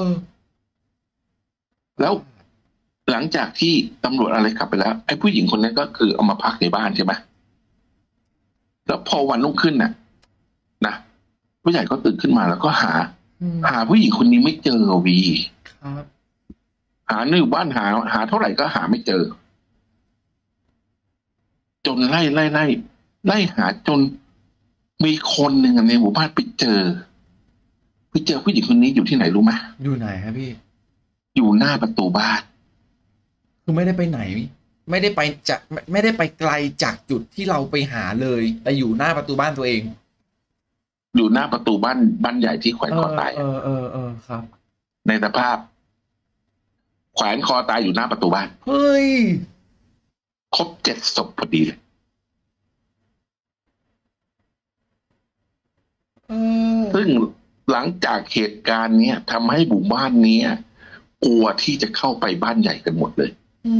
แล้วหลังจากที่ตำรวจอะไรกลับไปแล้วไอ้ผู้หญิงคนนั้นก็คือเอามาพักในบ้านใช่ไหมแล้วพอวันรุ่งขึ้นน่ะนะผู้ใหญ่ก็ตื่นขึ้นมาแล้วก็หาผู้หญิงคนนี้ไม่เจอวีครับหาในหมู่บ้านหาเท่าไหร่ก็หาไม่เจอจนไล่หาจนมีคนหนึ่งในหมู่บ้านไปเจอผู้หญิงคนนี้อยู่ที่ไหนรู้ไหมอยู่ไหนครับพี่อยู่หน้าประตูบ้านคือไม่ได้ไปไหนไม่ได้ไปไกลจากจุดที่เราไปหาเลยแต่อยู่หน้าประตูบ้านตัวเองอยู่หน้าประตูบ้านใหญ่ที่แขวนคอตายครับในสภาพแขวนคอตายอยู่หน้าประตูบ้านเฮ้ยครบ7 ศพพอดีเลยซึ่งหลังจากเหตุการณ์นี้ทำให้หมู่บ้านนี้กลัวที่จะเข้าไปบ้านใหญ่กันหมดเลย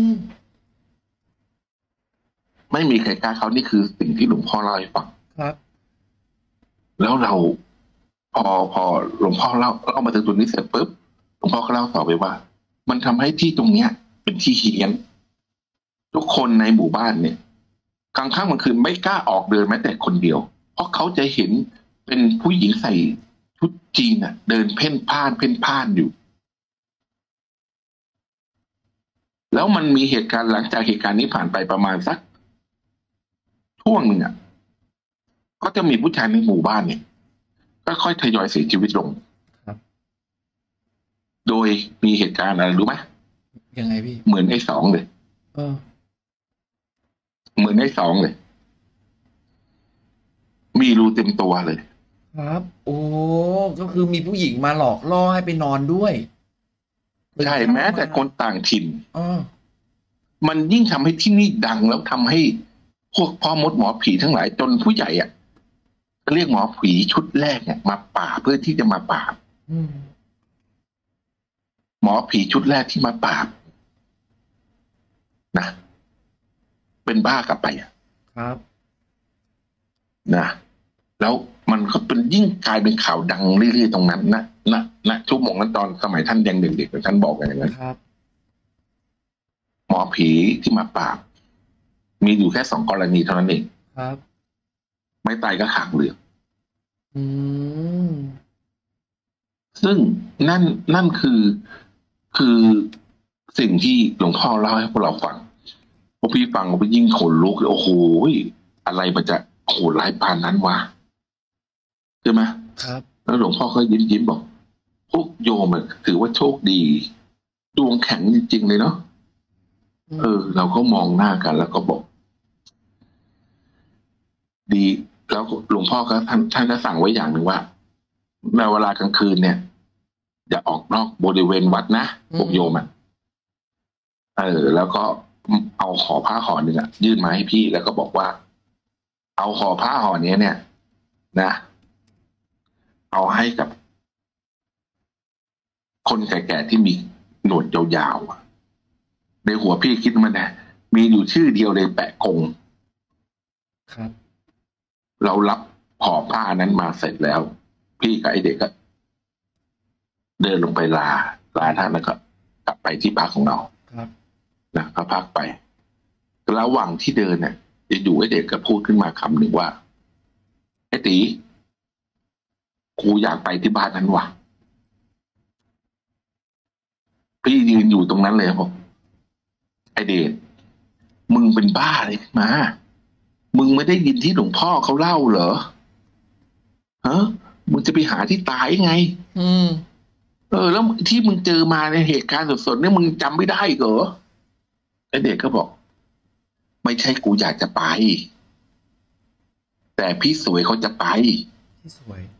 ไม่มีใครกล้าเข้านี่คือสิ่งที่หลวงพ่อเล่าให้ฟังครับแล้วเราพอหลวงพ่อเล่ามาถึงตรงนี้เสร็จปุ๊บหลวงพ่อก็เล่าต่อไปว่ามันทำให้ที่ตรงเนี้ยเป็นที่เฮี้ยนทุกคนในหมู่บ้านเนี่ยกลางค่ำกลางคืนไม่กล้าออกเดินแม้แต่คนเดียวเพราะเขาจะเห็นเป็นผู้หญิงใส่ชุดจีนเดินเพ่นพ่านอยู่แล้วมันมีเหตุการณ์หลังจากเหตุการณ์นี้ผ่านไปประมาณสักช่วงหนึ่งก็จะมีผู้ชายในหมู่บ้านเนี่ยก็ค่อยทยอยเสียชีวิตลงโดยมีเหตุการณ์อะไรรู้ไหมยังไงพี่เหมือนไอ้สองเลยเหมือนไอ้สองเลยมีรูเต็มตัวเลยครับโอ้ก็คือมีผู้หญิงมาหลอกล่อให้ไปนอนด้วยใช่แม้แต่คนต่างถิ่นมันยิ่งทำให้ที่นี่ดังแล้วทำให้พวกพ่อมดหมอผีทั้งหลายจนผู้ใหญ่เรียกหมอผีชุดแรกมาป่าเพื่อที่จะมาปราบหมอผีชุดแรกที่มาปราบนะเป็นบ้ากลับไปครับนะแล้วมันก็เป็นยิ่งกลายเป็นข่าวดังเรื่อยๆตรงนั้นนะชั่วโมงนั้นตอนสมัยท่านยังเด็กๆท่านบอกอย่างนั้นครับหมอผีที่มาปราบมีอยู่แค่2 กรณีเท่านั้นเองครับไม่ตายก็ขางเหลืองซึ่งนั่นคือสิ่งที่หลวงพ่อเล่าให้พวกเราฟังพอพี่ฟังก็ไปยิ่งขนลุกเลยโอ้โหอะไรมันจะโหดร้ายปานนั้นวะใช่ไหมครับแล้วหลวงพ่อก็ยิ้มบอกพวกโยมถือว่าโชคดีดวงแข็งจริงๆเลยเนาะเราก็มองหน้ากันแล้วก็บอกดีแล้วหลวงพ่อก็ท่านก็สั่งไว้อย่างหนึ่งว่าในเวลากลางคืนเนี่ยอย่าออกนอกบริเวณวัดนะพวกโยมแล้วก็เอาห่อผ้าห่อหนึ่งยื่นมาให้พี่แล้วก็บอกว่าเอาห่อผ้าห่อนี้เนี่ยนะเอาให้กับคนแก่ๆที่มีหนวดยาวๆในหัวพี่คิดมันนะมีอยู่ชื่อเดียวเลยแปะกงครับเรารับห่อผ้านั้นมาเสร็จแล้วพี่กับไอเด็กก็เดินลงไปลาท่านแล้วก็กลับไปที่พักของเราครับนะก็พักไประหว่างที่เดินเนี่ยอยู่ไอเด็กก็พูดขึ้นมาคำหนึ่งว่าไอตีกูอยากไปที่บ้านนั้นว่ะพี่ยืนอยู่ตรงนั้นเลยครับไอเดชมึงเป็นบ้าเลยมามึงไม่ได้ยินที่หลวงพ่อเขาเล่าเหรอฮะมึงจะไปหาที่ตายไงแล้วที่มึงเจอมาในเหตุการณ์สดๆเนี่ยมึงจำไม่ได้เหรอไอ้เด็กก็บอกไม่ใช่กูอยากจะไปแต่พี่สวยเขาจะไปพี่สวย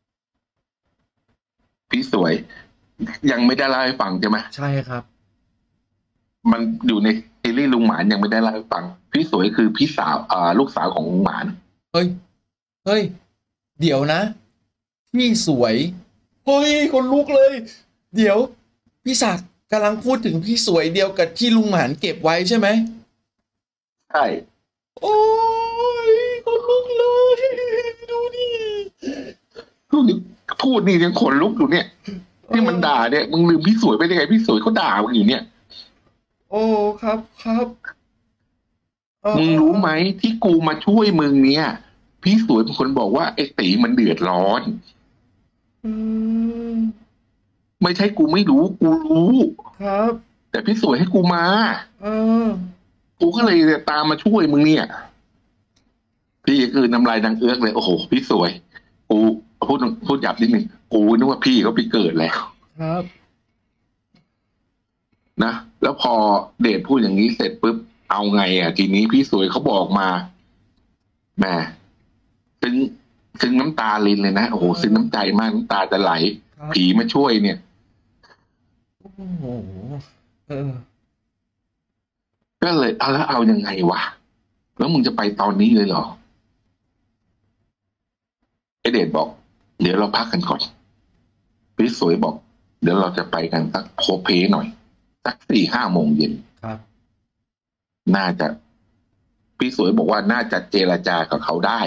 พี่สวยยังไม่ได้เล่าให้ฟังใช่ไหมใช่ครับมันอยู่ในซีรีส์ลุงหมานยังไม่ได้เล่าให้ฟังพี่สวยคือพี่สาวลูกสาวของลุงหมานเฮ้ยเฮ้ยเดี๋ยวนะพี่สวยเฮ้ยคนลุกเลยเดี๋ยวพี่ศักดิ์กำลังพูดถึงพี่สวยเดียวกับที่ลุงหมานเก็บไว้ใช่ไหมใช่โอ้ยคนลุกเลยดูดิพูดนี่ยังขนลุกอยู่เนี่ยที่มันด่าเนี่ยมึงลืมพี่สวยไปได้ไงพี่สวยเขาด่ามึงอยู่เนี่ยโอ้ครับครับมึงรู้ไหมที่กูมาช่วยมึงเนี่ยพี่สวยเป็นคนบอกว่าไอ้ตีมันเดือดร้อนไม่ใช่กูไม่รู้กูรู้ครับแต่พี่สวยให้กูมากูก็เลยตามมาช่วยมึงเนี่ยพี่คือน้ำลายดังเอื้อกเลยโอ้โหพี่สวยกูพูดหยาบนิดนึงกูนึกว่าพี่เขาไปเกิดแล้วครับนะแล้วพอเดชพูดอย่างนี้เสร็จปุ๊บเอาไงทีนี้พี่สวยเขาบอกมาแหมซึ้งน้ำตาลินเลยนะโอ้โหซึ้งน้ำใจมากน้ำตาจะไหลผีมาช่วยเนี่ยโอ้โหก็เลยแล้วเอายังไงวะแล้วมึงจะไปตอนนี้เลยเหรอไอเดชบอกเดี๋ยวเราพักกันก่อนพี่สวยบอกเดี๋ยวเราจะไปกันสักโพเพหน่อยสัก4-5 โมงเย็นครับน่าจะพี่สวยบอกว่าน่าจะเจรจากับเขาได้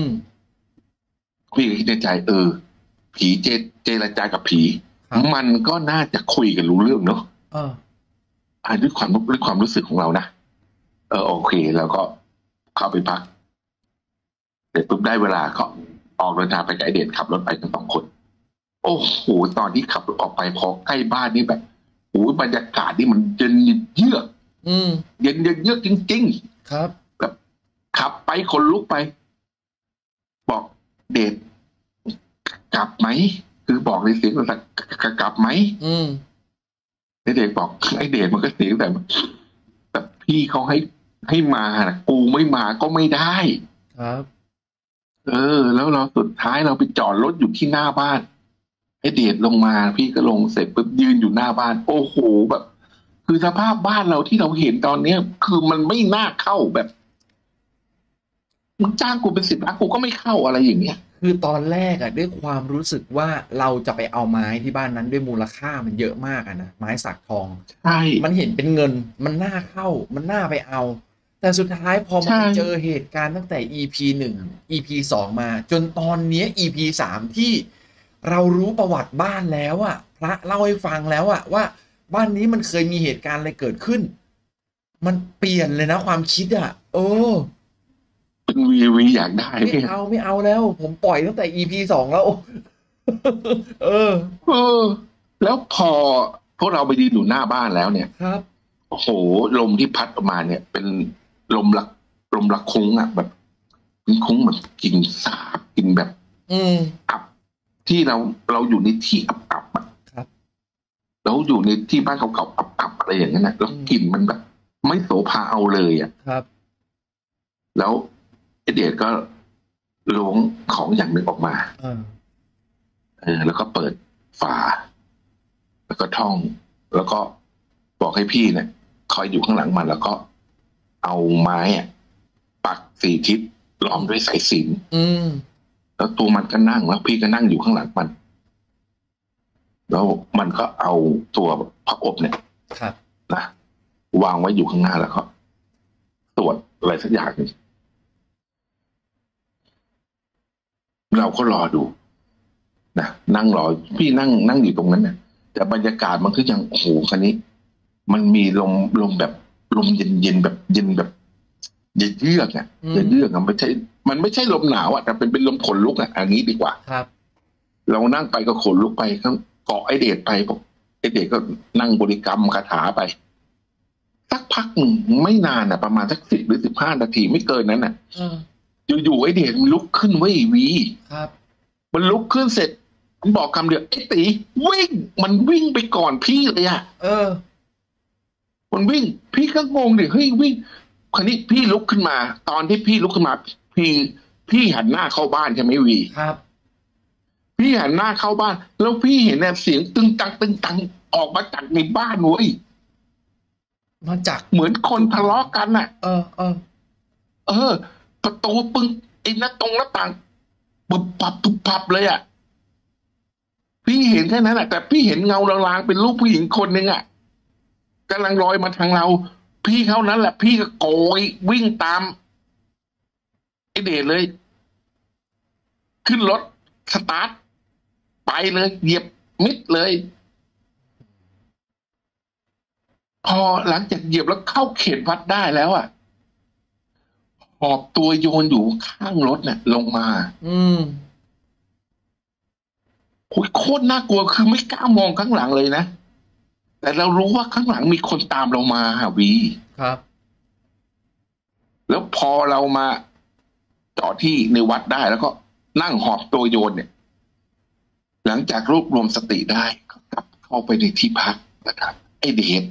พี่คิดในใจผีเจรจากับผีมันก็น่าจะคุยกันรู้เรื่องเนาะด้วยความรู้สึกของเรานะโอเคแล้วก็เข้าไปพักเสร็จปุ๊บได้เวลาก็ออกเดินทางไปกับไอเดชขับรถไปกัน2 คนโอ้โหตอนที่ขับรถออกไปพอใกล้บ้านนี่แบบโอ้บรรยากาศนี่มันเย็นเยือกเย็นเยือกจริงๆครับแบบขับไปคนลุกไปบอกเดชกลับไหมคือบอกในเสียงแบบกลับไหมไอเดชบอกไอเดชมันก็เสียงแบบพี่เขาให้มานะกูไม่มาก็ไม่ได้ครับแล้วเราสุดท้ายเราไปจอดรถอยู่ที่หน้าบ้านไอเดชลงมาพี่ก็ลงเสร็จปุ๊บยืนอยู่หน้าบ้านโอ้โหแบบคือสภาพบ้านเราที่เราเห็นตอนเนี้ยคือมันไม่น่าเข้าแบบมึงจ้างกูเป็น10 ล้านกูก็ไม่เข้าอะไรอย่างเงี้ยคือตอนแรกด้วยความรู้สึกว่าเราจะไปเอาไม้ที่บ้านนั้นด้วยมูลค่ามันเยอะมากนะไม้สักทองใช่มันเห็นเป็นเงินมันน่าเข้ามันน่าไปเอาแต่สุดท้ายพอมาเจอเหตุการณ์ตั้งแต่ EP 1 EP 2มาจนตอนนี้ EP 3ที่เรารู้ประวัติบ้านแล้วพระเล่าให้ฟังแล้วว่าบ้านนี้มันเคยมีเหตุการณ์อะไรเกิดขึ้นมันเปลี่ยนเลยนะความคิดเป็นวีอยากได้ไม่เอาแล้วผมปล่อยตั้งแต่ EP 2แล้วแล้วพอพวกเราไปยืนอยู่หน้าบ้านแล้วเนี่ยครับโอ้โหลมที่พัดออกมาเนี่ยเป็นลมละคุ้งแบบเป็นคุ้งแบบกลิ่นสาบกลิ่นแบบอับที่เราอยู่ในที่อับครับแล้วอยู่ในที่บ้านเก่าๆอับอะไรอย่างนั้นนะแล้วกลิ่นมันแบบไม่โสภาเอาเลยครับแล้วไอเดชก็ล้วงของอย่างหนึ่งออกมาแล้วก็เปิดฝาแล้วก็ท่องแล้วก็บอกให้พี่เนี่ยคอยอยู่ข้างหลังมันแล้วก็เอาไม้ปัก4 ทิศล้อมด้วยสายสิญจน์แล้วตัวมันก็นั่งแล้วพี่ก็นั่งอยู่ข้างหลังมันแล้วมันก็เอาตัวพระอบเนี่ยนะวางไว้อยู่ข้างหน้าแล้วก็สวดอะไรสักอย่างนึงเราก็รอดูนะนั่งรอพี่นั่งอยู่ตรงนั้นนะแต่บรรยากาศมันคือยังโอ้โหคันนี้มันมีลมแบบลมเย็นแบบเย็นแบบเยือกเยือกมันไม่ใช่ลมหนาวแต่เป็นลมขนลุกอันนี้ดีกว่าครับเรานั่งไปก็ขนลุกไปเกาะไอเดชไปบอกไอเดชก็นั่งบริกรรมคาถาไปสักพักหนึ่งไม่นานประมาณสัก10 หรือ 15 นาทีไม่เกินนั้นอยู่ไอเดชมันลุกขึ้นไว้วีครับมันลุกขึ้นเสร็จมันบอกคำเดียวไอตีวิ่งมันวิ่งไปก่อนพี่เลยมันวิ่งพี่ก็งงดิเฮ้ยวิ่งคราวนี้พี่ลุกขึ้นมาตอนที่พี่ลุกขึ้นมาพี่พี่หันหน้าเข้าบ้านใช่ไหมวีครับพี่หันหน้าเข้าบ้านแล้วพี่เห็นแบบเสียงตึงตังตึงตังออกมาจากในบ้านเว้ยมาจากเหมือนคนทะเลาะกันน่ะเออประตูปึ้งไอ้หน้าตรงหน้าต่างปุบปับปุบปับเลยอ่ะพี่เห็นแค่นั้นแหละแต่พี่เห็นเงาลางๆเป็นรูปผู้หญิงคนหนึ่งอ่ะกำลังลอยมาทางเราพี่เท่านั้นแหละพี่ก็โกยวิ่งตามไอเดชเลย ขึ้นรถสตาร์ทไปเลยเหยียบมิดเลยพอหลังจากเหยียบแล้วเข้าเขตวัดได้แล้วอ่ะหอบตัวโยนอยู่ข้างรถเนี่ยลงมาโอ้ยโคตรน่ากลัวคือไม่กล้ามองข้างหลังเลยนะแต่เรารู้ว่าข้างหลังมีคนตามเรามาฮะวีครับแล้วพอเรามาจอดที่ในวัดได้แล้วก็นั่งหอบตัวโยนเนี่ยหลังจากรวบรวมสติได้ก็กลับเข้าไปในที่พักนะครับไอเดช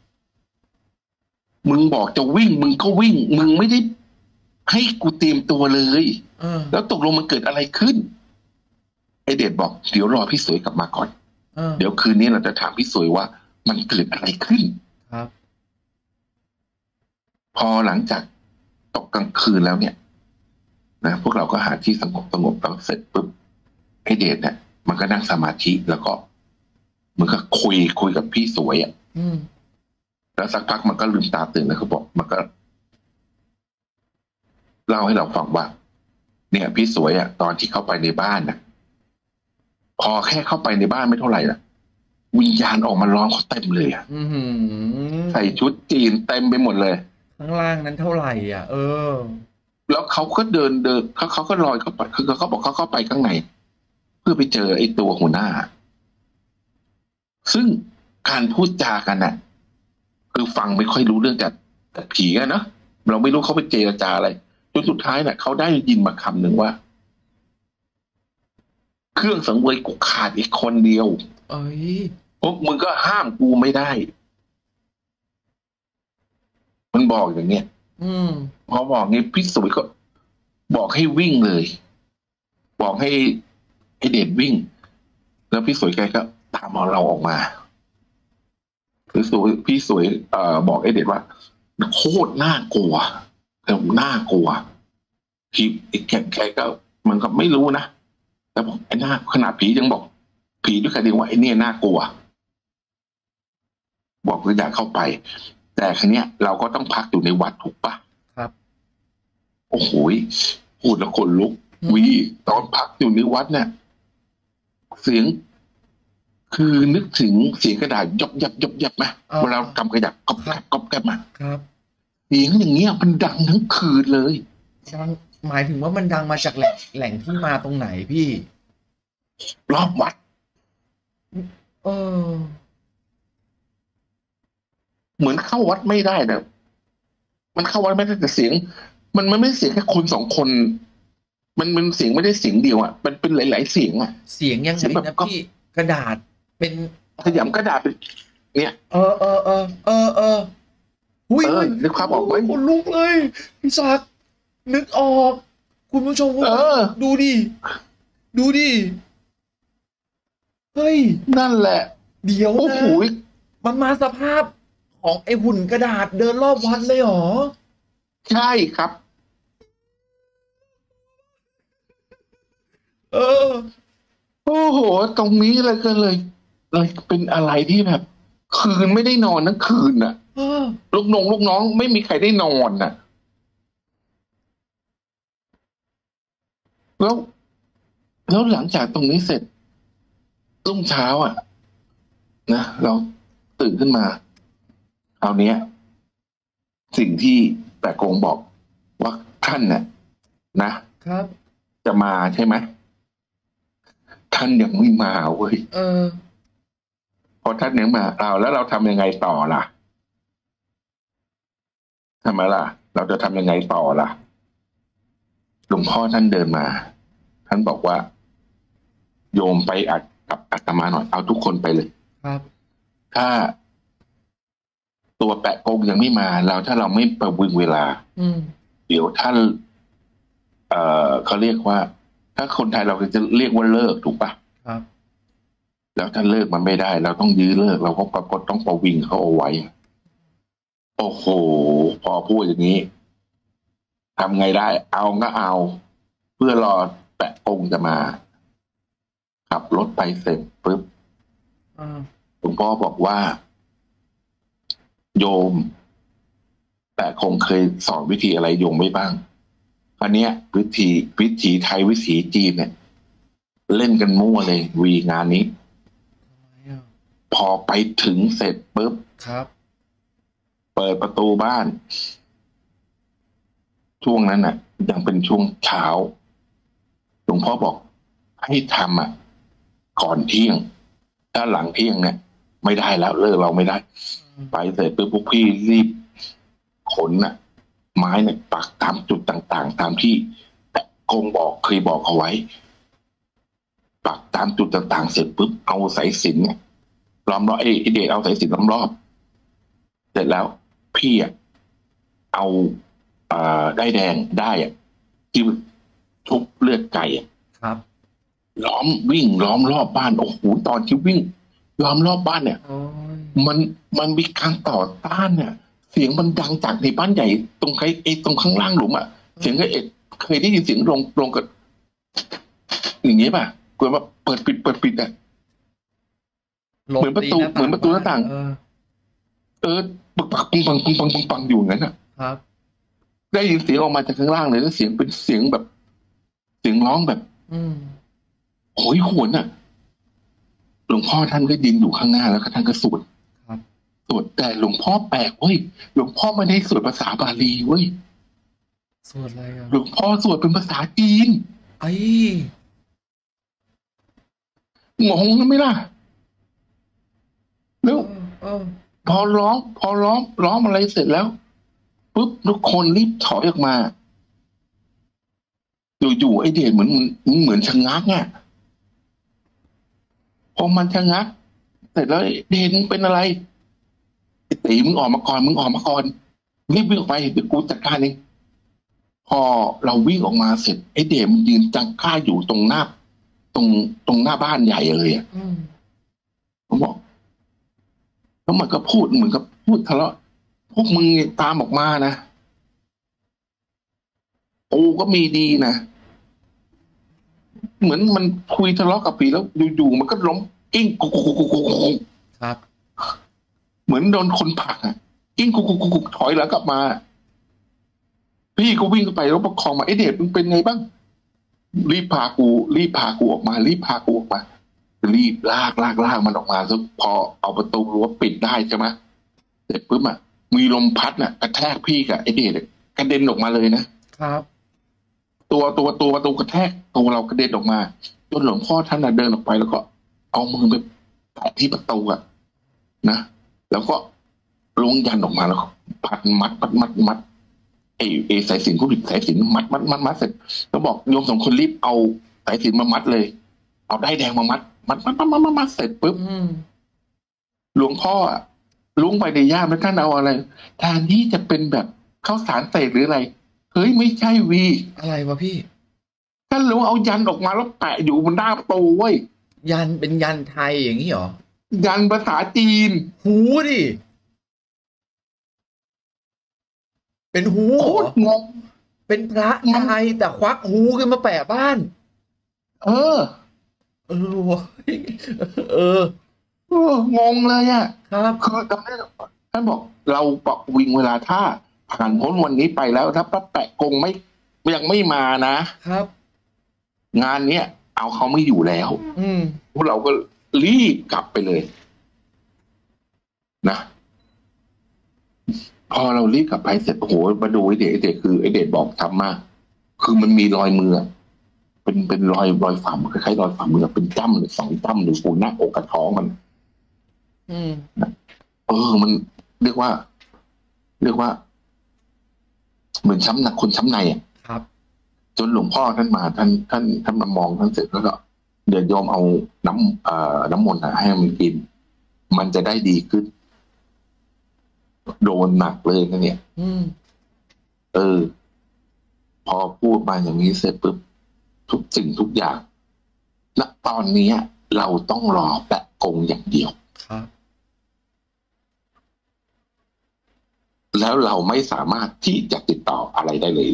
มึงบอกจะวิ่งมึงก็วิ่งมึงไม่ได้ให้กูเตรียมตัวเลยแล้วตกลงมันเกิดอะไรขึ้นไอเดชบอกเดี๋ยวรอพี่สวยกลับมาก่อนเดี๋ยวคืนนี้เราจะถามพี่สวยว่ามันเกิดอะไรขึ้นครับพอหลังจากตกกลางคืนแล้วเนี่ยนะพวกเราก็หาที่สงบแล้วเสร็จปุ๊บไอเดชเนี่ยมันก็นั่งสมาธิแล้วก็มันก็คุยกับพี่สวยอ่ะแล้วสักพักมันก็ลืมตาตื่นแล้วเขาบอกมันก็เล่าให้เราฟังว่าเนี่ยพี่สวยอ่ะตอนที่เข้าไปในบ้านนะพอแค่เข้าไปในบ้านไม่เท่าไหร่ละวิญญาณออกมาล้อมเขาเต็มเลยอ่ะใส่ชุดจีนเต็มไปหมดเลยข้างล่างนั้นเท่าไหร่อ่ะแล้วเขาก็เดินเขาก็ลอยเข้าไปคือเขาบอกเขาเข้าไปข้างในเพื่อไปเจอไอ้ตัวหัวหน้าซึ่งการพูดจากันน่ะคือฟังไม่ค่อยรู้เรื่องจากผีกันเนาะเราไม่รู้เขาไปเจรจาอะไรจนสุดท้ายน่ะเขาได้ยินมาคำหนึ่งว่าเครื่องสังเวยกูขาดอีกคนเดียวพวกมึงก็ห้ามกูไม่ได้มันบอกอย่างเงี้ยพอบอกงี้พี่สวยก็บอกให้วิ่งเลยบอกให้เดชวิ่งแล้วพี่สวยแกก็ตามเราออกมาพี่สวยบอกไอเดชว่าโคตรน่ากลัวน่ากลัวผีแกก็มันก็ไม่รู้นะแต่บอกไอ้หน้าขนาดผียังบอกผีด้วยกันเดียวว่าไอ้เนี่ยน่ากลัวบอกว่าอยากเข้าไปแต่ครั้งเนี้ยเราก็ต้องพักอยู่ในวัดถูกปะครับโอ้โหพูดแล้วขนลุกวีตอนพักอยู่ในวัดเนี่ยเสียงคือนึกถึงเสียงกระดาษยบยับไหมเวลากำกระดาษก๊อบแกบมาครับเสียงอย่างเงี้ยมันดังทั้งคืนเลยดังหมายถึงว่ามันดังมาจากแหล่งที่มาตรงไหนพี่รอบวัดเหมือนเข้าวัดไม่ได้นะมันเข้าวัดไม่ได้แต่เสียงมันไม่เสียงแค่คนสองคนมันเสียงไม่ได้เสียงเดียวอ่ะมันเป็นหลายๆเสียงอ่ะเสียงยังไงนะพี่กระดาษเป็นขยำกระดาษเป็นเนี่ยหุ้ยนึกภาพออกไหมคนลุกเลยพี่ศักดิ์นึกออกคุณผู้ชมดูดิเฮ้ยนั่นแหละเดี๋ยวนะมันมาสภาพของไอ้หุ่นกระดาษเดินรอบวัดเลยหรอใช่ครับโอ้โหตรงนี้เลยก็เลยเป็นอะไรที่แบบคืนไม่ได้นอนทั้งคืนน่ะลูกน้องไม่มีใครได้นอนน่ะแล้วหลังจากตรงนี้เสร็จรุ่งเช้าอ่ะนะเราตื่นขึ้นมาคราวนี้สิ่งที่แปะกงบอกว่าท่านเนี่ยนะครับจะมาใช่ไหมท่านยังไม่มาเว้ยพอท่านยังมาแล้วเราทำยังไงต่อล่ะทำไมล่ะเราจะทำยังไงต่อล่ะหลวงพ่อท่านเดินมาท่านบอกว่าโยมไปกับอาตมาหน่อยเอาทุกคนไปเลยครับถ้าตัวแปะกงยังไม่มาถ้าเราไม่ประวิงเวลาเดี๋ยวท่านเขาเรียกว่า ถ้าคนไทยเราจะเรียกว่าเลิกถูกปะครับแล้วถ้าเลิกมันไม่ได้เราต้องยื้อเลิกเราก็ปรากฏต้องประวิงเขาเอาไว้โอ้โหพอพูดอย่างนี้ทำไงได้เอาก็เอาเพื่อรอแปะกงจะมาขับรถไปเสร็จปุ๊บหลวงพ่อบอกว่าโยมแปะกงเคยสอนวิธีอะไรโยมไว้บ้างอันเนี้ยวิถีไทยวิถีจีนเนี่ยเล่นกันมั่วเลยวีงานนี้พอไปถึงเสร็จปุ๊บครับเปิดประตูบ้านช่วงนั้นน่ะยังเป็นช่วงเช้าหลวงพ่อบอกให้ทำก่อนเที่ยงถ้าหลังเที่ยงเนี่ยไม่ได้แล้วเลิกเราไม่ได้ไปเสร็จปุ๊บพวกพี่รีบขนไม้เนี่ยปักตามจุดต่างๆตามที่แต่กงเคยบอกเอาไว้ปักตามจุดต่างๆเสร็จปุ๊บเอาสายสิญจน์ล้อมรอบไอเดชเอาสายสิญจน์ล้อมรอบเสร็จแล้วพี่เอาได้แดงได้ที่ทุบเลือดไก่ครับวิ่งล้อมรอบบ้านโอ้โหตอนที่วิ่งล้อมรอบบ้านเนี่ยมันมีการต่อต้านเนี่ยเสียงมันดังจากในบ้านใหญ่ตรงตรงข้างล่างหลุมเสียงเคยได้ยินเสียงลงกับอย่างนี้ป่ะกลัวว่าเปิดปิดเหมือนประตูหน้าต่างปังปังอยู่งั้นครับได้ยินเสียงออกมาจากข้างล่างเลยแล้วเสียงเป็นเสียงแบบเสียงร้องแบบโหยหวนหลวงพ่อท่านก็ยืนอยู่ข้างหน้าแล้วท่านก็สวดแต่หลวงพ่อแปลกเว้ยหลวงพ่อไม่ได้สวดภาษาบาลีเว้ยสวดอะไรหลวงพ่อสวดเป็นภาษาจีนงงไหมล่ะแล้วพอร้องอะไรเสร็จแล้วปุ๊บทุกคนรีบถอยออกมาอยู่ไอเดชเหมือนชะงักพอมันชะงักเสร็จแล้วเดชเป็นอะไรตีมึงออกมาก่อนรีบวิ่งออกไปเดี๋ยวกูจัดการเองพอเราวิ่งออกมาเสร็จไอเดชมันยืนจังก้าอยู่ตรงหน้าบ้านใหญ่เลยผมบอกแล้วมันก็พูดเหมือนกับพูดทะเลาะพวกมึงตามออกมานะโอ้ก็มีดีนะเหมือนมันคุยทะเลาะกับปีแล้วอยู่ๆมันก็ล้มกิ้งกุกครับเหมือนโดนคนผลักกิ้งกุกถอยหลังกลับมาพี่ก็วิ่งไปแล้วประคองมาไอเดชมึงเป็นไงบ้างรีบพากูออกมารีบลากมันออกมาแล้วพอเอาประตูรั้วปิดได้ใช่ไหมเสร็จปุ๊บมีลมพัดกระแทกพี่กับไอเดชกระเด็นออกมาเลยนะครับตัวประตูกระแทกตัวเรากระเด็นออกมาจนหลวงพ่อท่านเดินออกไปแล้วก็เอามือไปแตะที่ประตูนะแล้วก็ลงยันออกมาแล้วพันมัดไอสายสิญจน์ผู้ผิดสายสิญจน์มัดเสร็จแล้วบอกโยมสองคนรีบเอาสายสิญจน์มามัดเลยเอาได้แดงมามัดเสร็จปุ๊บหลวงพ่อลุงไปในย่ามแล้วท่านเอาอะไรแทนที่จะเป็นแบบข้าวสารเศษหรืออะไรเฮ้ยไม่ใช่วีอะไรวะพี่ท่านลุงเอายันออกมาแล้วแปะอยู่บนหน้าประตูเว้ยยันเป็นยันไทยอย่างนี้เหรอยันภาษาจีนหูดิเป็นหูโคตรงงเป็นพระไทยแต่ควักหูขึ้นมาแปะบ้านงงเลยครับคือจำได้ท่านบอกเราปรับวิ่งเวลาถ้าผ่านพ้นวันนี้ไปแล้วถ้าพระแปะกงยังไม่มานะครับงานเนี้ยเอาเขาไม่อยู่แล้วพวกเราก็รีบกลับไปเลยนะพอเรารีบกลับไปเสร็จโอ้โหมาดูไอเด็กคือไอเด็กบอกทำมาคือมันมีรอยมือเป็นรอยฝ่ามือคล้ายๆรอยฝ่ามือเป็นจ้ำหรือ2 จ้ำหรือปูนหน้าอกกระท้องมันมันเรียกว่าเหมือนช้ำหนักคนช้ำในครับจนหลวงพ่อท่านมาท่านมามองท่านเสร็จแล้วก็เดี๋ยวโยมเอาน้ำมนต์ให้มันกินมันจะได้ดีขึ้นโดนหนักเลยนะเนี่ยอืมพอพูดมาอย่างนี้เสร็จปุ๊บทุกสิ่งทุกอย่างณตอนนี้เราต้องรอแปะกงอย่างเดียวครับแล้วเราไม่สามารถที่จะติดต่ออะไรได้เลย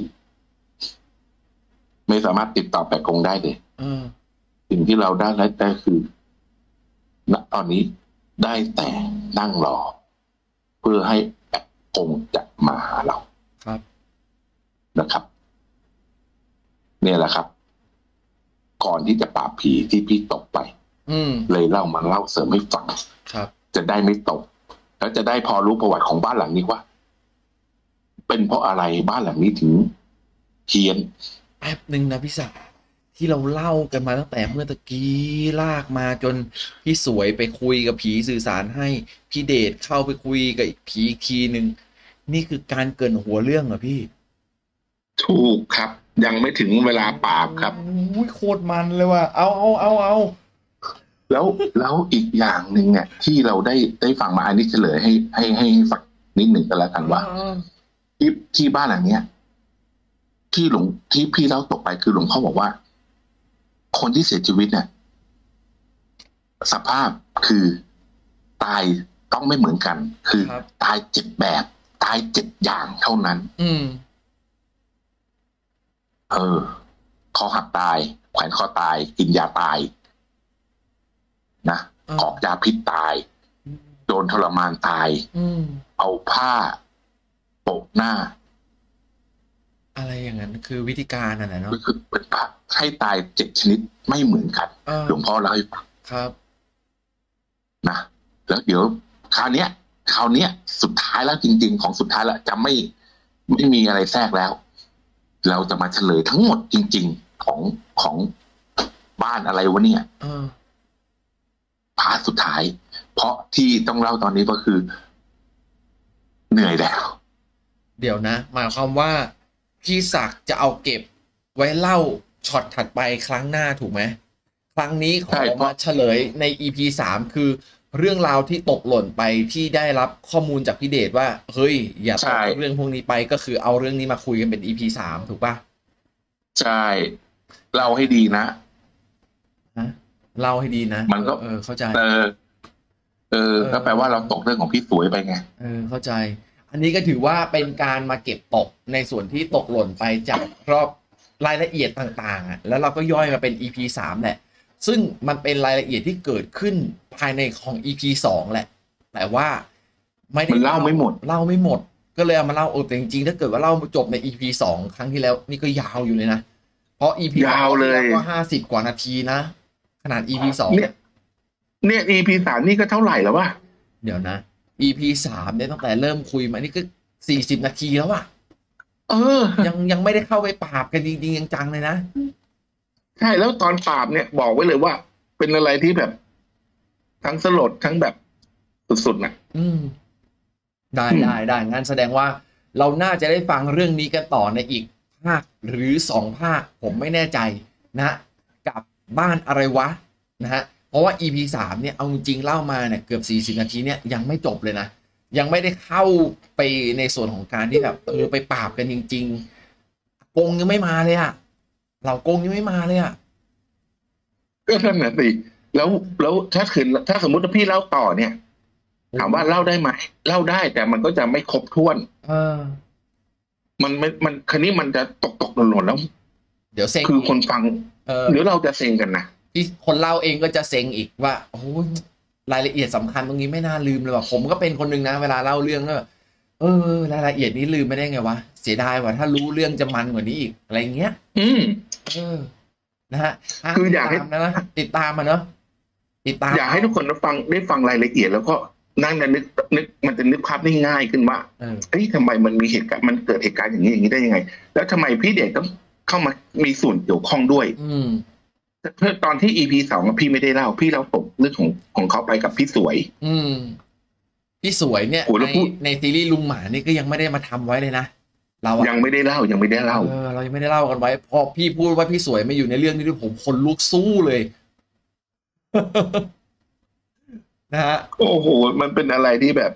ไม่สามารถติดต่อแปะกงได้เลยสิ่งที่เราได้แต่คือณตอนนี้ได้แต่นั่งรอ เพื่อให้แปะกงจะมาหาเราครับนะครับเนี่ยแหละครับ ก่อนที่จะปราบผีที่พี่ตกไปเลยเล่าเสริมให้ฟังครับจะได้ไม่ตก แล้วจะได้พอรู้ประวัติของบ้านหลังนี้ว่า เป็นเพราะอะไรบ้านหลังนี้ถึงเฮี้ยนแป๊บหนึ่งนะพี่ศักดิ์ที่เราเล่ากันมาตั้งแต่เมื่อตะกี้ลากมาจนพี่สวยไปคุยกับผีสื่อสารให้พี่เดชเข้าไปคุยกับผีอีกทีหนึ่งนี่คือการเกริ่นหัวเรื่องเหรอพี่ถูกครับยังไม่ถึงเวลาปราบครับโคตรมันเลยว่ะเอาแล้วอีกอย่างหนึ่งเนี่ยที่เราได้ฟังมาอันนี้เฉลยให้สักนิดหนึ่งก็แล้วกันว่าที่บ้านหลังเนี้ยที่พี่เล่าตกไปคือหลวงพ่อบอกว่าคนที่เสียชีวิตเนี่ยสภาพคือตายต้องไม่เหมือนกันคือตาย7 แบบตาย7 อย่างเท่านั้นคอหักตายแขวนคอตายกินยาตายนะกอกยาพิษตายโดนทรมานตายเอาผ้าโปะหน้าอะไรอย่างนั้นคือวิธีการน่ะเนาะคือเป็นพระให้ตาย7 ชนิดไม่เหมือนกันหลวงพ่อเล่าให้ฟังครับนะแล้วเดี๋ยวคราวเนี้ยสุดท้ายแล้วจริงๆของสุดท้ายแล้วจะไม่มีอะไรแทรกแล้วเราจะมาเฉลยทั้งหมดจริงๆของบ้านอะไรวะเนี่ยพาร์ทสุดท้ายเพราะที่ต้องเล่าตอนนี้ก็คือเหนื่อยแล้วเดี๋ยวนะหมายความว่าพี่ศักดิ์จะเอาเก็บไว้เล่าช็อตถัดไปครั้งหน้าถูกไหมครั้งนี้ขอมาเฉลยใน EP 3คือเรื่องราวที่ตกหล่นไปที่ได้รับข้อมูลจากพี่เดชว่าเฮ้ยอย่าตกเรื่องพวกนี้ไปก็คือเอาเรื่องนี้มาคุยกันเป็น EP 3ถูกปะใช่เล่าให้ดีนะเล่าให้ดีนะมันก็เข้าใจก็แปลว่าเราตกเรื่องของพี่สวยไปไงเข้าใจอันนี้ก็ถือว่าเป็นการมาเก็บตกในส่วนที่ตกหล่นไปจากรอบรายละเอียดต่างๆแล้วเราก็ย่อยมาเป็น EP 3แหละซึ่งมันเป็นรายละเอียดที่เกิดขึ้นภายในของ EP 2แหละแต่ว่าไม่ได้เล่าไม่หมดก็เลยเอามาเล่าแต่จริงๆถ้าเกิดว่าเล่าจบใน EP 2ครั้งที่แล้วนี่ก็ยาวอยู่เลยนะเพราะ EP ยาวเลยก็50 กว่านาทีนะขนาด EP 2 เนี่ย EP 3นี่ก็เท่าไหร่แล้ววะเดี๋ยวนะ EP 3เนี่ยตั้งแต่เริ่มคุยมานี่ก็40 นาทีแล้วอะยังไม่ได้เข้าไปปราบกันจริงๆจังๆเลยนะใช่แล้วตอนปราบเนี่ยบอกไว้เลยว่าเป็นอะไรที่แบบทั้งสลดทั้งแบบสุดๆนะได้งั้นแสดงว่าเราน่าจะได้ฟังเรื่องนี้กันต่อในอีกภาคหรือ2 ภาคผมไม่แน่ใจนะกับบ้านอะไรวะนะฮะเพราะว่า EP 3เนี่ยเอาจริงเล่ามาเนี่ยเกือบ40 นาทีเนี่ยยังไม่จบเลยนะยังไม่ได้เข้าไปในส่วนของการที่แบบไปปราบกันจริงๆกงยังไม่มาเลยอะเหล่ากงยังไม่มาเลยอะก็นั่นแหละสิแล้วถ้าสมมติว่าพี่เล่าต่อเนี่ยถามว่าเล่าได้ไหมเล่าได้แต่มันก็จะไม่ครบถ้วนมันคันนี้มันจะตกหล่นแล้วเดี๋ยวเซ็งคือคนฟังเดี๋ยวเราจะเซ็งกันนะที่คนเล่าเองก็จะเซ็งอีกว่าโอ้ยรายละเอียดสำคัญตรงนี้ไม่น่าลืมเลยว่ะผมก็เป็นคนหนึ่งนะเวลาเล่าเรื่องแล้วแบบรายละเอียดนี้ลืมไม่ได้ไงวะเสียดายว่ะถ้ารู้เรื่องจะมันกว่านี้อีกอะไรเงี้ยนะฮะคืออยากให้ติดตามมาเนาะติดตามอยากให้ทุกคนได้ฟังรายละเอียดแล้วก็นั่งนึกมันจะนึกภาพได้ง่ายขึ้นว่าทำไมมันมีเหตุการณ์มันเกิดเหตุการณ์อย่างนี้ได้ยังไงแล้วทำไมพี่เดชต้องเข้ามามีส่วนเกี่ยวข้องด้วยเพื่อตอนที่ EP 2พี่ไม่ได้เล่าพี่เล่าตกเรื่องของเขาไปกับพี่สวยพี่สวยเนี่ยในซีรีส์ลุงหมานี่ก็ยังไม่ได้มาทำไว้เลยนะเรายังไม่ได้เล่าเรายังไม่ได้เล่ากันไว้พอพี่พูดว่าพี่สวยไม่อยู่ในเรื่องนี้ด้วยผมคนลุกสู้เลยนะฮะโอ้โหมันเป็นอะไรที่แบบ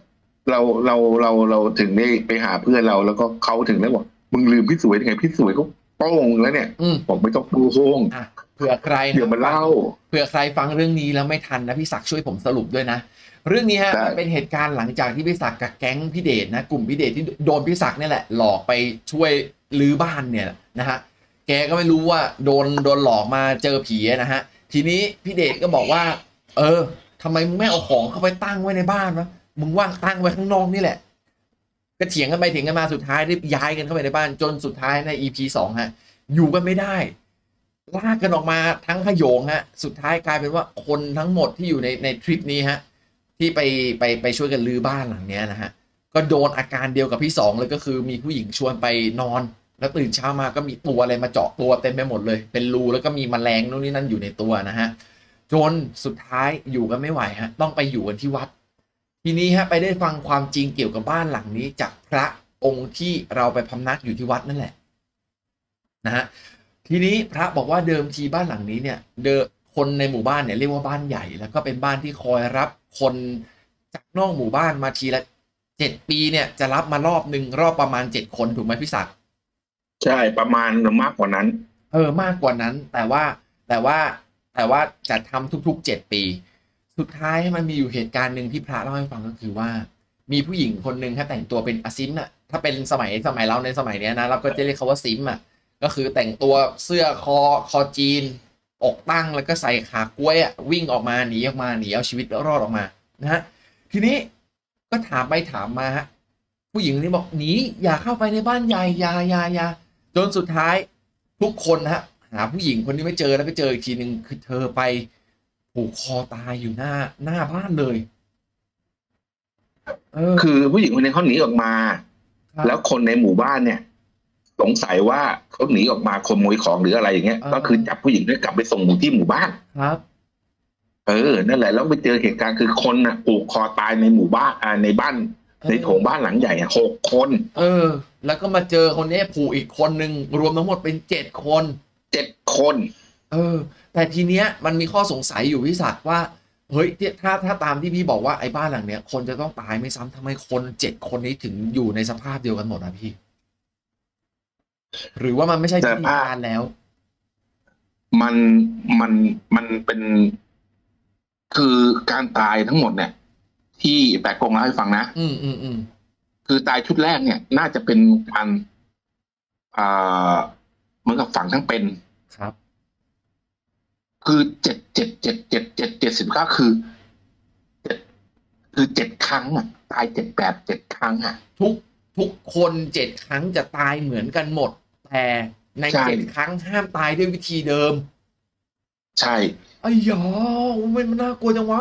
เราถึงได้ไปหาเพื่อนเราแล้วก็เขาถึงได้บอกมึงลืมพี่สวยยังไงพี่สวยก็โป้งแล้วเนี่ยบอกไม่ต้องปูโค้งเผื่อใครเดี๋ยวมาเล่าเผื่อใครฟังเรื่องนี้แล้วไม่ทันนะพี่ศักดิ์ช่วยผมสรุปด้วยนะเรื่องนี้ฮะเป็นเหตุการณ์หลังจากที่พี่ศักดิ์กับแก๊งพี่เดชนะกลุ่มพี่เดชที่โดนพี่ศักดิ์นี่แหละหลอกไปช่วยรื้อบ้านเนี่ยนะฮะแกก็ไม่รู้ว่าโดนหลอกมาเจอผีนะฮะทีนี้พี่เดชก็บอกว่าทำไมมึงไม่เอาของเข้าไปตั้งไว้ในบ้านวะมึงว่างตั้งไว้ข้างนอกนี่แหละก็เถียงกันไปเถียงกันมาสุดท้ายได้ย้ายกันเข้าไปในบ้านจนสุดท้ายใน EP 2ฮะอยู่กันไม่ได้ลากกันออกมาทั้งขโยงฮะสุดท้ายกลายเป็นว่าคนทั้งหมดที่อยู่ในทริปนี้ฮะที่ไปช่วยกันรื้อบ้านหลังเนี้ยนะฮะก็โดนอาการเดียวกับพี่สองเลยก็คือมีผู้หญิงชวนไปนอนแล้วตื่นเช้ามาก็มีตัวอะไรมาเจาะตัวเต็มไปหมดเลยเป็นรูแล้วก็มีแมลงนู่นนี่นั่นอยู่ในตัวนะฮะจนสุดท้ายอยู่กันไม่ไหวฮะต้องไปอยู่กันที่วัดทีนี้ฮะไปได้ฟังความจริงเกี่ยวกับบ้านหลังนี้จากพระองค์ที่เราไปพำนักอยู่ที่วัดนั่นแหละนะฮะทีนี้พระบอกว่าเดิมทีบ้านหลังนี้เนี่ยคนในหมู่บ้านเนี่ยเรียกว่าบ้านใหญ่แล้วก็เป็นบ้านที่คอยรับคนจากนอกหมู่บ้านมาทีละ7 ปีเนี่ยจะรับมารอบนึงรอบประมาณ7 คนถูกไหมพี่ศักดิ์ใช่ประมาณมากกว่านั้นมากกว่านั้นแต่ว่าจะทำทุกๆ7 ปีสุดท้ายมันมีอยู่เหตุการณ์หนึ่งที่พระเล่าให้ฟังก็คือว่ามีผู้หญิงคนหนึ่งถ้าแต่งตัวเป็นอาซิมน่ะถ้าเป็นสมัยเราในสมัยนี้นะเราก็จะเรียกเขาว่าซิมอ่ะก็คือแต่งตัวเสื้อคอจีนอกตั้งแล้วก็ใส่ขากล้วยอ่ะวิ่งออกมาหนีเอาชีวิตรอดออกมานะฮะทีนี้ก็ถามไปถามมาฮะผู้หญิงนี่บอกหนีอย่าเข้าไปในบ้านใหญ่อย่าจนสุดท้ายทุกคนฮะหาผู้หญิงคนนี้ไม่เจอแล้วไปเจออีกทีหนึ่งคือเธอไปผูกคอตายอยู่หน้าบ้านเลยคือผู้หญิงคนนี้เขาหนีออกมาแล้วคนในหมู่บ้านเนี่ยสงสัยว่าเขาหนีออกมาขโมยของหรืออะไรอย่างเงี้ยก็คือจับผู้หญิงได้กลับไปส่งที่หมู่บ้านครับนั่นแหละแล้วไปเจอเหตุการณ์คือคนน่ะผูกคอตายในหมู่บ้านในบ้านในโถงบ้านหลังใหญ่6 คนแล้วก็มาเจอคนนี้ผูกอีกคนนึงรวมทั้งหมดเป็น7 คนแต่ทีเนี้ยมันมีข้อสงสัยอยู่พี่ศักดิ์ว่าเฮ้ยถ้าตามที่พี่บอกว่าไอ้บ้านหลังเนี้ยคนจะต้องตายไม่ซ้ำทำไมคน7 คนนี้ถึงอยู่ในสภาพเดียวกันหมดอ่ะพี่หรือว่ามันไม่ใช่พิธีการแล้วมันเป็นคือการตายทั้งหมดเนี่ยที่แปะกงเล่าให้ฟังนะคือตายชุดแรกเนี่ยน่าจะเป็นการเหมือนกับฝังทั้งเป็นครับคือ7 คือ7 ครั้งอ่ะตายแบบ7 ครั้งอ่ะทุกคน7 ครั้งจะตายเหมือนกันหมดแต่ใน7 ครั้งห้ามตายด้วยวิธีเดิมใช่ไอ้ยามันน่ากลัวจังวะ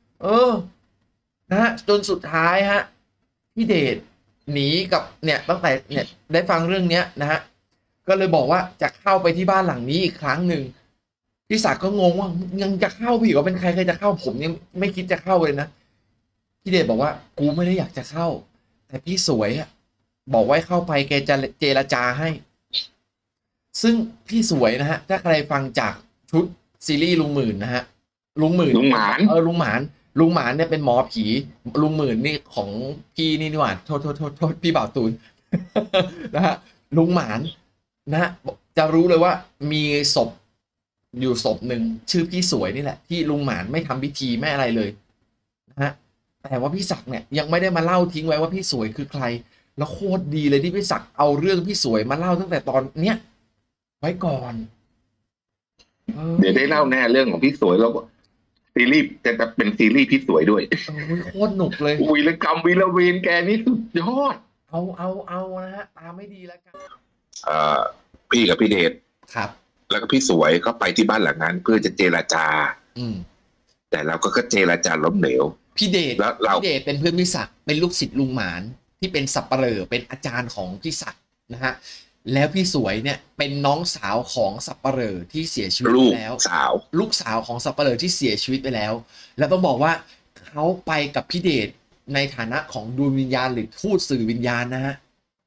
นะจนสุดท้ายฮะพี่เดชหนีกับเนี่ยตั้งแต่เนี่ยได้ฟังเรื่องเนี้ยนะฮะก็เลยบอกว่าจะเข้าไปที่บ้านหลังนี้อีกครั้งหนึ่งพี่ศักดิ์ก็งงว่ายังจะเข้าพี่ว่าเป็นใครจะเข้าผมยังไม่คิดจะเข้าเลยนะพี่เดชบอกว่ากูไม่ได้อยากจะเข้าแต่พี่สวยอะบอกไว้เข้าไปแกจะเจรจาให้ซึ่งพี่สวยนะฮะถ้าใครฟังจากชุดซีรีส์ลุงหมื่นนะฮะลุงหมานลุงหมานเนี่ยเป็นหมอผีลุงหมื่นนี่ของพี่นี่หว่าโทษพี่บ่าวตูนนะฮะลุงหมานนะฮะจะรู้เลยว่ามีศพอยู่ศพหนึ่งชื่อพี่สวยนี่แหละที่ลุงหมานไม่ทำพิธีไม่อะไรเลยนะฮะแต่ว่าพี่ศักดิ์เนี่ยยังไม่ได้มาเล่าทิ้งไว้ว่าพี่สวยคือใครแล้วโคตรดีเลยที่พี่ศักดิ์เอาเรื่องพี่สวยมาเล่าตั้งแต่ตอนเนี้ยไว้ก่อนเดี๋ยวได้เล่าแน่เรื่องของพี่สวยแล้วซีรีส์จะเป็นซีรีส์พี่สวยด้วยโคตรหนุกเลยวีรกรรมวีรเวรแกนี่สุดยอดเอานะฮะตามไม่ดีแล้วกันพี่กับพี่เดชครับแล้วก็พี่สวยก็ไปที่บ้านหลังนั้นเพื่อจะเจรจาแต่เราก็เจรจาล้มเหลวพี่เดชเป็นเพื่อนพี่ศักดิ์เป็นลูกศิษย์ลุงหมานที่เป็นสับปะเหร่อเป็นอาจารย์ของพี่ศักดิ์นะฮะแล้วพี่สวยเนี่ยเป็นน้องสาวของสับปะเหร่อที่เสียชีวิตไปแล้วลูกสาวของสับปะเหร่อที่เสียชีวิตไปแล้วแล้วต้องบอกว่าเขาไปกับพี่เดชในฐานะของดวงวิญญาณหรือทูตสื่อวิญญาณนะฮะ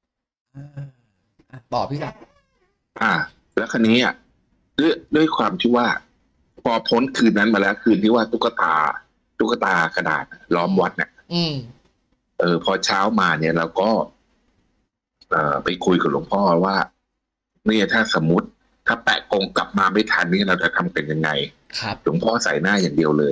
ต่อพี่ศักดิ์แล้วคันนี้ด้วยความที่ว่าพอพ้นคืนนั้นมาแล้วคืนที่ว่าตุ๊กตากระดาษล้อมวัดเนี่ยพอเช้ามาเนี่ยเราก็ไปคุยกับหลวงพ่อว่าเนี่ยถ้าสมมติถ้าแปะกงกลับมาไม่ทันนี่เราจะทำเป็นยังไงครับหลวงพ่อใส่หน้าอย่างเดียวเลย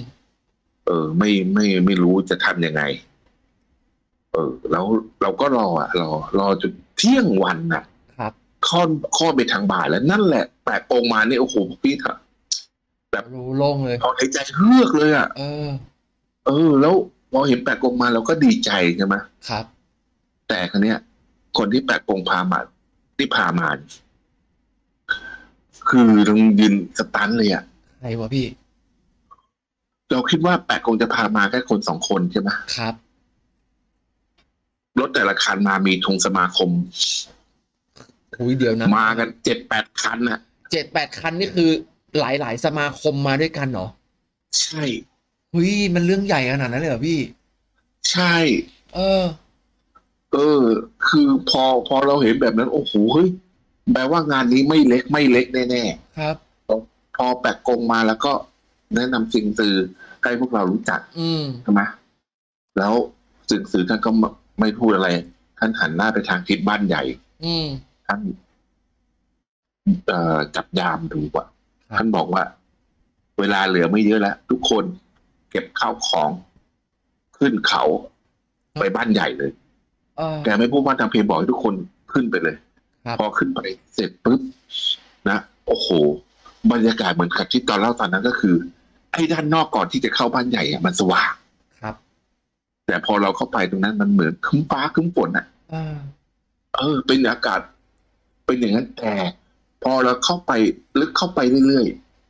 ไม่รู้จะทำยังไงแล้วเราก็รอจนเที่ยงวันน่ะครับข้อไปทางบ่ายแล้วนั่นแหละแปะกงมาเนี่ยโอ้โหพี่เถอะแบบรู้โล่งเลยพอหายใจเฮือกเลยอ่ะแล้วพอเห็นแปะกงมาเราก็ดีใจใช่ไหมครับแต่ครั้งเนี้ยคนที่แปะกงพามาคือต้องยืนสตันเลยอ่ะใครวะพี่เราคิดว่าแปะกงจะพามาแค่คน2 คนใช่ไหมครับรถแต่ละคันมามีธงสมาคมเดี๋ยวนะมากัน7-8 คันน่ะ 7-8 คันนี่คือหลายสมาคมมาด้วยกันเหรอใช่มันเรื่องใหญ่ขนาดนั้นเลยเหรอพี่ใช่คือพอเราเห็นแบบนั้นโอ้โหเฮ้ยแปลว่างานนี้ไม่เล็กแน่ๆครับพอแปะกงมาแล้วก็แนะนำสิ่งสื่อให้พวกเรารู้จักใช่ไหมแล้วสิ่งสื่อท่านก็ไม่พูดอะไรท่านหันหน้าไปทางทิศบ้านใหญ่ท่านจับยามดูว่าท่านบอกว่าเวลาเหลือไม่เยอะแล้วทุกคนเก็บข้าวของขึ้นเขาไปบ้านใหญ่เลยแกไม่พูดว่าทางเพลบอกให้ทุกคนขึ้นไปเลยพอขึ้นไปเสร็จปุ๊บนะโอ้โหบรรยากาศเหมือนกับที่ตอนเล่าตอนนั้นก็คือไอ้ด้านนอกก่อนที่จะเข้าบ้านใหญ่มันสว่างครับแต่พอเราเข้าไปตรงนั้นมันเหมือนครึ้มฟ้าครึ้มฝนอ่ะเป็นอากาศเป็นอย่างนั้นแต่พอเราเข้าไปลึกเข้าไปเรื่อย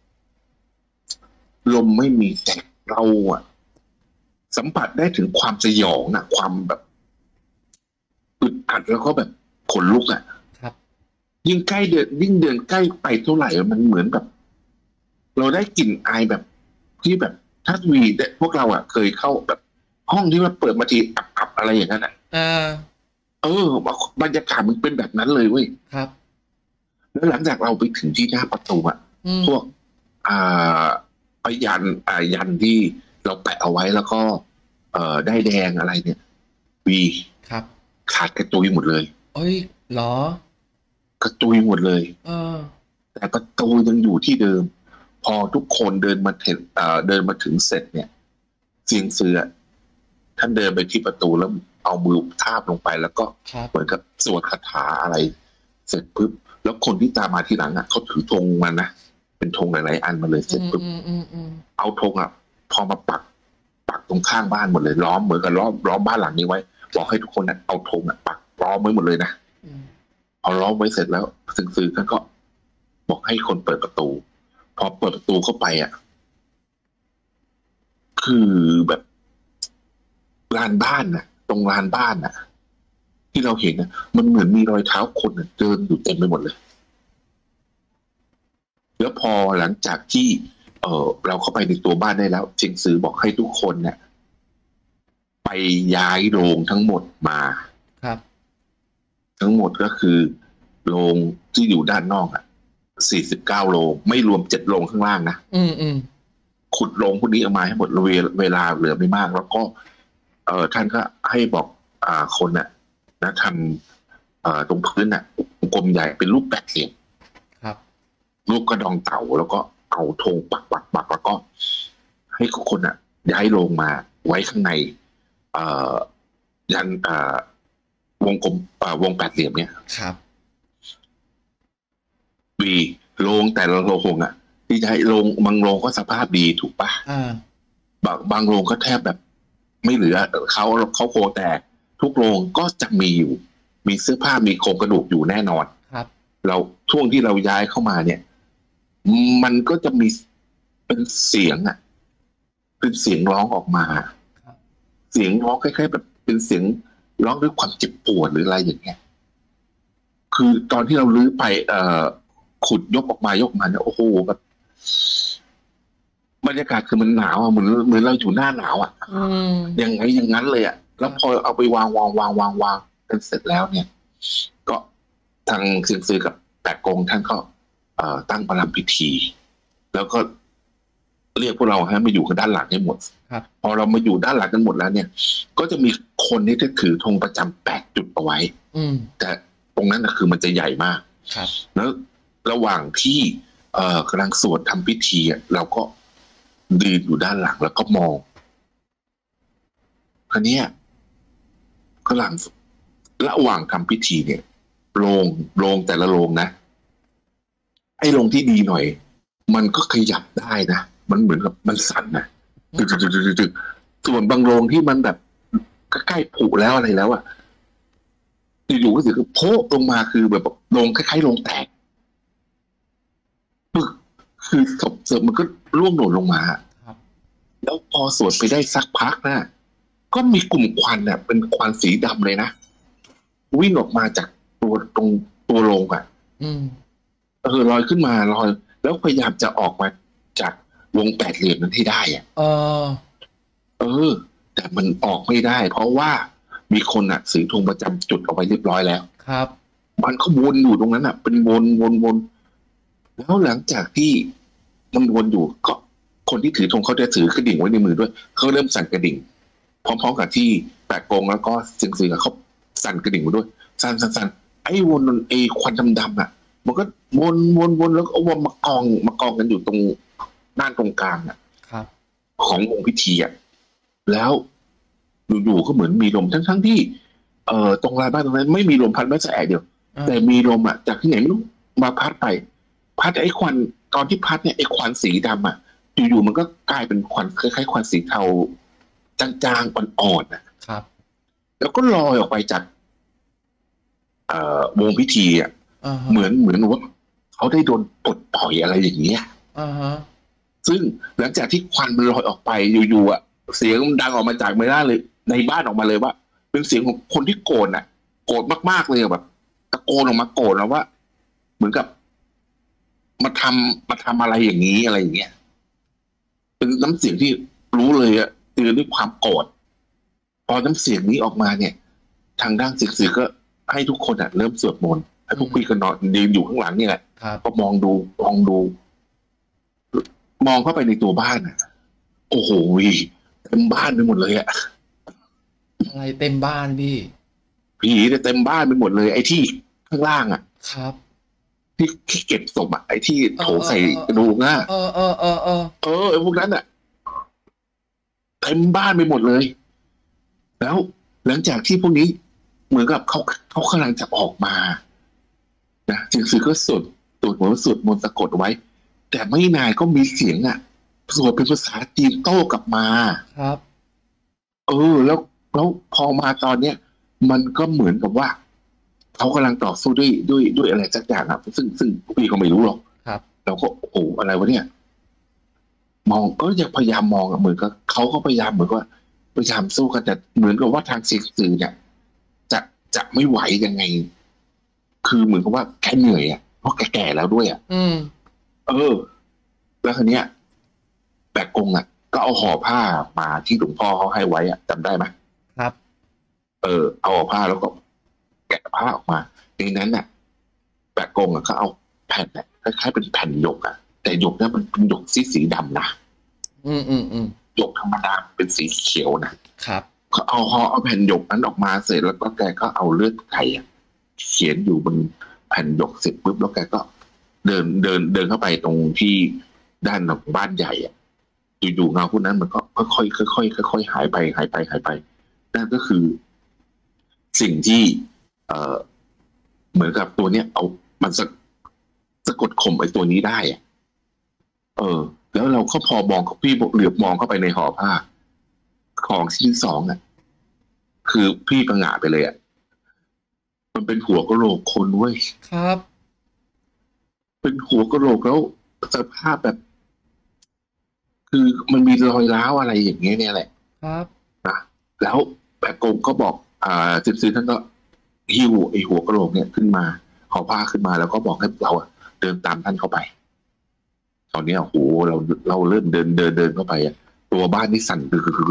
ๆลมไม่มีแต่เราอะสัมผัสได้ถึงความสยองอะความแบบอึดอัดแล้วก็แบบขนลุกอะครับยิ่งเดินใกล้ไปเท่าไหร่มันเหมือนแบบเราได้กลิ่นอายแบบที่แบบถ้าพวกเราอะเคยเข้าแบบห้องที่มันเปิดมาทีอับอะไรอย่างนั้นอะบรรยากาศมันเป็นแบบนั้นเลยเว้ยครับแล้วหลังจากเราไปถึงที่หน้าประตูอะพวกไปยันที่เราแปะเอาไว้แล้วก็ได้แดงอะไรเนี่ยครับขาดกระจุยหมดเลยเหรอกระจุยหมดเลยแต่ประตูยังอยู่ที่เดิมพอทุกคนเดินมาถึงเสร็จเนี่ยเสียงเสือท่านเดินไปที่ประตูแล้วเอามือทาบลงไปแล้วก็เหมือนกับสวดคาถาอะไรเสร็จปุ๊บแล้วคนที่ตามมาทีหลังเขาถือธงมานะเป็นธงหลายๆอันมาเลยเสร็จปุ๊บเอาธงพอมาปักตรงข้างบ้านหมดเลยล้อมเหมือนกับล้อมบ้านหลังนี้ไว้บอกให้ทุกคนเอาธงปักล้อมไว้หมดเลยนะเอาล้อมไว้เสร็จแล้วสื่อท่านก็บอกให้คนเปิดประตูพอเปิดประตูเข้าไปคือแบบลานบ้านตรงลานบ้านที่เราเห็นมันเหมือนมีรอยเท้าคนเดินอยู่เต็มไปหมดเลยแล้วพอหลังจากที่เราเข้าไปในตัวบ้านได้แล้วเชียงซือบอกให้ทุกคนไปย้ายโรงทั้งหมดมาครับทั้งหมดก็คือโรงที่อยู่ด้านนอก49 โรงไม่รวม7 โรงข้างล่างนะขุดโรงพวกนี้ออกมาให้หมดเวลาเหลือไม่มากแล้วก็ท่านก็ให้บอกคนนะทำตรงพื้นกลมใหญ่เป็นรูปแปดเหลี่ยมครับรูปกระดองเต่าแล้วก็เอาธงปักแล้วก็ให้ทุกคนย้ายลงมาไว้ข้างในยันวงกลมวงแปดเหลี่ยมเนี่ยครับโรงแต่ละโรงที่จะให้โรงบางโรงก็สภาพดีถูกปะบางโรงก็แทบแบบไม่เหลือเขาโครงแต่ทุกโรงก็จะมีเสื้อผ้ามีโครงกระดูกอยู่แน่นอนครับเราช่วงที่เราย้ายเข้ามาเนี่ยมันก็จะมีเป็นเสียงเป็นเสียงร้องออกมาเสียงร้องคล้ายๆแบบเป็นเสียงร้องด้วยความเจ็บปวดหรืออะไรอย่างเงี้ยคือตอนที่เราลื้อไปขุดยกออกมาเนี่ยโอ้โหแบบบรรยากาศคือมันหนาวเหมือนเราอยู่หน้าหนาวยังไงอย่างนั้นเลยแล้วพอเอาไปวางกันเสร็จแล้วเนี่ยก็ทางเซียงซือกับแปะกงท่านก็ตั้งประลัมพิธีแล้วก็เรียกพวกเราฮะมาอยู่กันด้านหลังให้หมดครับพอเรามาอยู่ด้านหลังกันหมดแล้วเนี่ย ก็จะมีคนที่จะถือธงประจำ8 จุดเอาไว้แต่ตรงนั้นนะคือมันจะใหญ่มากครับแล้วระหว่างที่กำลังสวดทำพิธีเราก็ยืนอยู่ด้านหลังแล้วก็มองคราวนี้กำลังระหว่างทำพิธีเนี่ยโรงแต่ละโรงนะไอ้โรงที่ดีหน่อยมันก็ขยับได้นะมันเหมือนกับมันสั่นนะตึกส่วนบางโรงที่มันแบบใกล้ผุแล้วอะไรแล้วอยู่ๆก็ถือโผล่ลงมาคือแบบโรงคล้ายๆโรงแตกปึ๊กคือศพมันก็ร่วงหล่นลงมาแล้วพอสวดไปได้สักพักนะก็มีกลุ่มควันเป็นควันสีดำเลยนะวิ่งออกมาจากตรงตัวโรงลอยขึ้นมาลอยแล้วพยายามจะออกมาจากวง8 เหลี่ยมนั้นให้ได้แต่มันออกไม่ได้เพราะว่ามีคนถือธงประจำจุดเอาไว้เรียบร้อยแล้วครับมันก็วนอยู่ตรงนั้นเป็นวนแล้วหลังจากที่มันวนอยู่ก็คนที่ถือธงเขาจะถือกระดิ่งไว้ในมือด้วยเขาเริ่มสั่นกระดิ่งพร้อมๆกับที่แปะกงแล้วก็เสียงเขาสั่นกระดิ่งมาด้วยสั่นไอ้วนไอ้ควันดำๆมันก็วนแล้วก็วนมากองกันอยู่ตรงด้านตรงกลางครับของวงพิธีแล้วอยู่ๆก็เหมือนมีลมทั้งที่ตรงลานบ้านตรงนั้นไม่มีลมพัดแม้แต่แอะเดียวแต่มีลมจากที่ไหนไม่รู้มาพัดไอ้ควันตอนที่พัดเนี่ยไอ้ควันสีดำอยู่ๆมันก็กลายเป็นควันคล้ายๆควันสีเทาจางๆอ่อนๆครับแล้วก็ลอยออกไปจากวงพิธีเหมือนว่าเขาได้โดนปลดปล่อยอะไรอย่างเงี้ยซึ่งหลังจากที่ควันมันลอยออกไปอยู่ๆเสียงมันดังออกมาจากในบ้านเลยในบ้านออกมาเลยว่าเป็นเสียงของคนที่โกรธโกรธมากๆเลยแบบตะโกนออกมาโกรธแล้วว่าเหมือนกับมาทำอะไรอย่างนี้อะไรอย่างเงี้ยเป็นน้ำเสียงที่รู้เลยเตือนด้วยความโกรธพอน้ำเสียงนี้ออกมาเนี่ยทางด้านสื่อก็ให้ทุกคนเริ่มสวดมนต์ให้พวกพี่ก็นอนยืนอยู่ข้างหลังนี่แหละก็มองดูมองเข้าไปในตัวบ้านโอ้โหเต็มบ้านไปหมดเลยอะไรเต็มบ้านพี่ผีเต็มบ้านไปหมดเลยไอ้ที่ข้างล่างครับที่เก็บศพไอ้ที่โถใส่กระดูกไอ้พวกนั้นเต็มบ้านไปหมดเลยแล้วหลังจากที่พวกนี้เหมือนกับเขากำลังจะออกมานะสื่อก็สวดมนต์สะกดไว้แต่ไม่นานก็มีเสียงสวดเป็นภาษาจีนโต้กลับมาครับแล้วพอมาตอนเนี้ยมันก็เหมือนกับว่าเขากำลังต่อสู้ด้วยอะไรสักอย่างซึ่งพี่ก็ไม่รู้หรอกครับเราก็โอ้อะไรวะเนี่ยมองก็ยังพยายามมองเหมือนกับเขาก็พยายามเหมือนว่าพยายามสู้กันแต่เหมือนกับว่าทางสื่อเนี่ยจะไม่ไหวยังไงคือเหมือนกับว่าแค่เหนื่อยเพราะแก่แล้วด้วยแล้วคันเนี้ยแบกกงก็เอาห่อผ้ามาที่หลวงพ่อเขาให้ไว้จำได้ไหมครับเอาห่อผ้าแล้วก็แกะผ้าออกมาในนั้นแบกกงก็เอาแผ่นคล้ายๆเป็นแผ่นหยกแต่หยกนั้นมันเป็นหยกสีดำนะหยกธรรมดาเป็นสีเขียวนะครับเขาเอาแผ่นหยกนั้นออกมาเสร็จแล้วก็แกก็เอาเลือดไก่เขียนอยู่บนแผ่นหยกเสร็จปุ๊บแล้วแกก็เดินเข้าไปตรงที่ด้านของบ้านใหญ่อยู่เงาพวกนั้นมันก็ค่อยหายไปนั่นก็คือสิ่งที่เหมือนกับตัวเนี้ยเอามันสะกดข่มไอ้ตัวนี้ได้แล้วเราก็พอมองพี่เหลือบมองเข้าไปในห่อผ้าของชิ้น2คือพี่ประหง่าไปเลยมันเป็นหัวกะโหลกคนเว้ยครับเป็นหัวกะโหลกแล้วสภาพแบบคือมันมีรอยร้าวอะไรอย่างเงี้ยเนี่ยแหละครับนะแล้วแปะกงก็บอกซื้อท่านก็หิ้วไอ้หัวกะโหลกเนี่ยขึ้นมาห่อผ้าขึ้นมาแล้วก็บอกให้เราเดินตามท่านเข้าไปตอนนี้โอ้โหเราเริ่มเดินเข้าไปตัวบ้านนี่สั่น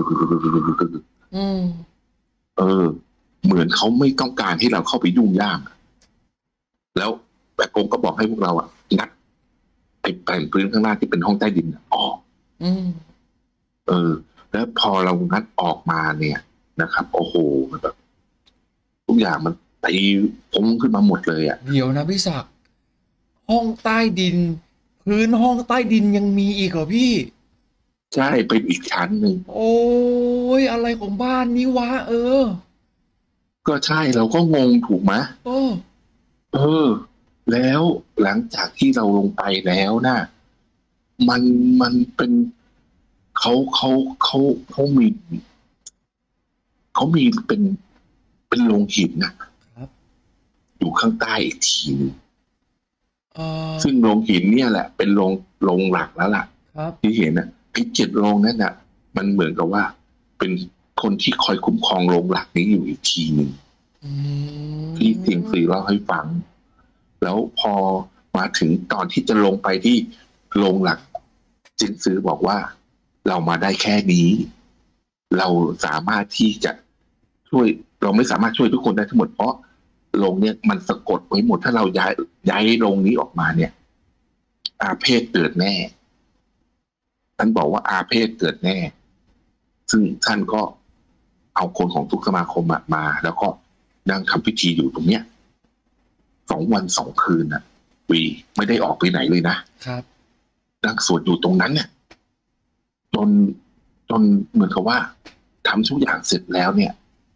เหมือนเขาไม่ต้องการให้เราเข้าไปยุ่งยากแล้วแปะกงก็บอกให้พวกเรางัดไอ้แผ่นพื้นข้างล่างที่เป็นห้องใต้ดินออกอืมแล้วพอเรางัดออกมาเนี่ยนะครับโอ้โหแบบทุกอย่างมันตีพุ่งขึ้นมาหมดเลยอ่ะเดี๋ยวนะพี่ศักดิ์ห้องใต้ดินพื้นห้องใต้ดินยังมีอีกเหรอพี่ใช่เป็นอีกชั้นหนึ่งโอ้ยอะไรของบ้านนี้วะก็ใช่เราก็งงถูกไหมเออเออแล้วหลังจากที่เราลงไปแล้วนะมันมันเป็นเขาเขามีเขามีเป็นโรงหินนะครับอยู่ข้างใต้อีกทีนึงเออซึ่งโรงหินเนี่ยแหละเป็นโรงหลักแล้วล่ะครับที่เห็นนะไอ้7 โรงนั่นน่ะมันเหมือนกับว่าเป็นคนที่คอยคุ้มครองโรงหลักนี้อยู่อีกทีหนึ่งอืที่เสียงมสื่อเล่าให้ฟังแล้วพอมาถึงตอนที่จะลงไปที่โรงหลักจินซือบอกว่าเรามาได้แค่นี้เราสามารถที่จะช่วยเราไม่สามารถช่วยทุกคนได้ทั้งหมดเพราะโรงเนี่ยมันสะกดไว้หมดถ้าเราย้ายโรงนี้ออกมาเนี่ยอาเพศเกิดแน่ท่านบอกว่าอาเพศเกิดแน่ซึ่งท่านก็เอาคนของทุกสมาคมมาแล้วก็นั่งทำพิธีอยู่ตรงเนี้ย2 วัน 2 คืนวีไม่ได้ออกไปไหนเลยนะครับนั่งสวดอยู่ตรงนั้นเนี่ยจนจนเหมือนกับว่าทำทุกอย่างเสร็จแล้วเนี่ย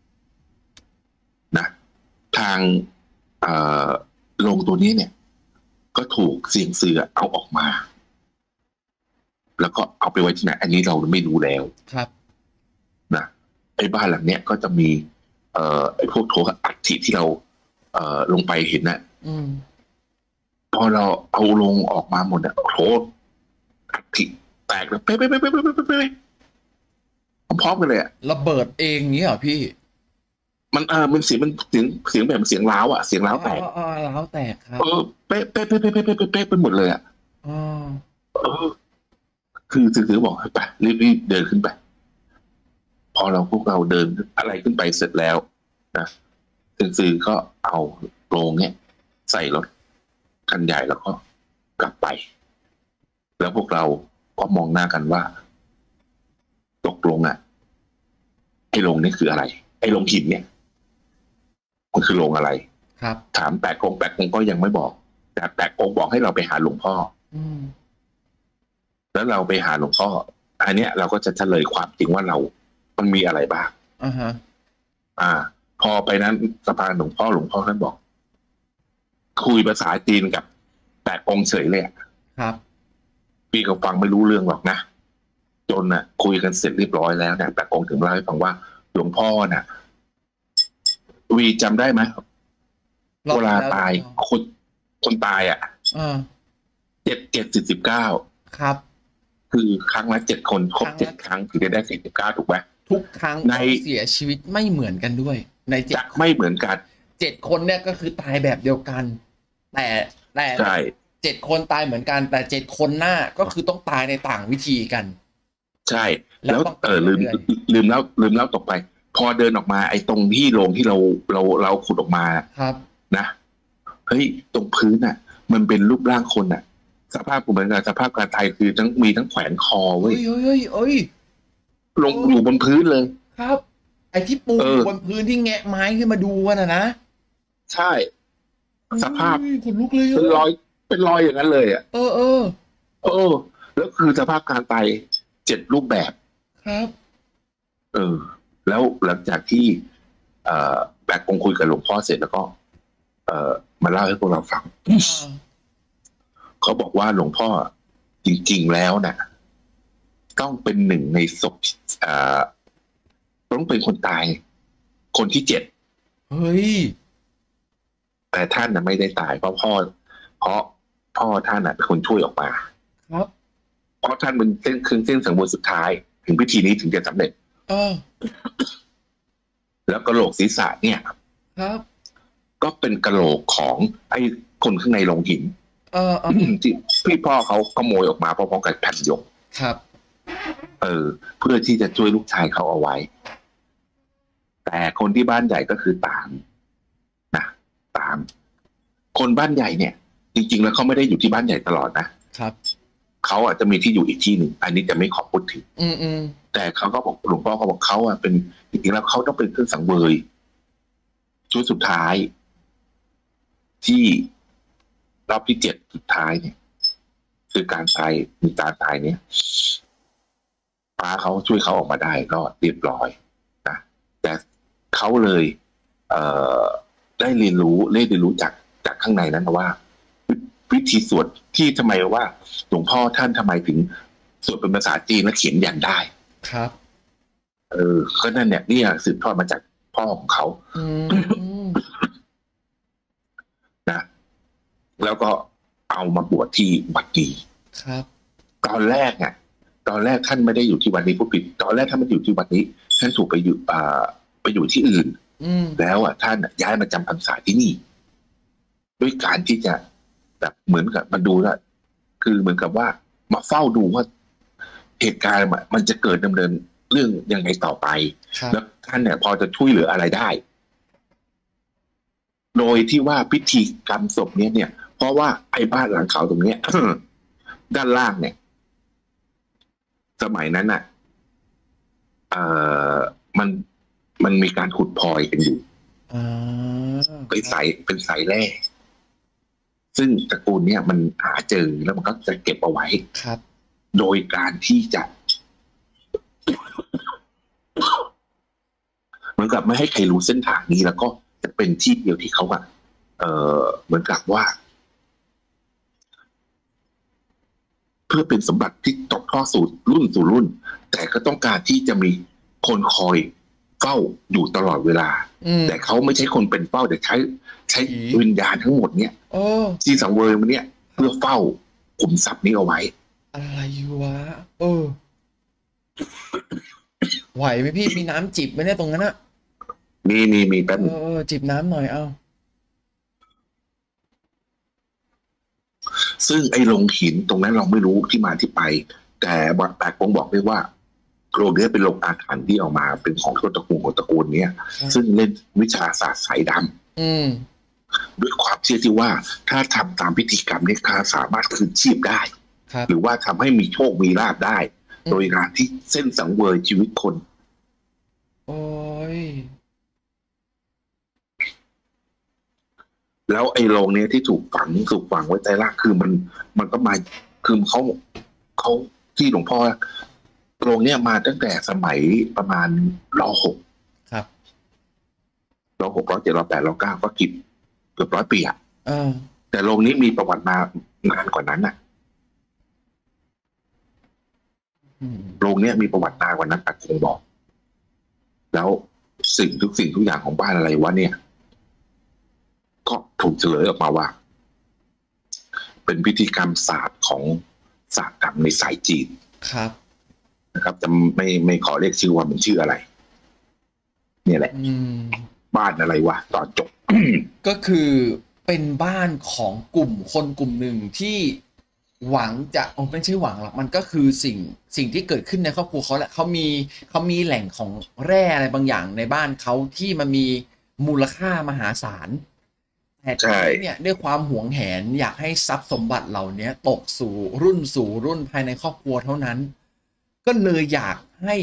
นะทางโรงตัวนี้เนี่ยก็ถูกเสียงเสือเอาออกมาแล้วก็เอาไปไว้ที่ไหนอันนี้เราไม่รู้แล้วครับนะไอ้บ้านหลังเนี้ยก็จะมีไอ้พวกโถอัฐิที่เราลงไปเห็นนะพอเราเอาลงออกมาหมดเนี่ยโถอัฐิแตกเลยเป๊ะพร้อมกันเลยอะระเบิดเองเงี้ยเหรอพี่มันเสียงแบบเสียงร้าวอะเสียงร้าวแตกร้าวแตกครับเป๊ะไปหมดเลยอะอ๋อคือถือบอกให้ไปรีบเดินขึ้นไปพอพวกเราเดินอะไรขึ้นไปเสร็จแล้วนะซื้อก็เอาโรงเนี่ยใส่รถคันใหญ่แล้วก็กลับไปแล้วพวกเราก็มองหน้ากันว่าตกลงไอ้โรงนี่คืออะไรไอ้โรงหินเนี่ยมันคือโรงอะไรครับถามแปะกงก็ยังไม่บอกแต่แปะกงบอกให้เราไปหาหลวงพ่อแล้วเราไปหาหลวงพ่ออันเนี้ยเราก็จะเฉลยความจริงว่ามันมีอะไรบ้างพอไปนั้นสะพานหลวงพ่อท่านบอก คุยภาษาจีนกับแปะกงเฉยเลยครับพี่ก็ฟังไม่รู้เรื่องหรอกนะจนคุยกันเสร็จเรียบร้อยแล้วเนี่ยแปะกงถึงเล่าให้ฟังว่าหลวงพ่อวีจำได้ไหมเวลาตายคนตาย7/19 ครับคือครั้งละ7 คนครบ7 ครั้งถึงจะได้49ถูกไหมทุกครั้งเสียชีวิตไม่เหมือนกันด้วยในจะไม่เหมือนกัน 7 คนเนี่ยก็คือตายแบบเดียวกันแต่ใช่ 7 คนตายเหมือนกันแต่7 คนหน้าก็คือต้องตายในต่างวิธีกันใช่แล้วลืมเล่าตกไปพอเดินออกมาไอ้ตรงที่โรงที่เราขุดออกมาครับนะเฮ้ยตรงพื้นมันเป็นรูปร่างคนสภาพเหมือนกับสภาพการตายคือมีทั้งแขวนคอเว้ยลงอยู่บนพื้นเลยครับไอ้ที่ปูบนพื้นที่แงะไม้ขึ้นมาดูนะใช่สภาพขนลุกเลยเป็นรอยอย่างนั้นเลยแล้วคือสภาพการตาย7 รูปแบบครับแล้วหลังจากที่แบกกงคุยกับหลวงพ่อเสร็จแล้วก็มาเล่าให้พวกเราฟังเขาบอกว่าหลวงพ่อจริงๆแล้วต้องเป็น1 ในศพต้องเป็นคนตายคนที่7 เฮ้ยแต่ท่านไม่ได้ตายเพราะพ่อท่านเป็นคนช่วยออกมาครับเพราะท่านเป็นเส้นสังเวยสุดท้ายถึงพิธีนี้ถึงจะสำเร็จแล้วกะโหลกศีรษะเนี่ยครับก็เป็นกะโหลกของไอ้คนข้างในโรงหินที่พี่พ่อเขาขโมยออกมาพร้อมกับแผ่นหยกครับเพื่อที่จะช่วยลูกชายเขาเอาไว้แต่คนที่บ้านใหญ่ก็คือตามคนบ้านใหญ่เนี่ยจริงๆแล้วเขาไม่ได้อยู่ที่บ้านใหญ่ตลอดนะครับเขาอ่ะจะมีที่อยู่อีกที่หนึ่งอันนี้จะไม่ขอพูดถึงอืมแต่เขาก็บอกหลวงพ่อเขาบอกเขาอ่ะเป็นจริงๆแล้วเขาต้องเป็นเครื่องสังเวยชุดสุดท้ายที่รอบที่7สุดท้ายเนี่ยคือการตายมีการตายเนี่ยป้าเขาช่วยเขาออกมาได้ก็เรียบร้อยนะแต่เขาเลยเอ่อได้เรียนรู้จากข้างในนั้นนะว่าวิธีสวดที่ทำไมว่าหลวงพ่อท่านทำไมถึงสวดเป็นภาษาจีนและเขียนยันได้ครับก็นั่นเนี่ยนี่สืบทอดมาจากพ่อของเขานะแล้วก็เอามาบวชที่วัดนี้ครับตอนแรกท่านไม่ได้อยู่ที่วัดนี้ผู้ผิดตอนแรกท่านไม่อยู่ที่วัดนี้ท่านถูกไปอยู่ที่อื่นแล้วท่านย้ายมาจำพรรษาที่นี่ด้วยการที่จะแบบเหมือนกับมาดูแล้วคือเหมือนกับว่ามาเฝ้าดูว่าเหตุการณ์มันจะเกิดดำเนินเรื่องยังไงต่อไปแล้วท่านเนี่ยพอจะช่วยเหลืออะไรได้โดยที่ว่าพิธีกรรมศพเนี่ยเพราะว่าไอ้บ้านหลังเขาตรงเนี้ย ด้านล่างเนี่ยสมัยนั้นน่ะมันมีการขุดพลอยกันอยู่เป็นสายแร่ซึ่งตระกูลเนี่ยมันหาเจอแล้วมันก็จะเก็บเอาไว้ครับโดยการที่จะเหมือนกับไม่ให้ใครรู้เส้นทางนี้แล้วก็จะเป็นที่เดียวที่เขาเหมือนกับว่าเพื่อเป็นสมบัติที่ตกทอดสู่รุ่นสู่รุ่นแต่ก็ต้องการที่จะมีคนคอยเฝ้าอยู่ตลอดเวลาแต่เขาไม่ใช่คนเป็นเฝ้าแต่ใช้วิญญาณทั้งหมดเนี่ยที่สังเวยมันเนี่ยเพื่อเฝ้าขุมทรัพย์นี้เอาไว้อะไรวะไหวไหมพี่มีน้ำจิบไหมเนี่ยตรงนั้นอะมีแป๊บจิบน้ำหน่อยซึ่งไอ้โรงหินตรงนั้นเราไม่รู้ที่มาที่ไปแต่คงบอกได้ว่าโรงนี้เป็นโรงอาถรรพ์ที่เอามาเป็นของตระกูลเนี้ยซึ่งเล่นวิชาศาสตร์สายดำด้วยความเชื่อที่ว่าถ้าทำตามพิธีกรรมนี้ข้าสามารถคืนชีพได้หรือว่าทำให้มีโชคมีลาภได้โดยการที่เส้นสังเวยชีวิตคนโอ้ยแล้วไอ้โรงนี้ที่ถูกฝังไว้ใต้รากคือมันก็มาคือเขาที่หลวงพ่อโรงเนี้ยมาตั้งแต่สมัยประมาณร.6 ครับร.6 ร.7 ร.8 ร.9ก็เกือบ100 ปีอ่ะแต่โรงนี้มีประวัติมานานกว่านั้นน่ะโรงเนี้ยมีประวัตินานกว่านั้นแต่คงบอกแล้วทุกสิ่งทุกอย่างของบ้านอะไรวะเนี่ยก็ถูกเฉลยออกมาว่าเป็นพิธีกรรมศาสตร์ของศาสตร์ดำในสายจีนครับนะครับจะไม่ขอเรียกชื่อว่ามันชื่ออะไรเนี่ยแหละบ้านอะไรวะตอนจบก็คือเป็นบ้านของกลุ่มคนกลุ่มหนึ่งที่หวังจะไม่ใช่หวังหรอกมันก็คือสิ่งที่เกิดขึ้นในครอบครัวเขาแหละเขามีแหล่งของแร่อะไรบางอย่างในบ้านเขาที่มันมีมูลค่ามหาศาลแต่ทีนี้เนี่ยด้วยความหวงแหนอยากให้ทรัพย์สมบัติเหล่านี้ตกสู่รุ่นภายในครอบครัวเท่านั้นก็เลยอยากให้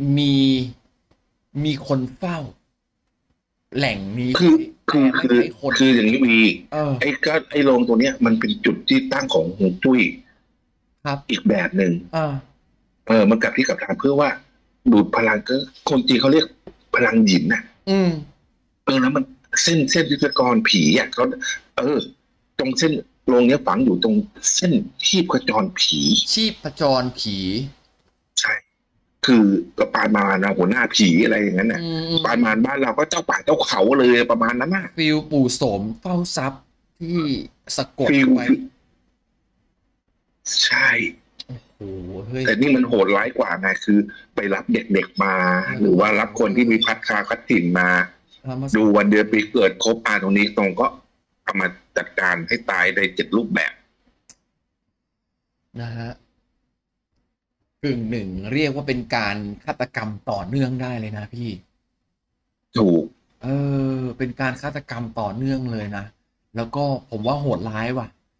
มีคนเฝ้าแหล่งนี้คืออย่างนี้มีไอ้โรงตัวเนี้ยมันเป็นจุดที่ตั้งของฮวงจุ้ยครับอีกแบบหนึ่งมันกับที่กับทางเพื่อว่าดูดพลังก็คนจีนเขาเรียกพลังหยินน่ะแล้วมันเส้นยุทธกรผีอ่ะเขาตรงเส้นโรงเนี้ยฝังอยู่ตรงเส้นชีพจรผีใช่คือก็ปานมารนะหัวหน้าผีอะไรอย่างนั้นน่ะปานมารบ้านเราก็เจ้าป่าเจ้าเขาเลยประมาณนั้นน่ะฟิลปู่โสมเฝ้าทรัพย์ที่สะกดไว้ใช่แต่นี่มันโหดร้ายกว่าไงคือไปรับเด็กๆมาหรือว่ารับคนที่มีพัดถิ่นมาดูวันเดือนปีเกิดครบตรงนี้ตรงก็เอามาจัดการให้ตายได้7 รูปแบบนะฮะ1เรียกว่าเป็นการฆาตกรรมต่อเนื่องได้เลยนะพี่ถูกเป็นการฆาตกรรมต่อเนื่องเลยนะแล้วก็ผมว่าโหดร้ายว่ะ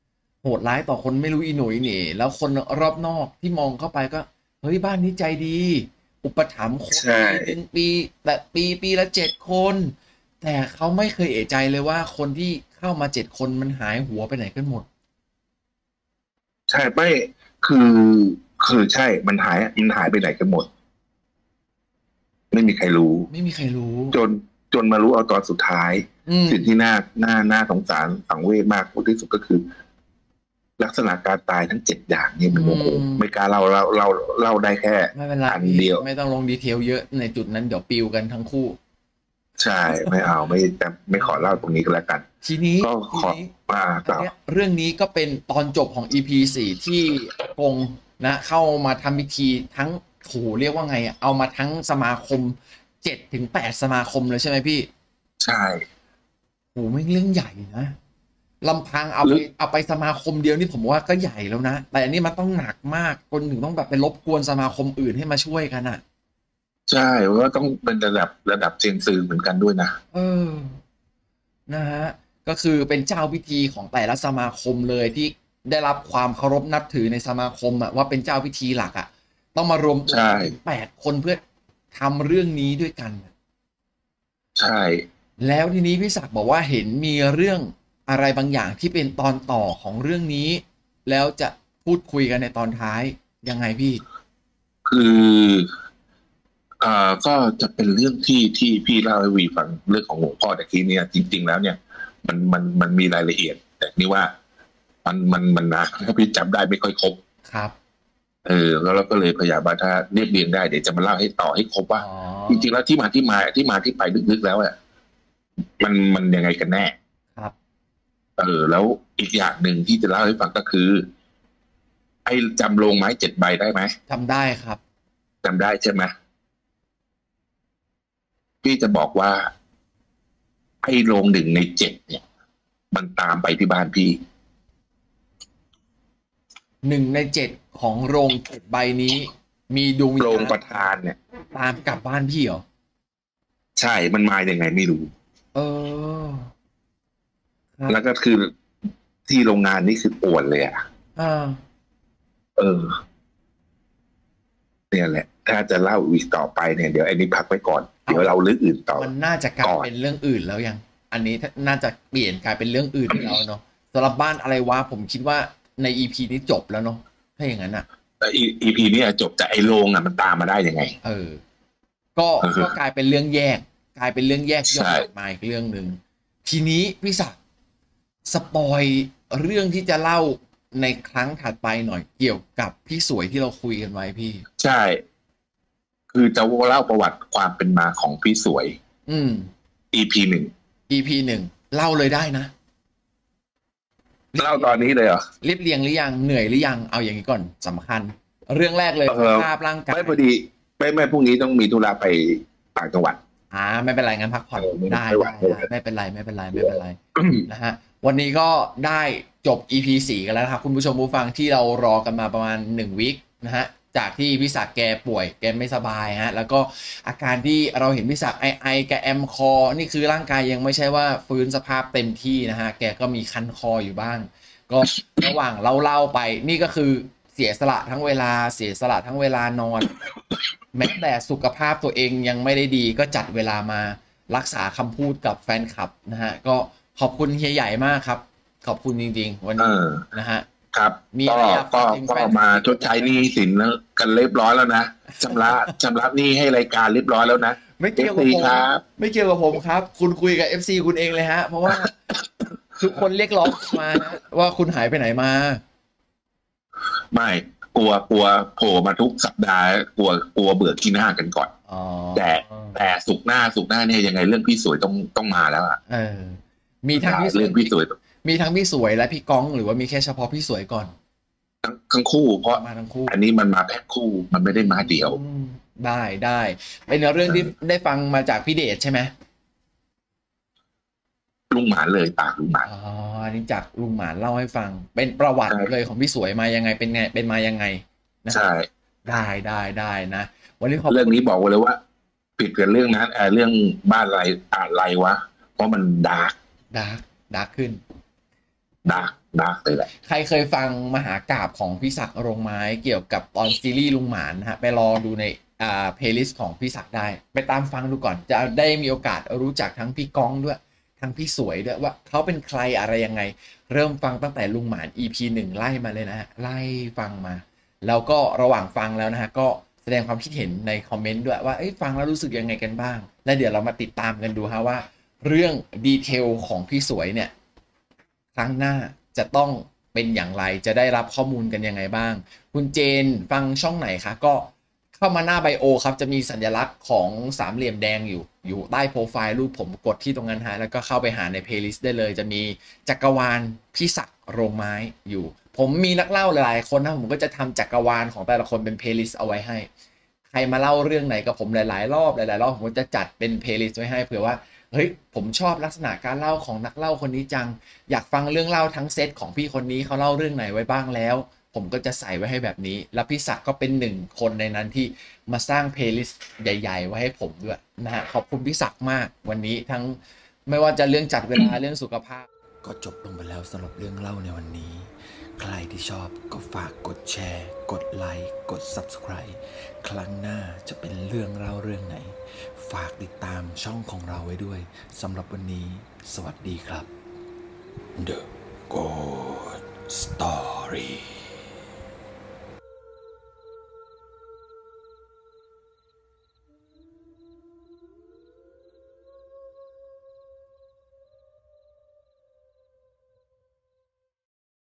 โหดร้ายต่อคนไม่รู้อีหนุ่ยนี่แล้วคนรอบนอกที่มองเข้าไปก็เฮ้ยบ้านนี้ใจดีอุปถัมภ์คนใช่ปีหนึ่งปีแต่ปีละ7 คนแต่เขาไม่เคยเอะใจเลยว่าคนที่เข้ามา7 คนมันหายหัวไปไหนกันหมดใช่ไม่คือคือใช่มันหายไปไหนกันหมดไม่มีใครรู้ไม่มีใครรู้จนมารู้เอาตอนสุดท้ายอืมสิ่งที่น่าสงสารสังเวชมากที่สุดก็คือ ลักษณะการตายทั้ง7 อย่างเนี่ยมันโอ้โหไม่กล้าเล่าได้แค่ไม่เป็นไรอันพี่เดียวไม่ต้องลงดีเทลเยอะในจุดนั้นเดี๋ยวปิวกันทั้งคู่ใช่ไม่เอาไม่ขอเล่าตรงนี้ก็แล้วกันทีนี้ก็ขอมาต่ออันเนี้ยเรื่องนี้ก็เป็นตอนจบของ EP4ที่กงนะเข้ามาทำพิธีทั้งโหเรียกว่าไงอะเอามาทั้งสมาคม7 ถึง 8สมาคมเลยใช่ไหมพี่ใช่โหไม่งเรื่องใหญ่นะลำพังเอาไปสมาคมเดียวนี่ผมว่าก็ใหญ่แล้วนะแต่อันนี้มันต้องหนักมากคนถึงต้องแบบไปรบกวนสมาคมอื่นให้มาช่วยกันอ่ะใช่ก็ต้องเป็นระดับเซียงซือเหมือนกันด้วยนะเออนะฮะก็คือเป็นเจ้าพิธีของแต่ละสมาคมเลยที่ได้รับความเคารพนับถือในสมาคมอะว่าเป็นเจ้าพิธีหลักอะต้องมารวมตัวใช่กันถึง8 คนเพื่อทำเรื่องนี้ด้วยกันใช่แล้วทีนี้พี่ศักดิ์บอกว่าเห็นมีเรื่องอะไรบางอย่างที่เป็นตอนต่อของเรื่องนี้แล้วจะพูดคุยกันในตอนท้ายยังไงพี่คือก็จะเป็นเรื่องที่พี่เล่าให้วีฟังเรื่องของหลวงพ่อตะกี้เนี่ยจริงๆแล้วเนี่ยมันมีรายละเอียด แต่นี่ว่ามันนะถ้าพี่จำได้ไม่ค่อยครบครับแล้วเราก็เลยพยายามว่าถ้าเรียบเรียงได้เดี๋ยวจะมาเล่าให้ต่อให้ครบว่าอ๋อจริงๆแล้วที่ไปลึกๆแล้วอ่ะมันยังไงกันแน่ครับแล้วอีกอย่างหนึ่งที่จะเล่าให้ฟังก็คือไอ้จำโรงไม้7 ใบได้ไหมจำได้ครับจำได้ใช่ไหมพี่จะบอกว่าไอ้โรง1 ใน 7เนี่ยมันตามไปที่บ้านพี่ 1 ใน 7ของโรง7 ใบนี้มีดวงวิญโรงญาณประธานเนี่ยตามกลับบ้านพี่เหรอใช่มันมาอย่างไงไม่รู้เออครับแล้วก็คือที่โรงงานนี่คือป่วนเลยอ่ะอ่าเออเนี่ยแหละถ้าจะเล่าอีกต่อไปเนี่ยเดี๋ยวไอ้นี้พักไว้ก่อนเดี๋ยวเราเรื่องอื่นต่อมันน่าจะกลายก่อนเป็นเรื่องอื่นแล้วยังอันนี้น่าจะเปลี่ยนกลายเป็นเรื่องอื่นแล้วเนาะสำหรับบ้านอะไรวะผมคิดว่าใน EP นี้จบแล้วเนาะถ้าอย่างนั้นอ่ะแต่อีพีนี้จบจากไอ้โรงอ่ะมันตามมาได้ยังไงเออก็เออกลายเป็นเรื่องแยกกลายเป็นเรื่องแยกย่อยใช่ออกมาอีกเรื่องหนึ่งทีนี้พี่ศักดิ์สปอยเรื่องที่จะเล่าในครั้งถัดไปหน่อยเกี่ยวกับพี่สวยที่เราคุยกันไว้พี่ใช่คือจะเล่าประวัติความเป็นมาของพี่สวยอืม EP 1 EP 1เล่าเลยได้นะเล่าตอนนี้เลยเหรอรีบเรียงหรือยังเหนื่อยหรือยังเอาอย่างนี้ก่อนสำคัญเรื่องแรกเลยสภาพร่างกายไม่พอดีไม่พรุ่งนี้ต้องมีธุระไปต่างจังหวัดไม่เป็นไรงั้นพักผ่อนได้ไม่เป็นไรนะฮะวันนี้ก็ได้จบ EP4 กันแล้วนะครับคุณผู้ชมผู้ฟังที่เรารอกันมาประมาณ1 วีคนะฮะจากที่พี่ศักดิ์แกป่วยแกไม่สบายฮะแล้วก็อาการที่เราเห็นพี่ศักดิ์ไอแกแอมคอนี่คือร่างกายยังไม่ใช่ว่าฟื้นสภาพเต็มที่นะฮะแกก็มีคันคออยู่บ้างก็ระหว่างเล่าไปนี่ก็คือเสียสละทั้งเวลาเสียสละทั้งเวลานอนแม้แต่สุขภาพตัวเองยังไม่ได้ดีก็จัดเวลามารักษาคำพูดกับแฟนคลับนะฮะก็ขอบคุณเฮียใหญ่มากครับขอบคุณจริงๆวันนี้นะฮะครับมีอะไรอยากฝากถึงแฟนมาชดใช้หนี้สินกันเรียบร้อยแล้วนะชำระหนี้ให้รายการเรียบร้อยแล้วนะไม่เกี่ยวกับผมไม่เกี่ยวกับผมครับคุณคุยกับ FC คุณเองเลยฮะเพราะว่าทุกคนเรียกร้องมาว่าคุณหายไปไหนมาไม่กลัวโผล่มาทุกสัปดาห์กลัวเบื่อขี้หน้ากันก่อนแต่สุกหน้าเนี่ยยังไงเรื่องพี่สวยต้องมาแล้วอ่ะมีทั้งพี่สวยเรื่องพี่สวยมีทั้งพี่สวยและพี่ก้องหรือว่ามีแค่เฉพาะพี่สวยก่อนทั้งคู่เพราะมาทั้งคู่อันนี้มันมาแพ็คคู่มันไม่ได้มาเดี่ยวได้เป็นเรื่องที่ได้ฟังมาจากพี่เดชใช่ไหมลุงหมานเลยปากลุงหมานอันนี้จากลุงหมานเล่าให้ฟังเป็นประวัติเลยของพี่สวยมายังไงเป็นมายังไงใช่ได้นะวันนี้เรื่องนี้บอกเลยว่าผิดกับเรื่องนั้นเรื่องบ้านอะไรวะเพราะมันดาร์กขึ้นดาร์กมากเลยแหละใครเคยฟังมหากาพย์ของพี่ศักดิ์โรงไม้เกี่ยวกับตอนซีรีส์ลุงหมานนะฮะไปรอดูในเพลย์ลิสต์ของพี่ศักดิ์ได้ไปตามฟังดูก่อนจะได้มีโอกาสรู้จักทั้งพี่ก้องด้วยทั้งพี่สวยด้วยว่าเขาเป็นใครอะไรยังไงเริ่มฟังตั้งแต่ลุงหมาน EP 1ไล่มาเลยนะฮะไล่ฟังมาแล้วก็ระหว่างฟังแล้วนะฮะก็แสดงความคิดเห็นในคอมเมนต์ด้วยว่าฟังแล้วรู้สึกยังไงกันบ้างและเดี๋ยวเรามาติดตามกันดูฮะว่าเรื่องดีเทลของพี่สวยเนี่ยครั้งหน้าจะต้องเป็นอย่างไรจะได้รับข้อมูลกันยังไงบ้างคุณเจนฟังช่องไหนคะก็เข้ามาหน้าไบโอครับจะมีสัญลักษณ์ของสามเหลี่ยมแดงอยู่ใต้โปรไฟล์รูปผมกดที่ตรงนั้นฮะแล้วก็เข้าไปหาในเพลย์ลิสต์ได้เลยจะมีจักรวาลพี่ศักดิ์โรงไม้อยู่ผมมีนักเล่าหลายๆคนนะผมก็จะทำจักรวาลของแต่ละคนเป็นเพลย์ลิสต์เอาไว้ให้ใครมาเล่าเรื่องไหนกับผมหลายๆรอบผมก็จะจัดเป็นเพลย์ลิสต์ไว้ให้เผื่อว่าเฮ้ยผมชอบลักษณะการเล่าของนักเล่าคนนี้จังอยากฟังเรื่องเล่าทั้งเซตของพี่คนนี้เขาเล่าเรื่องไหนไว้บ้างแล้วผมก็จะใส่ไว้ให้แบบนี้แล้วพี่ศักดิ์ก็เป็นหนึ่งคนในนั้นที่มาสร้างเพลย์ลิสต์ใหญ่ๆไว้ให้ผมด้วยนะฮะขอบคุณพี่ศักดิ์มากวันนี้ทั้งไม่ว่าจะเรื่องจัดเวลาเรื่องสุขภาพก็จบลงไปแล้วสำหรับเรื่องเล่าในวันนี้ใครที่ชอบก็ฝากกดแชร์กดไลค์กด Subscribe ครั้งหน้าจะเป็นเรื่องเล่าเรื่องไหนฝากติดตามช่องของเราไว้ด้วยสำหรับวันนี้สวัสดีครับ The Ghost Story